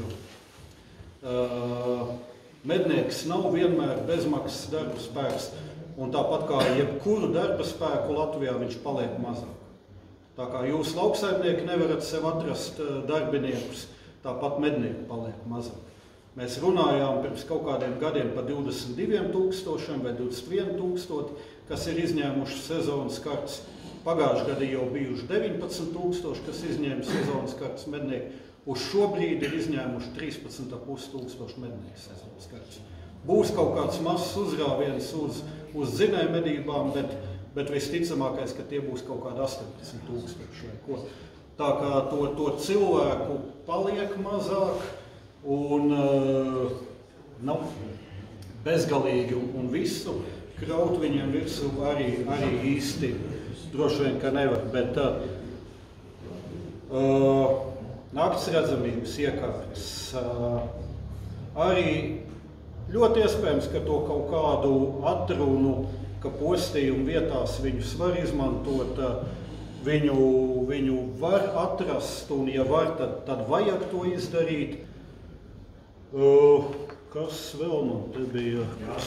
Mednieks nav vienmēr bezmaksas darba spēks, un tāpat kā jebkuru darba spēku Latvijā viņš paliek mazāk. Tā kā jūs lauksaimnieki nevarat sev atrast darbiniekus, tāpat mednieki paliek mazāk. Mēs runājām pirms kaut kādiem gadiem par 22,000 vai 21,000, kas ir izņēmuši sezonas kartes. Pagājušajā gadā jau bijuši 19,000, kas izņēma sezonas kartes mednieki. Uz šo brīdi ir izņēmuši 13,500 mednieku sezonas kartes. Būs kaut kāds mazs uzrāviens uz zinējmedībām, bet visticamākais, ka tie būs kaut kādi 18,000 vai ko. Tā kā to cilvēku paliek mazāk un bezgalīgi un visu kraut viņiem virsū arī īsti droši vien, ka nevar. Bet nakts redzamības iekārtas arī ļoti iespējams, ka to kaut kādu atrunu, ka postījumu vietās viņus var izmantot, viņu var atrast, un ja var, tad vajag to izdarīt. Kas vēl man te bija?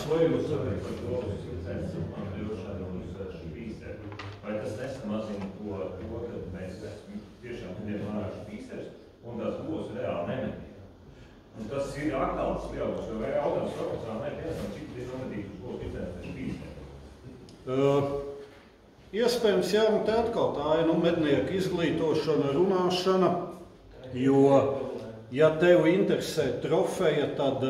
Vai tas nesamazina to, ka mēs tiešām ņemam ārā špīsters, un tās būs reāli nemetīgi? Un tas ir aktuāls lielums, jo jautājums profesionāli netiesam, cik ir nometīgi uz ko ticēt špīsteri. Iespējams, jā, un te atkal tā ir mednieku izglītošana, runāšana, jo, ja tev interesē trofeja, tad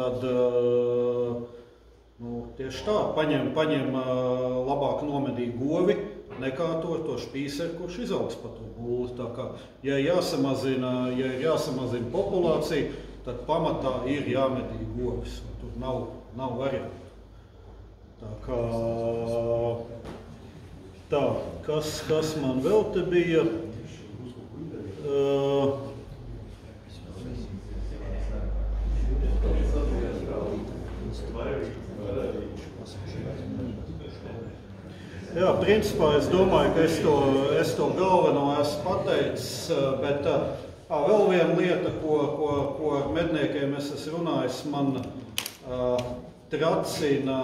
tieši tā, paņem labāk nomedīt govi, nekā to špīseri, kurš izaugs pa to būli. Tā kā, ja ir jāsamazina populācija, tad pamatā ir jāmedī govis, un tur nav variantu. Tā kā Tā, kas man vēl te bija? Jā, principā es domāju, ka es to galveno esmu pateicis, bet vēl viena lieta, ko ar medniekiem es esmu runājis, man tracina,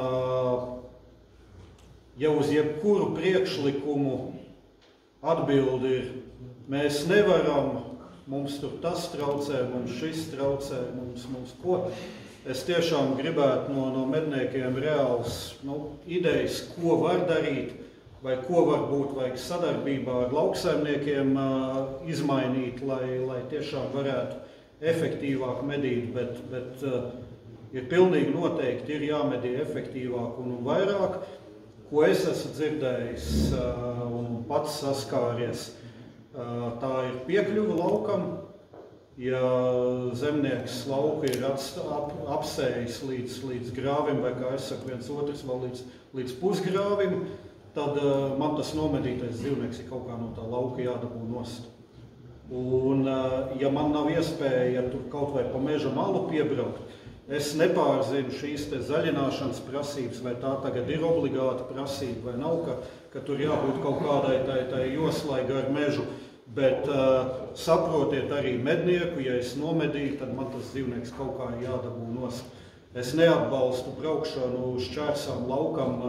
ja uz jebkuru priekšlikumu atbildi ir, mēs nevaram, mums tur tas traucē, mums šis traucē, mums ko. Es tiešām gribētu no medniekiem reāls idejas, ko var darīt, vai ko varbūt vajag sadarbībā ar lauksaimniekiem izmainīt, lai tiešām varētu efektīvāk medīt, bet ir pilnīgi noteikti ir jāmedī efektīvāk un vairāk, ko es esmu dzirdējis un pats saskāries. Tā ir piekļuva laukam. Ja zemnieks lauku ir apsējis līdz grāvim, vai kā es saku, viens otrs vēl līdz pusgrāvim, tad man tas nomedītais dzīvnieks ir kaut kā no tā lauka jādabū nost. Un ja man nav iespēja tur kaut vai pa meža malu piebraukt, es nepārzinu šīs te zaļināšanas prasības, vai tā tagad ir obligāta prasība, vai nav, ka tur jābūt kaut kādai tai joslai gar mežu. Bet saprotiet arī mednieku, ja es nomedīju, tad man tas dzīvnieks kaut kā jādabū nost. Es neatbalstu braukšanu uz šķērsām laukam,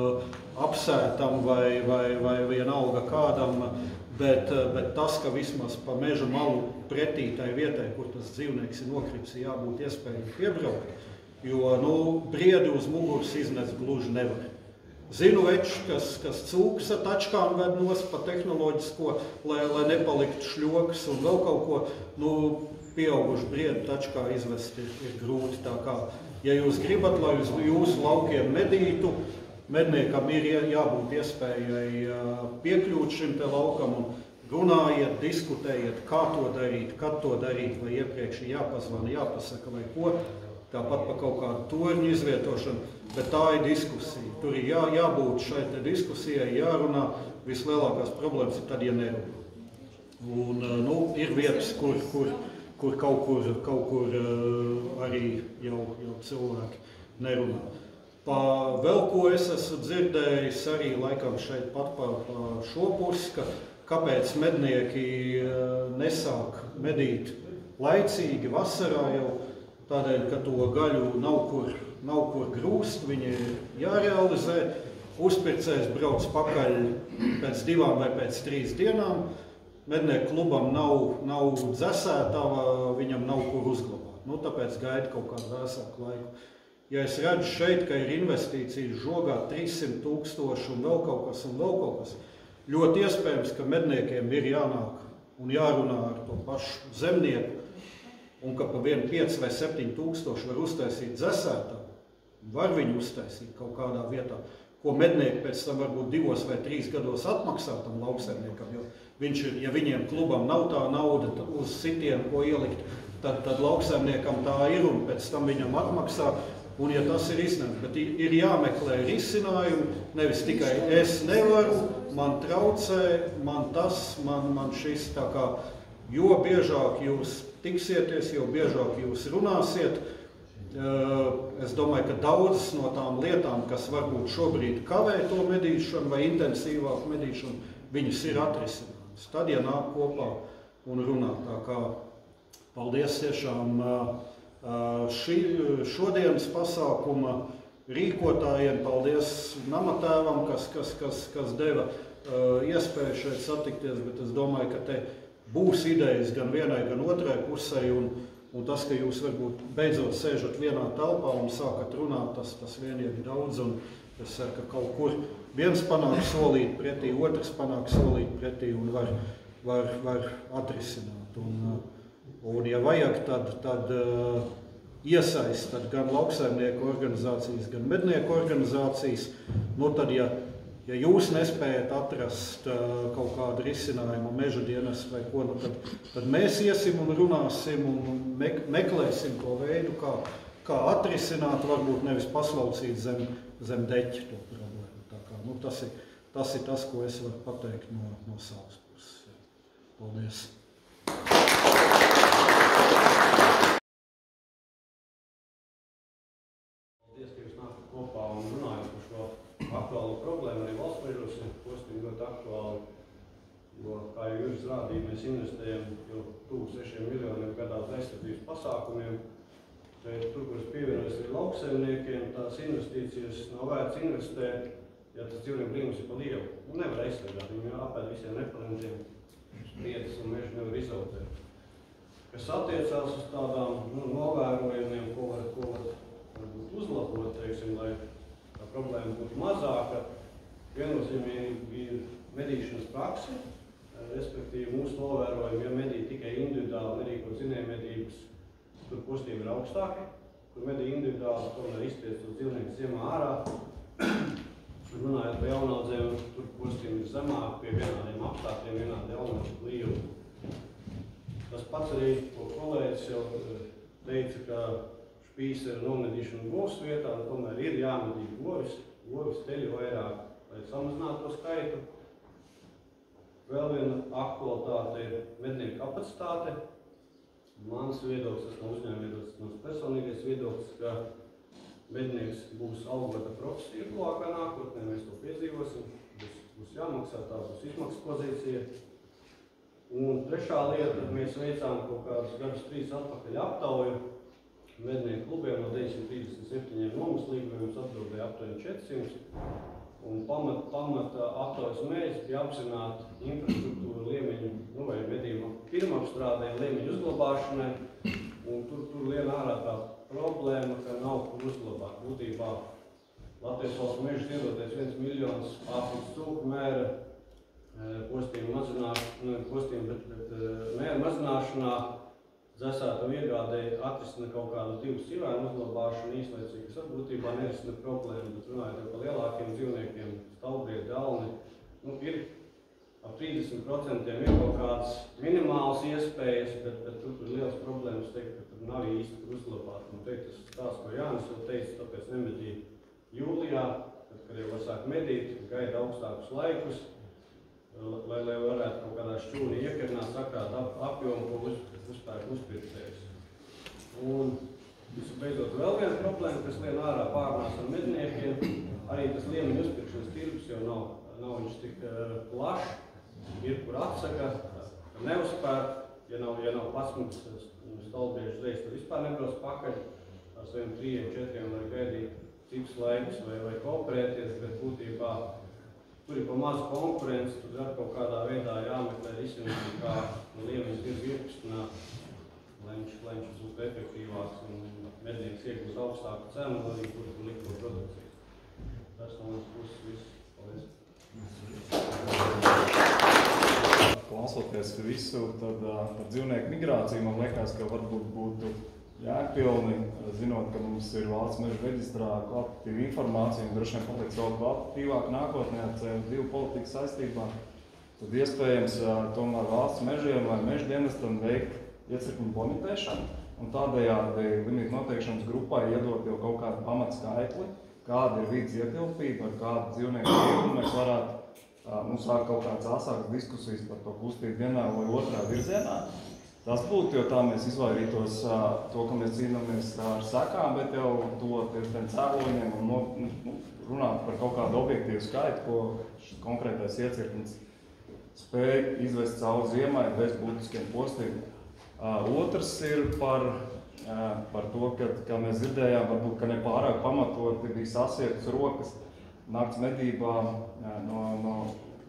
apsētam vai vienalga kādam, bet tas, ka vismaz pa meža malu pretī tai vietai, kur tas dzīvnieks ir nokritis, jābūt iespējami piebraukt, jo briedi uz muguras iznes gluži nevar. Zinu veču, kas cūkas ar tačkām ved nost pa tehnoloģisko, lai nepaliktu šļokas un vēl kaut ko, pieauguši briedu tačkā izvest ir grūti. Tā kā, ja jūs gribat, lai uz jūsu laukiem medītu, medniekam ir jābūt iespējai piekļūt šim te laukam un runājiet, diskutējiet, kā to darīt, kad to darīt, vai iepriekš jāpazvana, jāpasaka vai ko. Tāpat pa kaut kādu torņu izvietošanu, bet tā ir diskusija. Tur ir jābūt šai te diskusijai, jārunā. Vislielākās problēmas ir tad, ja nerunā. Un, ir vietas, kur kaut kur arī jau cilvēki nerunā. Vēl ko es esmu dzirdējis arī laikam šeit pat pa šo pusi, kāpēc mednieki nesāk medīt laicīgi vasarā jau, tādēļ, ka to gaļu nav kur grūst, viņi jārealizē. Uzpircējs brauc pakaļ pēc 2 vai pēc 3 dienām. Mednieku klubam nav dzesētava, viņam nav kur uzglabāt. Tāpēc gaida kaut kādu vēsāku laiku. Ja es redzu šeit, ka ir investīcijas žogā 300 000 un vēl kaut kas, ļoti iespējams, ka medniekiem ir jānāk un jārunā ar to pašu zemnieku, un ka pa 5 vai 7 tūkstoši var uztaisīt dzesētā, var viņu uztaisīt kaut kādā vietā, ko mednieki pēc tam varbūt 2 vai 3 gados atmaksā tam lauksaimniekam, jo ja viņiem klubam nav tā nauda uz sitienu, ko ielikt, tad lauksaimniekam tā ir un pēc tam viņam atmaksā, un ja tas ir izņemts, bet ir jāmeklē risinājumi, nevis tikai es nevaru, man traucē, man tas, man šis tā kā, jo biežāk jūs tiksieties, jo biežāk jūs runāsiet. Es domāju, ka daudzas no tām lietām, kas varbūt šobrīd kavē to medīšanu vai intensīvāku medīšanu, viņas ir atrisinātas. Tad, ja nāk kopā un runā. Tā kā paldies tiešām šodienas pasākuma rīkotājiem, paldies namatēvam, kas deva iespēju šeit satikties, bet es domāju, ka te būs idejas gan vienai, gan otrai pusē, un tas, ka jūs varbūt beidzot sēžat vienā telpā un sākat runāt, tas vieniem ir daudz, un es ceru, ka kaut kur viens panāk solīt pretī, otrs panāk solīt pretī un var atrisināt. Un ja vajag, tad iesaistat gan lauksaimnieku organizācijas, gan mednieku organizācijas, tad, ja jūs nespējat atrast kaut kādu risinājumu meža dienestu vai ko, tad mēs iesim un runāsim un meklēsim to veidu, kā atrisināt, varbūt nevis paslaucīt zem deķa to problēmu. Tā kā, Tas ir tas, ko es varu pateikt no savas puses. Paldies! Paldies, ka jūs nākat kopā un runājat par šo aktuālo problēmu. Arī valsts mežos ir postīgi ļoti aktuāli, jo, kā jau jūs rādīja, mēs investējam jau tuvu 6 miljoniem gadā uz aizsardzības pasākumiem. Bet tur, kur es pievienojos arī lauksaimniekiem, tās investīcijas nav vērts investēt, ja tas dzīvnieku brīnums ir pa lielu. Nevar aizsargāt, viņi apēd visiem repelentiem, spriedzes un mežu nevar izaudzēt. Kas attiecās uz tādām novērojumiem, ko var varbūt uzlabot, teiksim, lai tā problēma būtu mazāka, viennozīmīgi ir medīšanas prakse, respektīvi mūsu novērojumi, ja medī tikai individuāli, nerīko zinējmedības, tur postība ir augstāka, kur medī individuāli, tomēr izspiest uz dzīvnieku ziemā ārā. Runājot par jaunaudzēm, tur postība ir zemāk, pie vienādiem apstākļiem, vienādi jaunaudzes līniju. Tas pats arī, ko kolēģis jau teica, ka špīsera nomedīšana govs vietā, tomēr ir jāmedī govis teļu vairāk, lai samazinātu to skaitu. Vēl viena aktualitāte ir mednieku kapacitāte. Mans viedoklis, tas nav uzņēmuma viedoklis, tas mans personīgais viedoklis, ka mednieks būs algota profesija tuvākā nākotnē, mēs to piedzīvosim, būs jāmaksā, tā būs izmaksas pozīcija. Un trešā lieta, mēs veicām kaut kādus gadus 3 atpakaļ aptauju mednieku klubiem no 937 nomas līgumiem, atbildēja aptuveni 400. Un pamata aptaujas mērķis bija apzināt infrastruktūru liemeņu, vai medījumu pirmapstrādē, liemeņu uzglabāšanai. Un tur lien ārā tā problēma, ka nav kur uzglabāt. Būtībā Latvijas valsts mežas iedoties 1 miljons Āfrikas cūku mēra mēra mazināšanā dzesēto iegādēji atrisina kaut kādu 2 sivēnu uzglabāšanu īslaicīgi, kas būtībā nerisina problēmu, bet runājot par lielākiem dzīvniekiem, stalbrieti, alni, ir ap 30% ir kaut kādas minimālas iespējas, bet tur ir liels problēmas teikt, ka tur nav īsti kur uzglabāt. Un teikt, tas stāsts, ko Jānis jau teica, tāpēc nemedīja jūlijā, kad jau var sākt medīt, gaida augstākus laikus, lai varētu kaut kādā šķūnī iekernā sakrāt apjomu, ko uzpērk uzpirktējs. Un visu beidzot vēl viena problēma, kas lien ārā pārnās ar medniekiem, arī tas liemeņu uzpirkšanas tirgus jau nav viņš tik plašs, ir kur atsaka, ka neuzpērk, ja nav 11 stalbriežu zvejas, tad vispār nebrauc pakaļ ar saviem 3-4, lai gaidīt citus laikus vai kooperēties, bet būtībā tur ir pa mazu konkurenci, tur ar kaut kādā veidā jāmeklē risinājumi, kā liemeņu tirgu iekustināt, lai viņš būtu efektīvāks un mednieks iegūs augstāku cenu, arī būtu likto produkciju. Tas no manas puses viss. Paldies! Klausoties visu, tad par dzīvnieku migrāciju man liekas, ka varbūt būtu jēgpilni, zinot, ka mums ir valsts meža reģistrā kvalitatīva informācija un droši vien paliks vēl kvalitatīvāk nākotnē ar CO2 politikas saistībā, tad iespējams tomēr valsts mežiem vai meža dienestam veikt iecirkņu bonitēšanu un tādējādi limitu noteikšanas grupai iedot jau kaut kādu pamatskaitli, kāda ir vides ietilpība, ar kādu dzīvnieku tirgu mēs varētu sākt kaut kādas asākas diskusijas par to kustību vienā vai otrā virzienā. Tas būtu, jo tā mēs izvairītos to, ka mēs cīnāmies ar sekām, bet jau toties tiem cēloņiem un runāt par kaut kādu objektīvu skaitu, ko šis konkrētais iecirknis spēj izvest cauri ziemai bez būtiskiem postiem. Otrs ir par to, ka, kā mēs dzirdējām, varbūt, ka nepārāk pamatoti bija sasietas rokas nakts medībā no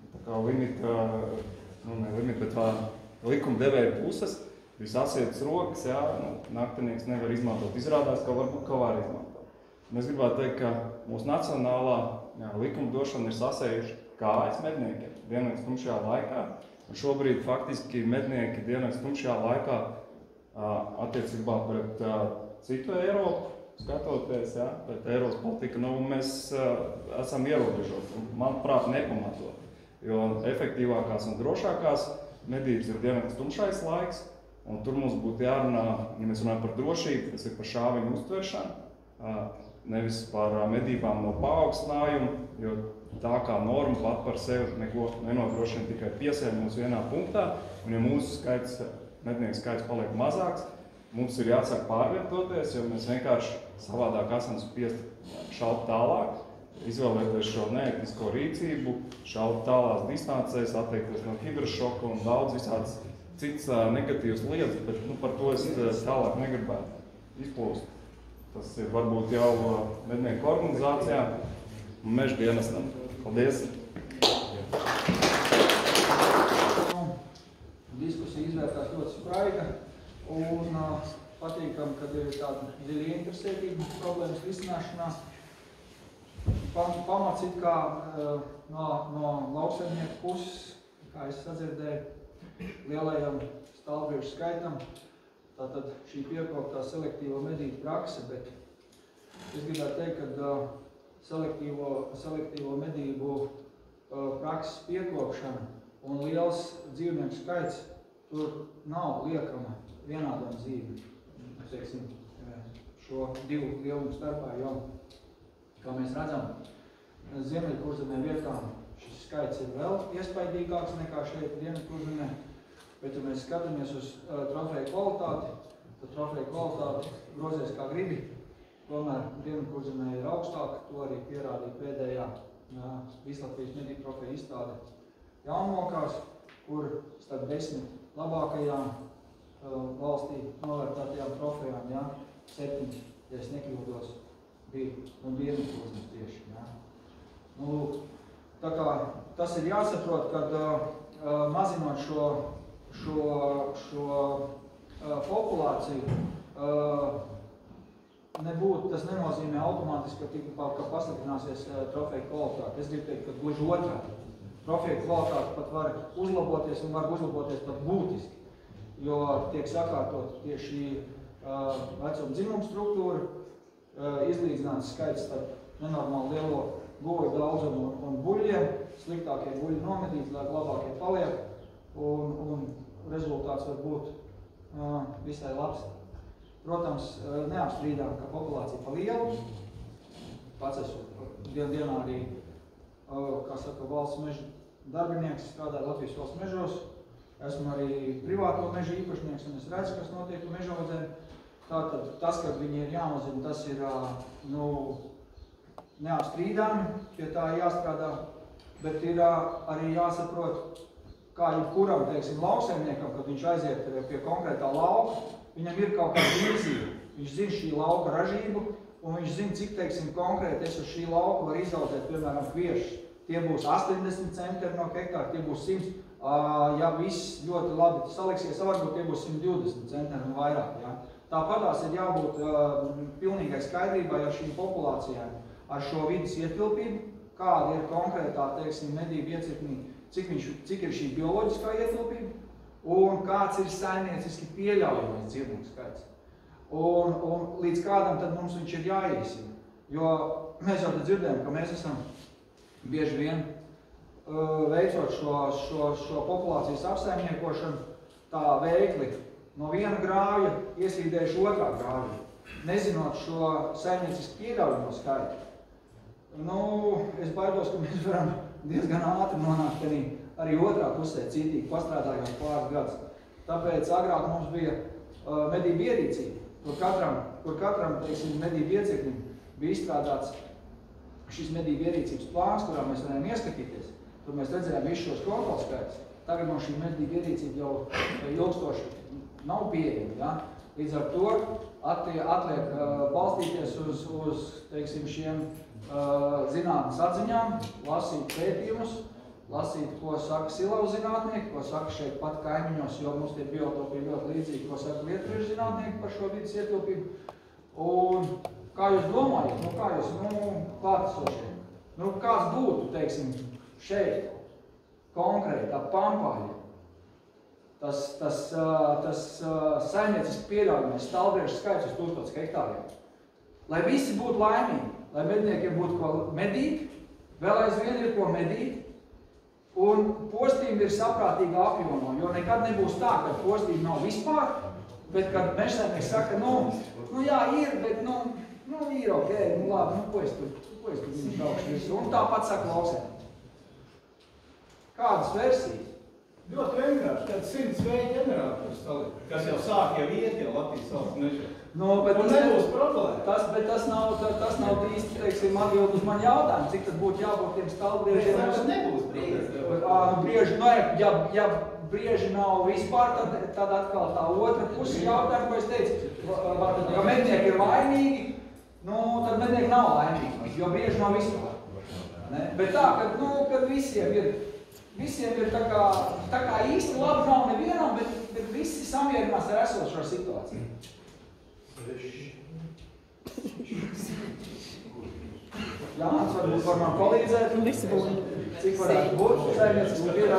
likumdevēja puses, bija sasietas rokas, naktinieks nevar izmantot. Izrādās, ka varbūt ka var izmantot. Mēs gribētu teikt, ka mūsu nacionālā likumdošana ir sasējuši kājas medniekiem diennakts tumšajā laikā. Un šobrīd faktiski mednieki diennakts tumšajā laikā attiecībā pret citu Eiropu, skatoties, pret Eiropas politiku, mēs esam ierobežoti, manuprāt, nepamatot. Jo efektīvākās un drošākās medības ir diennakts tumšais laiks, un tur mums būtu jārunā, ja mēs runājam par drošību, tas ir par šāviņu uztveršanu, nevis par medībām no paaugstinājuma, jo tā kā norma pat par sevi neko nenodrošina, tikai piesēja mūs vienā punktā, un ja mūsu mednieku skaits paliek mazāks, mums ir jāsāk pārvietoties, jo mēs vienkārši savādāk esam spiesti šaut tālāk, izvēlēties šo neētisko rīcību, šaut tālās distancēs, atteikties no hidrošoka un daudz visādas citas negatīvas lietas, bet par to es tālāk negribētu izplūst. Tas ir varbūt jau mednieku organizācijām un meža dienestam. Paldies! Diskusija izvērtās ļoti spraiga un patīkam, kad ir tāda dziļa interesētība problēmas risināšanā. Pamats it kā no lauksaimnieku puses, kā es sadzirdēju, lielajam stāvbriežu skaitam, tātad šī piekoptā selektīvo medību prakse, bet es gribētu teikt, ka selektīvo medību prakses piekopšana un liels dzīvnieku skaits tur nav liekama vienādām dzīvi, teiksim, šo divu lielumu starpā, jo, kā mēs redzam, Ziemeļkurzemē vietām šis skaits ir vēl iespaidīgāks nekā šeit Dienvidkurzemē, bet, ja mēs skatāmies uz trofeju kvalitāti, tad trofeju kvalitāte grozies kā gribi, tomēr Dienvidkurzemē ir augstāka, to arī pierādīja pēdējā Vislatvijas medību trofeju izstāde Jaunmokās, kur starp 10 labākajām valstī novērtētajām trofejām, 7, ja es nekļūdos, bija un Dienvidkurzemes tieši. Tā kā tas ir jāsaprot, kad mazinot šo populāciju, tas nenozīmē automātiski, ka pasliktināsies trofeju kvalitāte. Es gribu teikt, ka gluži otrādi. Trofeju kvalitāte pat var uzlaboties un var uzlaboties pat būtiski, jo tiek sakārtot tieši vecuma dzimuma struktūra, izlīdzināts skaits starp nenormāli lielo goju daudzumu un buļļiem, sliktākie buļļi nomedīti, lai labākie paliek, un rezultāts var būt visai labs. Protams, neapstrīdām, ka populācija pa lielu. Pats esmu dienā arī, kā saka, valsts meža darbinieks, strādāju Latvijas valsts mežos. Esmu arī privāto meža īpašnieks, un es redzu, kas notiek ar mežaudzēm. Tātad tas, ka viņi ir jāmazina, tas ir neapstrīdami, pie tā jāstrādā, bet ir arī jāsaprot, kā jebkuram, teiksim, lauksaimniekam, kad viņš aiziet pie konkrētā lauka, viņam ir kaut kāda vīzija. Viņš zina šī lauka ražību, un viņš zina, cik, teiksim, konkrēti es uz šī lauka var izaudzēt, piemēram, kviešus. Tie būs 80 centimetri no hektāra, tie būs 100. Ja viss ļoti labi saliksies, varbūt tie būs 120 centimetri un vairāk. Ja? Tāpatās ir jābūt pilnīgai skaidrībai ar šīm populācijām, ar šo vidas ietilpību, kāda ir konkrētā, teiksim, medību iecirknī, cik ir šī bioloģiskā ietilpība, un kāds ir saimnieciski pieļaujamais dzīvnieku skaits. Un līdz kādam tad mums viņš ir jāīsina. Jo mēs jau tad dzirdējam, ka mēs esam bieži vien veicot šo populācijas apsaimniekošanu tā veikli no viena grāvja iesīdējuši otrā grāvja, nezinot šo saimnieciski pieļaujamo skaitu. Es baidos, ka mēs varam diezgan ātri nonākt arī otrā pusē citīgi, pastrādājot pāris gadus. Tāpēc agrāk mums bija medību ierīcība, kur katram teiksim, medību iecirknim bija izstrādāts šis medību ierīcības plāns, kurā mēs varējām ieskatīties. Tur mēs redzējām visu šos kontrols skaitus. Tagad mums šī medību ierīcība jau ilgstoši nav pieejama. Ja? Līdz ar to atliek balstīties uz teiksim, šiem zinātnes atziņām, lasīt pētījumus, lasīt, ko saka silavu zinātnieki, ko saka šeit pat kaimiņos, jo mums tie biotopi ir ļoti līdzīgi, ko saka lietuviešu zinātnieki par šo vidas ietilpību. Un kā jūs domājat, kā jūs, klātesošie, kāds būtu, teiksim, šeit konkrēti ap Pampāļiem, tas saimnieciski pieļaujamais stāvbriežu skaits uz 1000 hektāriem. Lai visi būtu laimīgi, lai medniekiem būtu ko medīt, vēl aizvien ir ko medīt, un postījumi ir saprātīga apjomā, jo nekad nebūs tā, ka postījumi nav vispār, bet kad mežsaimnieks saka, jā, ir, bet Nu, ir ok, nu labi, nu, ko es tur viņu braukšu visu. Un tāpat saka lauksaimnieks. Kādas versijas? Ļoti vienkārši, kad 100 vēja ģenerators salikt, kas jau sāk jau iet jau Latvijas valsts mežā. Nu, bet un nebūs problēma. Tas nav īsti, teiksim, atbild uz mani jautājumu, cik tad būtu jābūt tiem stalbriežiem. Tas nebūs problēma. Brieži, ja brieži nav vispār, tad atkal tā otra pusi jautājumu, ko es teicu, ja mednieki ir vainīgi, nu, tad mednieki nav vainīgi, jo brieži nav vispār. Ne? Bet tā, kad visiem ir tā kā īsti labi nav nevienam, bet visi samierinās ar esošo situāciju. Jānis varbūt var man palīdzēt, cik varētu būt, saimnieks ir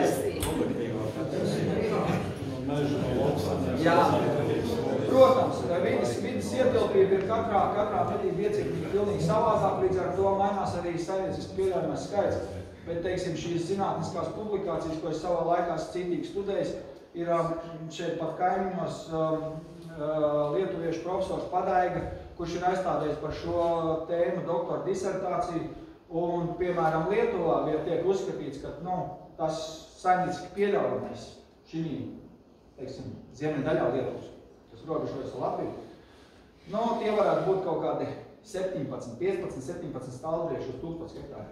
Jā, protams, vidas ietilpība ir katrā medību iecikļa pilnīgi savādāk, līdz ar to mainās arī saimniecisks pieļaujamais skaits. Bet, teiksim, šīs zinātniskās publikācijas, ko es savā laikā citīgi studējis, ir šeit pat kaimiņos lietuviešu profesors Padaiga, kurš ir aizstādējis par šo tēmu doktora disertāciju. Un, piemēram, Lietuvā tiek uzskatīts, ka tas saimnieciski pieļaujamais šī, teiksim, ziemeļdaļā Lietuvas, kas robežojas ar Latviju, tie varētu būt kaut kādi 15-17 stāvbrieži uz 1000 hektāriem.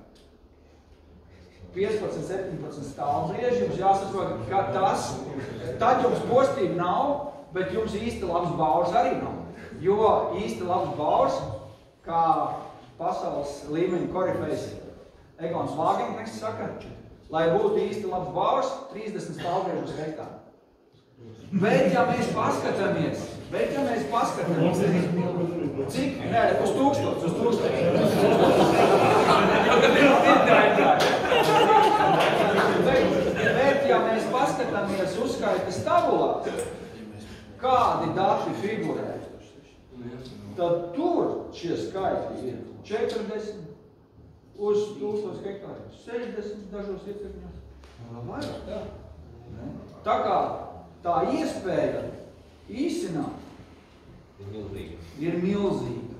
15-17 stāvbrieži, jums jāsaprot, ka tad jums postība nav, bet jums īsti labs baurs arī nav. Jo īsti labs baurs, kā pasaules līmeņa korifejs Egons Vāgenknechts saka, lai būtu īsti labs baurs, 30 stāvbrieži uz hektāru. Bet, ja mēs paskatāmies, cik? Nē, uz 1000. Bet, ja mēs paskatāmies uzskaitas tabulā, kādi dati figurē, tad tur šie skaitļi ir 40 uz 1000 hektāriem, 60 dažos iecirkņos. Tā kā tā iespēja īsināt ir milzīga.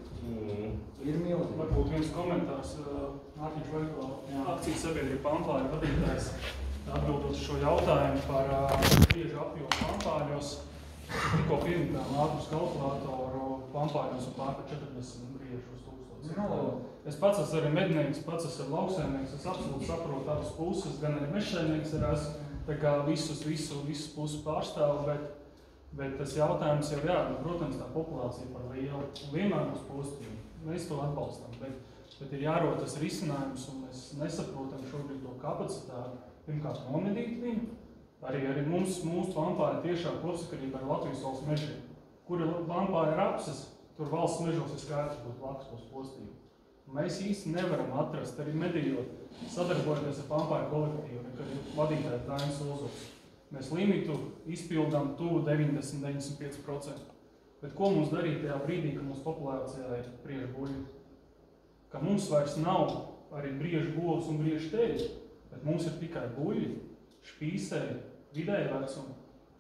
Varbūt viens komentārs. Mārtiņš Vaiko, akcijas sabiedrība Pampāļu vadītājs, atbildot uz šo jautājumu par briežu apjomu Pampāļos. Tikko pieminām ātrus kalkulātoru Pampāļos un pār 40 briežu uz 1000. Es pats esmu arī mednieks, pats esmu lauksaimnieks, es absolūti saprotu abas puses, gan arī mežsaimnieks ir tā kā visus puses pārstāvu, bet tas jautājums jau protams, tā populācija par lielu. Vienmēr mums postība, mēs to atbalstam, bet ir jārod tas risinājums, un mēs nesaprotam šobrīd to kapacitāti. Pirmkārt, nomedīt viņu, arī mūsu Pampāļa tiešā kopsakarība ar Latvijas valsts mežiem. Kura Pampāļa ir apses, tur valsts mežos ir skaidrs būt lakspos postību. Mēs īsti nevaram atrast, arī medījot, sadarbojoties ar Pampāļu kolektīvu, kad ir vadītāji Dainis Ulzoks. Mēs limitu izpildām tuvu 90-95%. Bet ko mums darīt tajā brīdī, kad mūsu populācijā ir briežu buļļi? Ka mums vairs nav arī briežu govs un briežu teļi, bet mums ir tikai buļļi, špīsēji, vidēji vecumi.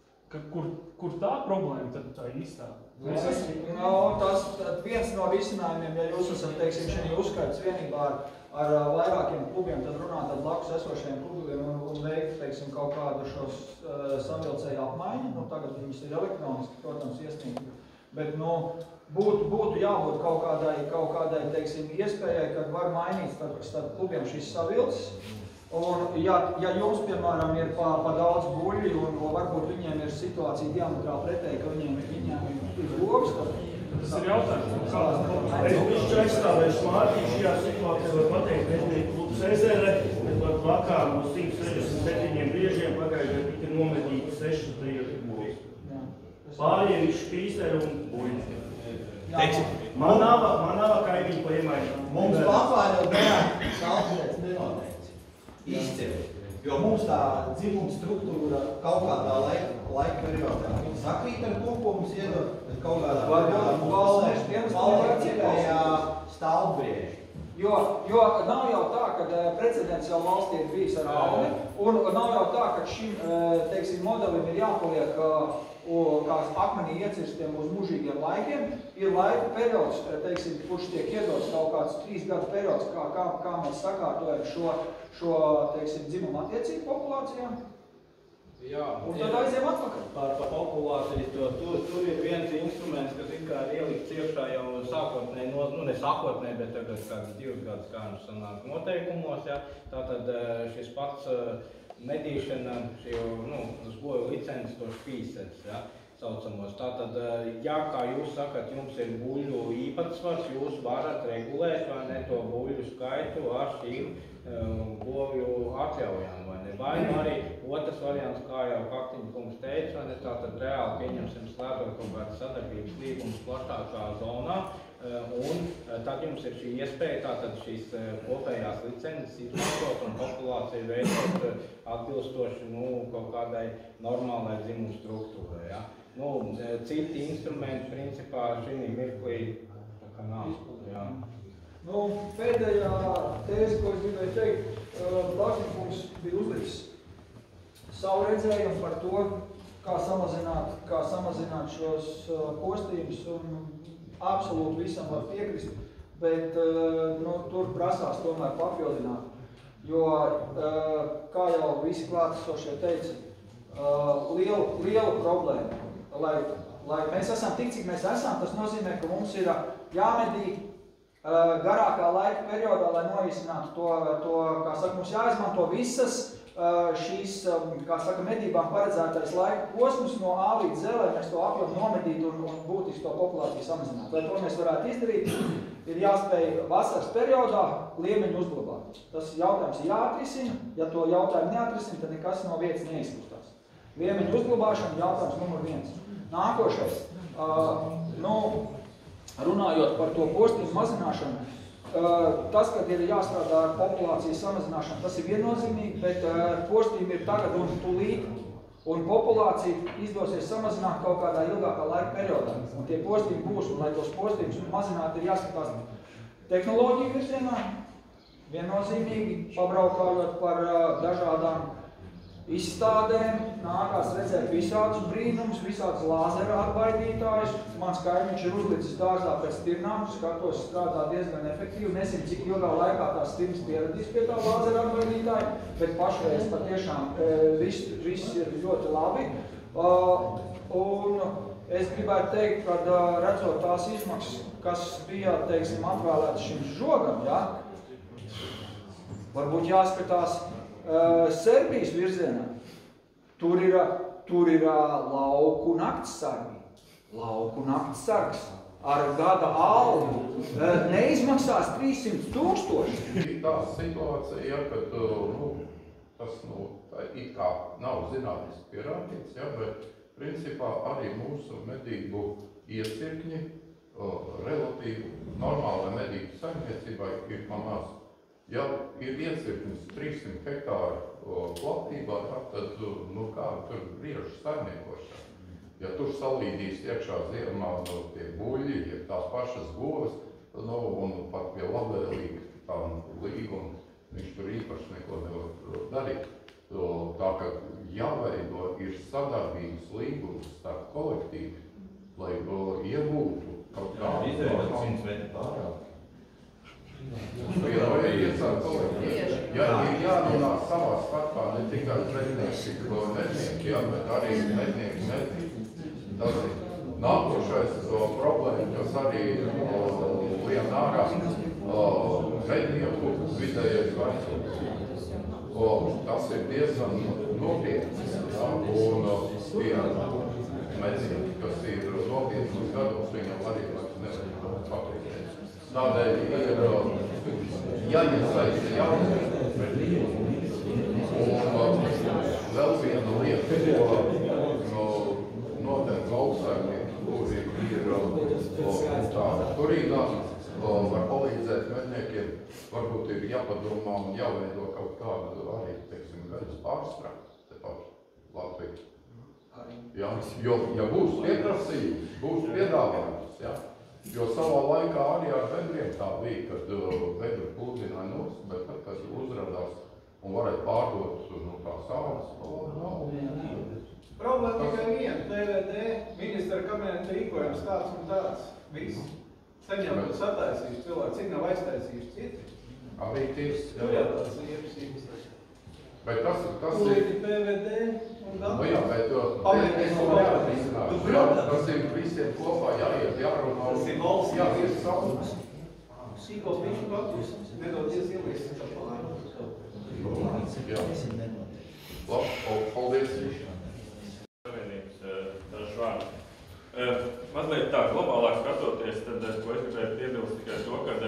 Kur tā problēma tad tā īstā? Tas viens no risinājumiem, ja jūs esat, teiksim, šī uzskaits vienībā ar vairākiem klubiem, tad runāt ar blakus esošajiem klubiem un veikt, teiksim, kaut kādu šos savilcēju apmaiņu. Tagad viņas ir elektroniski, protams, iesniegt. Bet, būtu jābūt kaut kādai, teiksim, iespējai, kad var mainīt starp klubiem šīs savilces. Un, ja jums, piemēram, ir pa daudz buļļi un varbūt viņiem ir situācija diametrāli pretēji, ka viņiem ir govs, tas ir jautājums. Es bišķi aizstāvēšu Mārtiņu šajā situācijā, var pateikt, mednieku klubs Ezere, bet pat vakar no 167 briežiem pagājušajā tika nomedīti 6 briežu govs. Pārējiem ir špīseri un buļļi. Man nav kaimiņu pa iemaņu. Mums Pampāļos darāt stāvbrieds nenoteikts. Izcili, jo mums tā dzimuma struktūra kaut kādā laika periodā sakrīt ar to, ko mums iedod, bet kaut kādā valstībā stāvbrieži. Jo nav jau tā, ka precedents jau valstī ir bijis ar Auni, un nav jau tā, ka šim, teiksim, modelim ir jāpaliek kā akmenī iecirstiem uz mūžīgiem laikiem, ir laika periods, teiksim, kurš tiek iedots kaut kāds 3 gadu periods, kā mēs sakārtojam šo teiksim, dzimumu attiecību populācijām. Jā, un tad aiziem atpakaļ. Par populāciju, tur ir viens instruments, kas it kā ir ielikts iekšā jau sākotnēji, ne sākotnēji, bet tagad kāds 2 gadus kā sanāk noteikumos, ja. Tātad šis pats medīšana, uz goju licences, tos pīsets, ja, saucamos. Tātad, ja, kā jūs sakat, jums ir buļļu īpatsvars, jūs varat regulēt, vai ne, to buļļu skaitu ar šīm govju atļaujām, vai ne? Vai arī otrs variants, kā jau Kaktiņa kungs teica, vai ne, tātad reāli pieņemsim slēdot kaut kādas sadarbības līgumus plašākā zonā, un tad jums ir šī iespēja tātad šīs kopējās licences izmantot un populāciju veidot atbilstoši kaut kādai normālai dzimumu struktūrai. Ja? Citi instrumenti principā šī mirklī tā kā nav. Ja? Pēdējā tēze, ko es gribēju teikt, Lakšņikungs bija uzlicis savu redzējumu par to, kā samazināt šos postījumus, un absolūti visam var piekrist, bet tur prasās tomēr papildināt, jo, kā jau visi klātesošie teica, liela problēma, lai mēs esam tik, cik mēs esam, tas nozīmē, ka mums ir jāmedī garākā laika periodā, lai noīsinātu to, kā saka, mums jāizmanto visas šīs, kā saka, medībām paredzētais laika posms no A līdz Z, lai mēs to apjomu nomedītu un būtiski to populāciju samazinātu. Lai to mēs varētu izdarīt, ir jāspēj vasaras periodā liemeņu uzglabāt. Tas jautājums ir jāatrisina, ja to jautājumu neatrisina, tad nekas no vietas neizkustās. Liemeņu uzglabāšana jautājums numur 1. Nākošais. Runājot par to postījumu mazināšanu, tas, kad ir jāstrādā ar populācijas samazināšanu, tas ir viennozīmīgi, bet postījumi ir tagad un tūlīt, un populācija izdosies samazināt kaut kādā ilgākā laika periodā. Un tie postījumi būs, un lai tos postījumus mazināt, ir jāskatās tehnoloģiju virzienā, viennozīmīgi, pabraukājot par dažādām izstādēm, nākās redzēt visādus brīnumus, visādus lāzera atbaidītājus. Mans kaimiņš ir uzlicis dārzā pēc stirnām, skatos, strādā diezgan efektīvi. Nezinu, cik ilgā laikā tās stirnas pieradīs pie tā lāzera atbaidītāja, bet pašreiz patiešām viss ir ļoti labi. Un es gribētu teikt, kad redzot tās izmaksas, kas bija, teiksim, atvēlētas šim žogam, ja, varbūt jāskatās Serbijas virzienā. Tur ir lauku naktsargi. Lauku naktsargs ar gada algu neizmaksās 300 000. Tā situācija, kad tas it kā nav zinātniski pierādīts, ja, bet principā arī mūsu medību iecirkņi relatīvi normālai medību saimniecībai ir pamāc. Ja ir iecirknis 300 hektāru platībā, tad kāda tur briežu saimniekošana. Ja tur salīdīs iekšā ziemā tie buļļi, ja tās pašas govs, un pat pie labvēlīga tā līguma, viņš tur īpaši neko nevar darīt. Tā kā jāveido ir sadarbības līgums starp kolektīvi, lai iegūtu kaut kādu izvēles. Ja ir jārunā savā starpā ne tikai mednieki, bet arī mednieki. Tas ir nākošais problēma, kas arī lien ārā mednieku vidējais vecums. Tas ir diezgan nopietns. Un tie mednieki, kas ir nopietnos gados, viņam arī nevar patīkēt. Tādēļ ir jāiesaista jauni. Un vēl viena lieta, ko noteikti lauksaimnieki, kuri ir tāda turīgā, var palīdzēt medniekiem. Varbūt ir jāpadomā un jāveido kaut kādu arī, teiksim, gaļas pārstrādi tepat Latvijā. Ja, jo būs pieprasījums, būs piedāvājums, ja. Jo savā laikā arī ar bedriem tā bija, kad bedru pludināja nost, bet tad, kad uzradās un varēja pārdot tās ādas, nav. Problēma tikai viena, PVD, ministra kabineta rīkojums tāds un tāds. Viss. Saņem to sataisījuši cilvēki, cik nav aiztaisījuši citi. Arī tiesa. Tur jau tāds iepsības. Bet tas Lūdzi PVD un nu jā, bet tas ir visiem kopā jāiet, jārunā. Tas ir valsts. Jāies sarunas. Sīkos viņš patus, nedodies ielīst. Jā. Labi, paldies. Savienības dažu vārdu. Mazliet tā globālāk skatoties, tad, ko es gribēju piebilst tikai to, ka,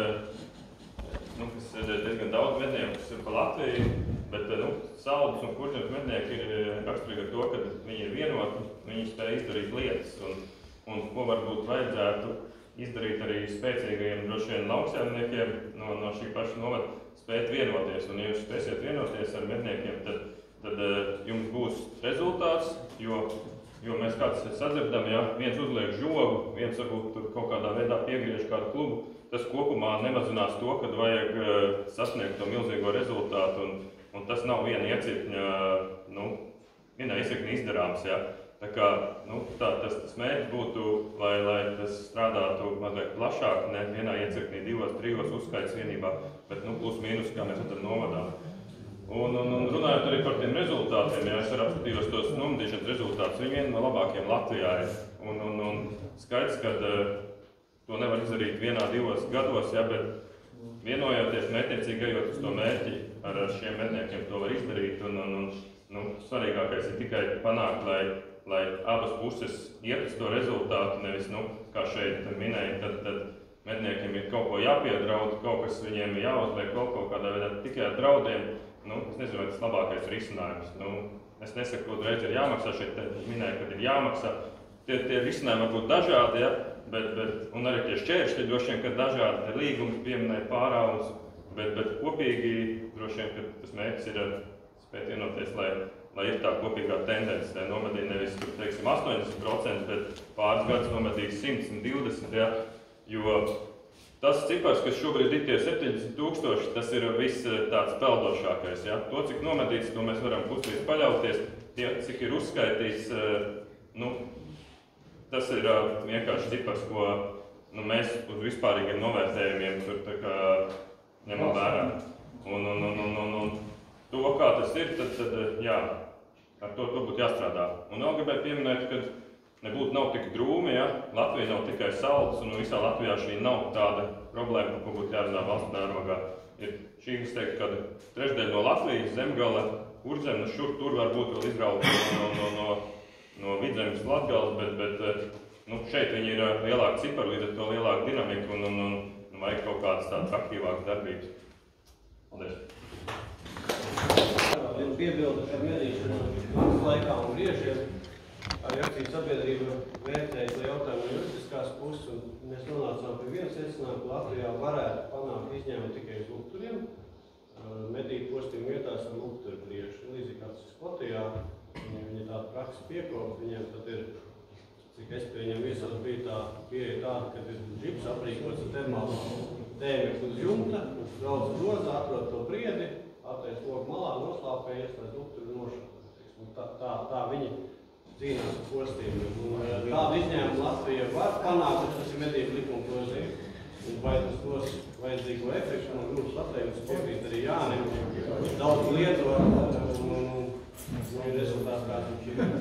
kas ir diezgan daudz mednieku, kas ir pa Latviju, bet, Saldus un Kurzemes mednieki ir raksturīgi ar to, ka viņi ir vienoti, viņi spēj izdarīt lietas, un ko varbūt vajadzētu izdarīt arī spēcīgajiem droši vien lauksaimniekiem no šī paša novada, spēt vienoties, un ja jūs spēsiet vienoties ar medniekiem, tad jums būs rezultāts, jo mēs kāds sadzirdam, ja viens uzliek žogu, viens varbūt tur kaut kādā veidā piegriež kādu klubu, tas kopumā nemazinās to, kad vajag sasniegt to milzīgo rezultātu, un tas nav viena iecirkņa, vienā iecirkņa izdarāms, ja. Tā kā, tas mērķis būtu, lai tas strādātu mazliet plašāk, ne vienā iecirknī 2-3 uzskaits vienībā, bet, plus mīnus, kā mēs tad novadām. Un runājot arī par tiem rezultātiem, ja es arī apskatījos tos nomedīšanas rezultātus, viņi vieni no labākiem Latvijā ir. Un skaidrs, ka to nevar izdarīt 1-2 gados, ja, bet vienojoties mērķiecīgi ejot uz to mērķi, ar šiem medniekiem to var izdarīt. Svarīgākais ir tikai panākt, lai abas puses iet uz to rezultātu, nevis, kā šeit minēja, tad medniekiem ir kaut ko jāpiedraud, kaut kas viņiem ir jāuzliek kaut kādā veidā tikai ar draudiem. Es nezinu, vai tas labākais risinājums. Es nesaku, ka uzreiz ir jāmaksā, šeit minēju, kad ir jāmaksā. Tie risinājumi var būt dažādi, ja, un arī tie šķēršļi droši vien, ka dažādi te līgums pieminēja pārāvums, bet kopīgi droši vien, ka tas mērķis ir spēt vienoties, lai ir tā kopīgā tendence, lai nomedīja nevis, teiksim, 80%, bet pāris gadus nomedīja 120, ja, jo tas cipars, kas šobrīd ir tie 70 000, tas ir viss tāds peldošākais. Ja? To, cik nomedīts, to mēs varam pusīs paļauties. Cik ir uzskaitīts, tas ir vienkārši cipars, ko mēs uz vispārīgiem novērtējumiem tur tā kā ņemam vērā. Un to, kā tas ir, tad jā, ar to būtu jāstrādā. Un vēl gribēju pieminēt, ka nav tik drūmi, ja? Latvija nav tikai Saldus, un visā Latvijā šī nav tāda problēma, ko būtu jārunā valsts mērogā. Ir šī, es teiktu, ka trešdaļa no Latvijas, Zemgale, Kurzeme, tur varbūt vēl izrauta no Vidzemes Latgales, bet šeit viņi ir lielāka cipara, līdz ar to lielāka dinamika un vajag kaut kādas tādas aktīvākas darbības. Paldies! Piebildu par medīšanu laikā un briežiem. Arī aktīva sabiedrība vērtēja to jautājumu no juridiskās puses, un mēs nonācām pie viena secinājuma, ka Latvijā varētu panākt izņēmumu tikai uz lukturiem, medīt postījumu vietās ar lukturu briežu. Līdzīgi kā tas ir Skotijā, viņi tāda praksa piekopa, viņiem tad ir, cik es pieņem viesos, bija tā pieeja tāda, kad ir džips aprīkots ar termālu tēmekli uz jumta, brauc grozā, atrod to briedi, attais logu malā, noslāpējies, lai lukturu nošautu. Tā viņi cīnās ar postījumiem. Tādu izņēmumu Latvija var panākt, bet tas ir medību likuma grozījums. Un vai tas dos vajadzīgo efektu, man grūti pateikt, piekrīt arī Jānim. Daudz lietu un rezultāts kāds viņš ir.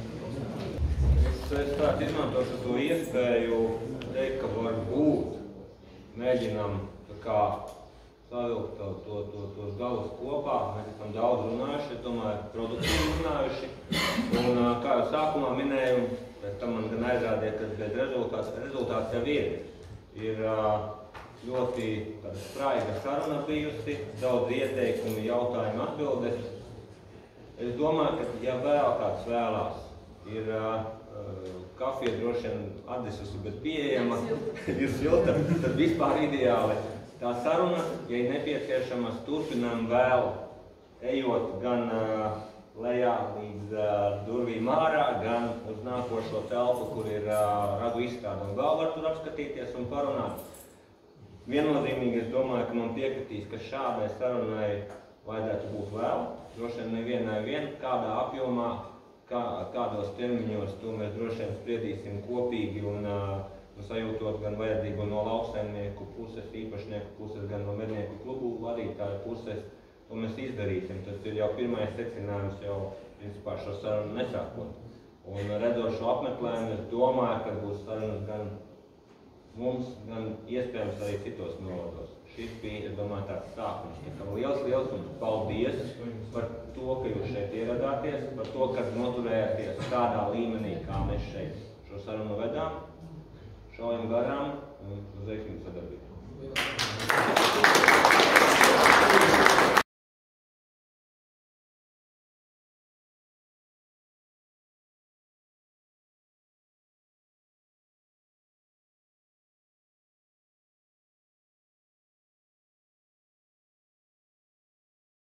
Es tādu izmantošu to iespēju teikt, ka varbūt mēģinām savilkt tos galus kopā. Mēs esam daudz runājuši, tomēr produktīvi runājuši. Un, kā jau sākumā minēju, pēc tam man gan aizrādīja, ka bez rezultāts jau ir. Ir ļoti spraiga saruna bijusi, daudz ieteikumu, jautājumu atbildes. Es domāju, ka ja vēl kāds vēlās, ir kafija droši vien atdesusi, bet pieejama, ir silta, tad vispār ideāli. Tā saruna, ja ir nepieciešamas, turpinām vēl, ejot gan lejā līdz durvīm ārā, gan uz nākošo telpu, kur ir ragu izstāde un vēl var tur apskatīties un parunāt. Viennozīmīgi es domāju, ka man piekritīs, ka šādai sarunai vajadzētu būt vēl, droši vien nevienai kādā apjomā, kādos termiņos, to mēs droši vien spriedīsim kopīgi un sajūtot gan vajadzību no lauksaimnieku puses, īpašnieku puses, gan no mednieku klubu vadītāju puses. To mēs izdarīsim. Tas ir jau pirmais secinājums jau, principā, šo sarunu nesākot. Un redzot šo apmeklējumu, es domāju, ka būs sarunas gan mums, gan iespējams arī citos novados. Šis bija, es domāju, tāds sākums. Liels jums paldies par to, ka jūs šeit ieradāties, par to, ka noturējāties tādā līmenī, kā mēs šeit šo sarunu vedām. Šaujam garām un uz veiksmīgu sadarbību.